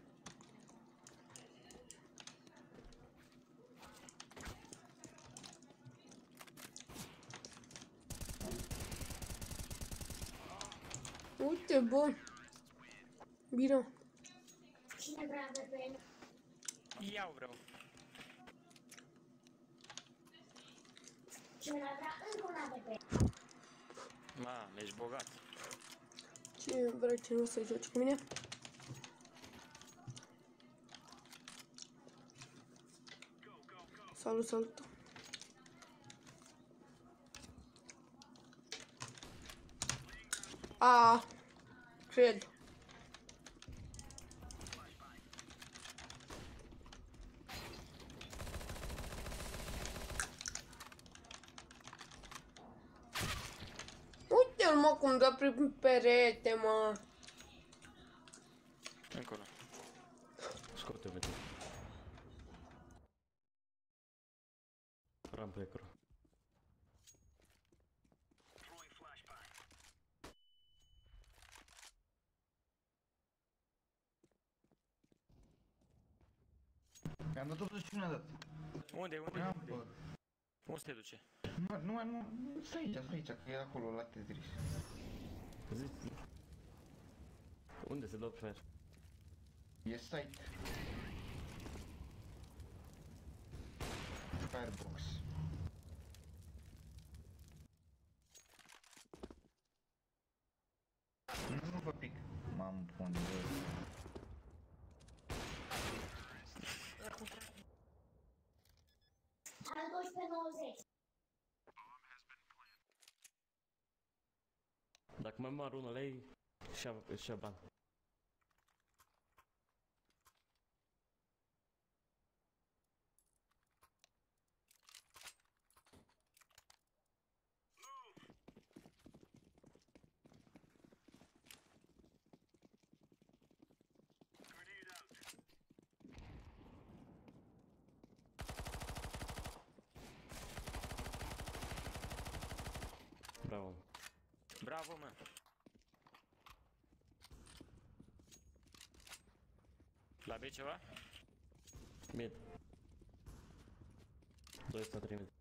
Uite, bă. Bine. Cine vrea de pe Iau vreau. Cine vrea încă una de pe Ma, ești bogat. Cine vrea cineva să joci cu mine? Salut, salut. A, cred. Uite-l, mă, cum dă prin perete, mă. Încolo. Scoate, vede. Rampă ecru. Mi-am dat optzeci și unu dat. Unde, unde, Ia, unde? bă. Unde se duce? Nu, nu, nu, stai aici, stai aici, că e acolo la Tetris. Zici. Unde se dă fair? E site. Firebox. Nu, nu vă pic. M-am pun de... Al doisprezece nouăzeci. Dacă mai mare unul lei, și-a bani. Bravo, mă. La B ceva? Mid. doi sta trei mid.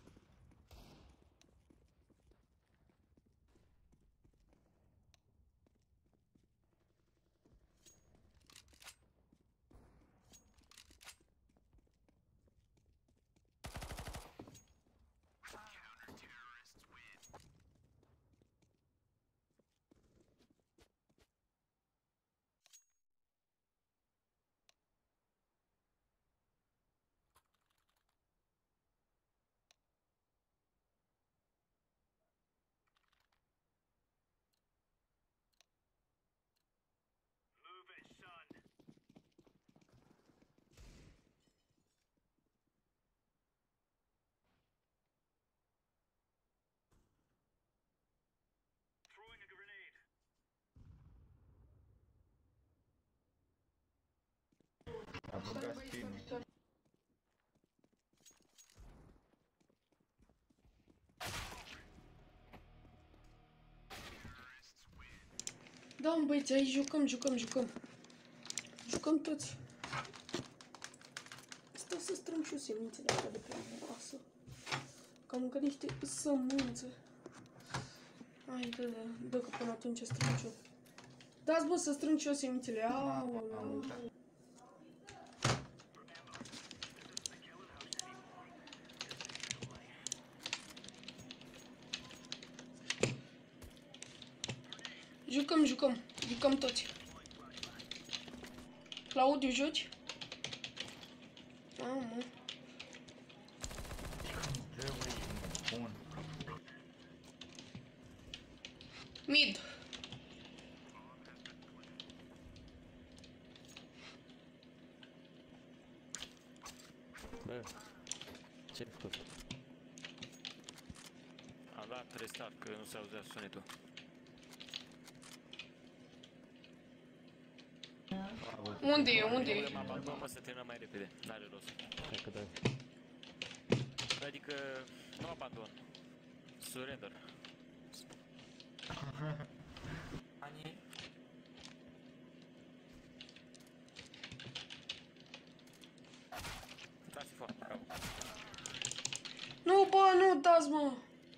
A băgat spinul. Da, băieți, aici jucăm, jucăm, jucăm. Jucăm toți. Stau să strâng și eu semințele astea de pe masă. Că am mâncat niște sămânțe. Hai, dă, dă, dă, că până atunci strâng și eu. Dați, bă, să strâng și eu semințele. Aoleu. Jucăm, jucăm, jucăm toți. Claudiu, joci? Mamă. Bun. Mid. Bă, ce-ai făcut? Am dat restart, că nu se auzea sunetul. Unde e? Unde e? Mă abandon, mă, să terminăm mai repede. N-are rost. Hai că dai. Adică, nu abandon. Surrender. Ani. Dați foc, bravo. Nu, bă, nu dați, mă.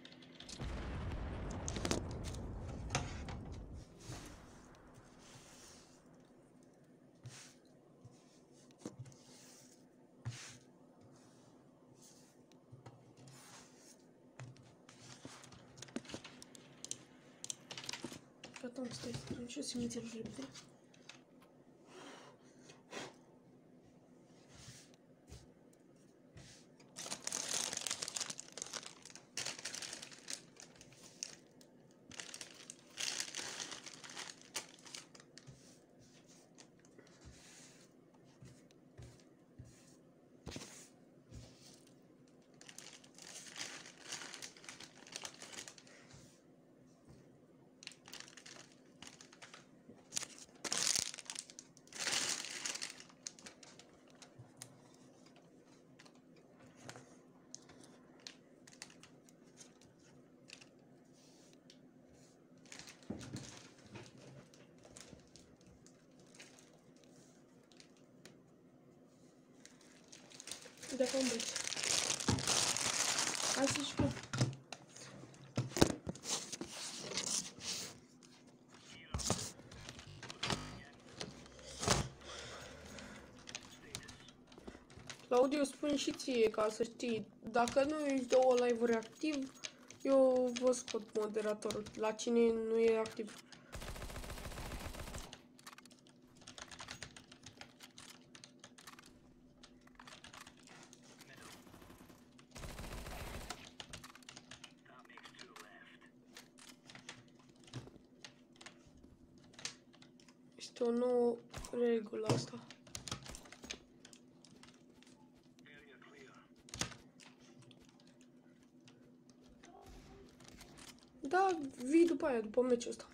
Gata, mă, stai, strâng și eu semințele repede. De acum, băieți. Hai să jucăm. Claudiu, spune și ție, ca să știi, dacă nu ești două live-uri activ, eu vă scot moderatorul, la cine nu e activ. Este o nouă regulă asta. Da, vii după aia, după meciul ăsta.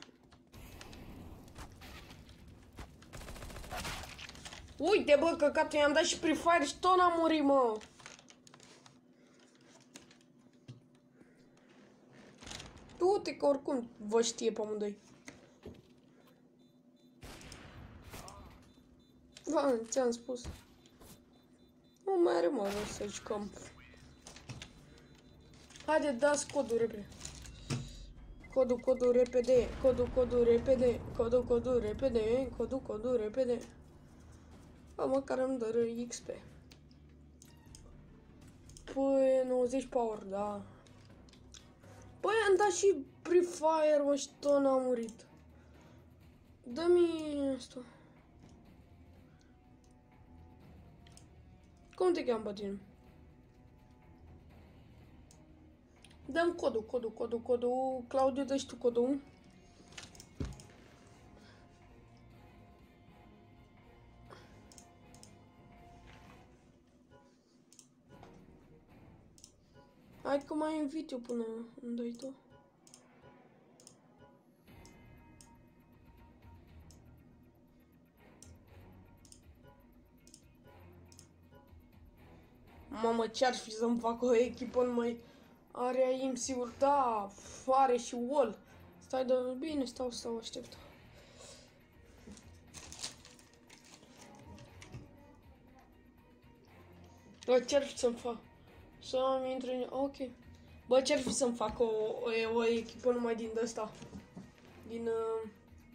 Uite, bă, căcatul, i-am dat și Free Fire și tot n-am murit, mă. Du-te că oricum vă știe pe amândoi. Da, ți-am spus. Nu mai are mă să jucăm. Haide, dați codul repede. Codul, codul repede. Codul, codul repede. Codul, codul repede. Codul, codul repede. Bă, măcar îmi dă X P. Păi, nouăzeci power, da. Băi, am dat și Free Fire, mă, și tot n-am murit. Dă-mi asta. Cum te cheamă pe tine? Dăm codul, codul, codul, codul. Claudiu, dă-și tu codul. Hai că mai invit eu până îmi dai tu. Mamă, ce-ar fi să-mi fac o echipă numai are aim sigur, da, are și wall. Stai de bine, stau, stau, aștept. Bă, ce-ar fi să-mi fac? Să-mi intre în... ok. Bă, ce-ar fi să-mi fac o, o, o echipă numai din ăsta? Din... Uh,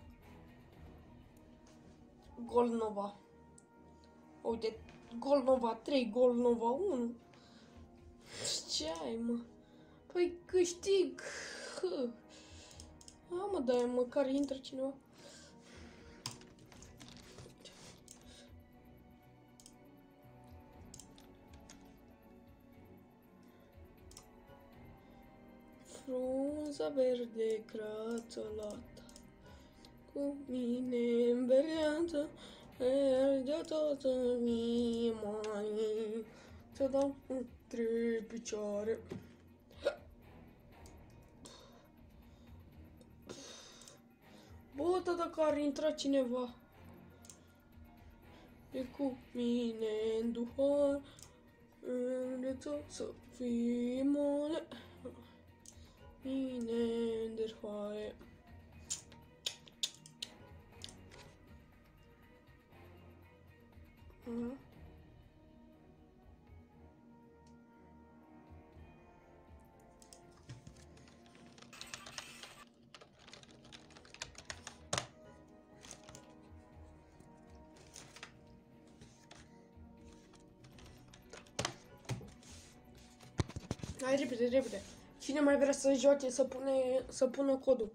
Gold Nova. Uite, Gold Nova trei, Gold Nova unu. Ce ai, mă? Păi câștig. A, mă, dar măcar intră cineva. Frunza verde crațolată cu mine în bereanță, de toată inima să dau între picioare. Bă, dar dacă ar intra cineva e cu mine în duhar, de tot să fii mole. Mine în derhoaie. Uh-huh. Hai repede, repede. Cine mai vrea să joace, să pune, să pună codul.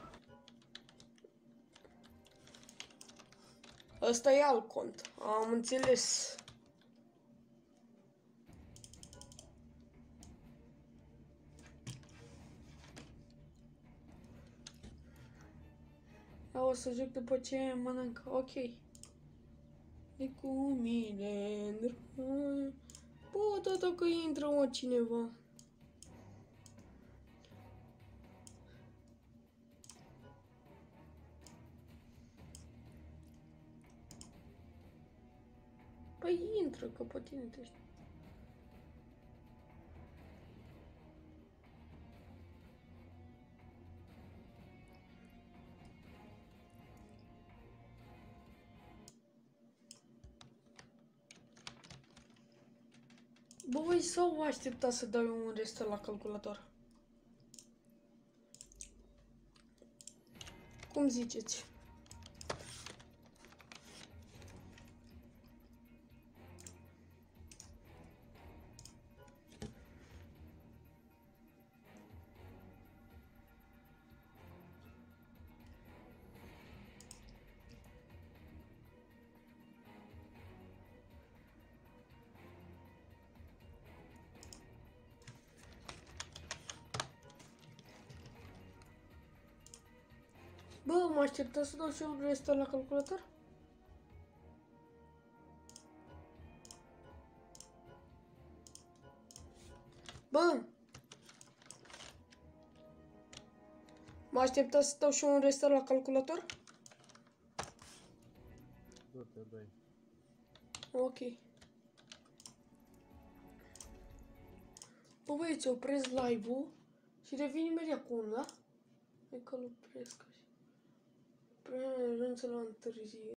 Ăsta e alt cont, am înțeles. A, o să joc după ce mănânc, ok. E cu mine. Bă, da, dacă intră o cineva. Păi intră, că pe tine te știu. Bă, voi sau aștepta să dau eu un restart la calculator? Cum ziceți? Bă, mă aștepta să dau și eu restart la calculator? Bă! Mă aștepta să dau și eu un restart la calculator? Du-te, băi. Ok. Bă, băieți, opresc live-ul Și revin imediat cu unul, da? Hai că-l opresc așa. Prea rând să-l întârzie.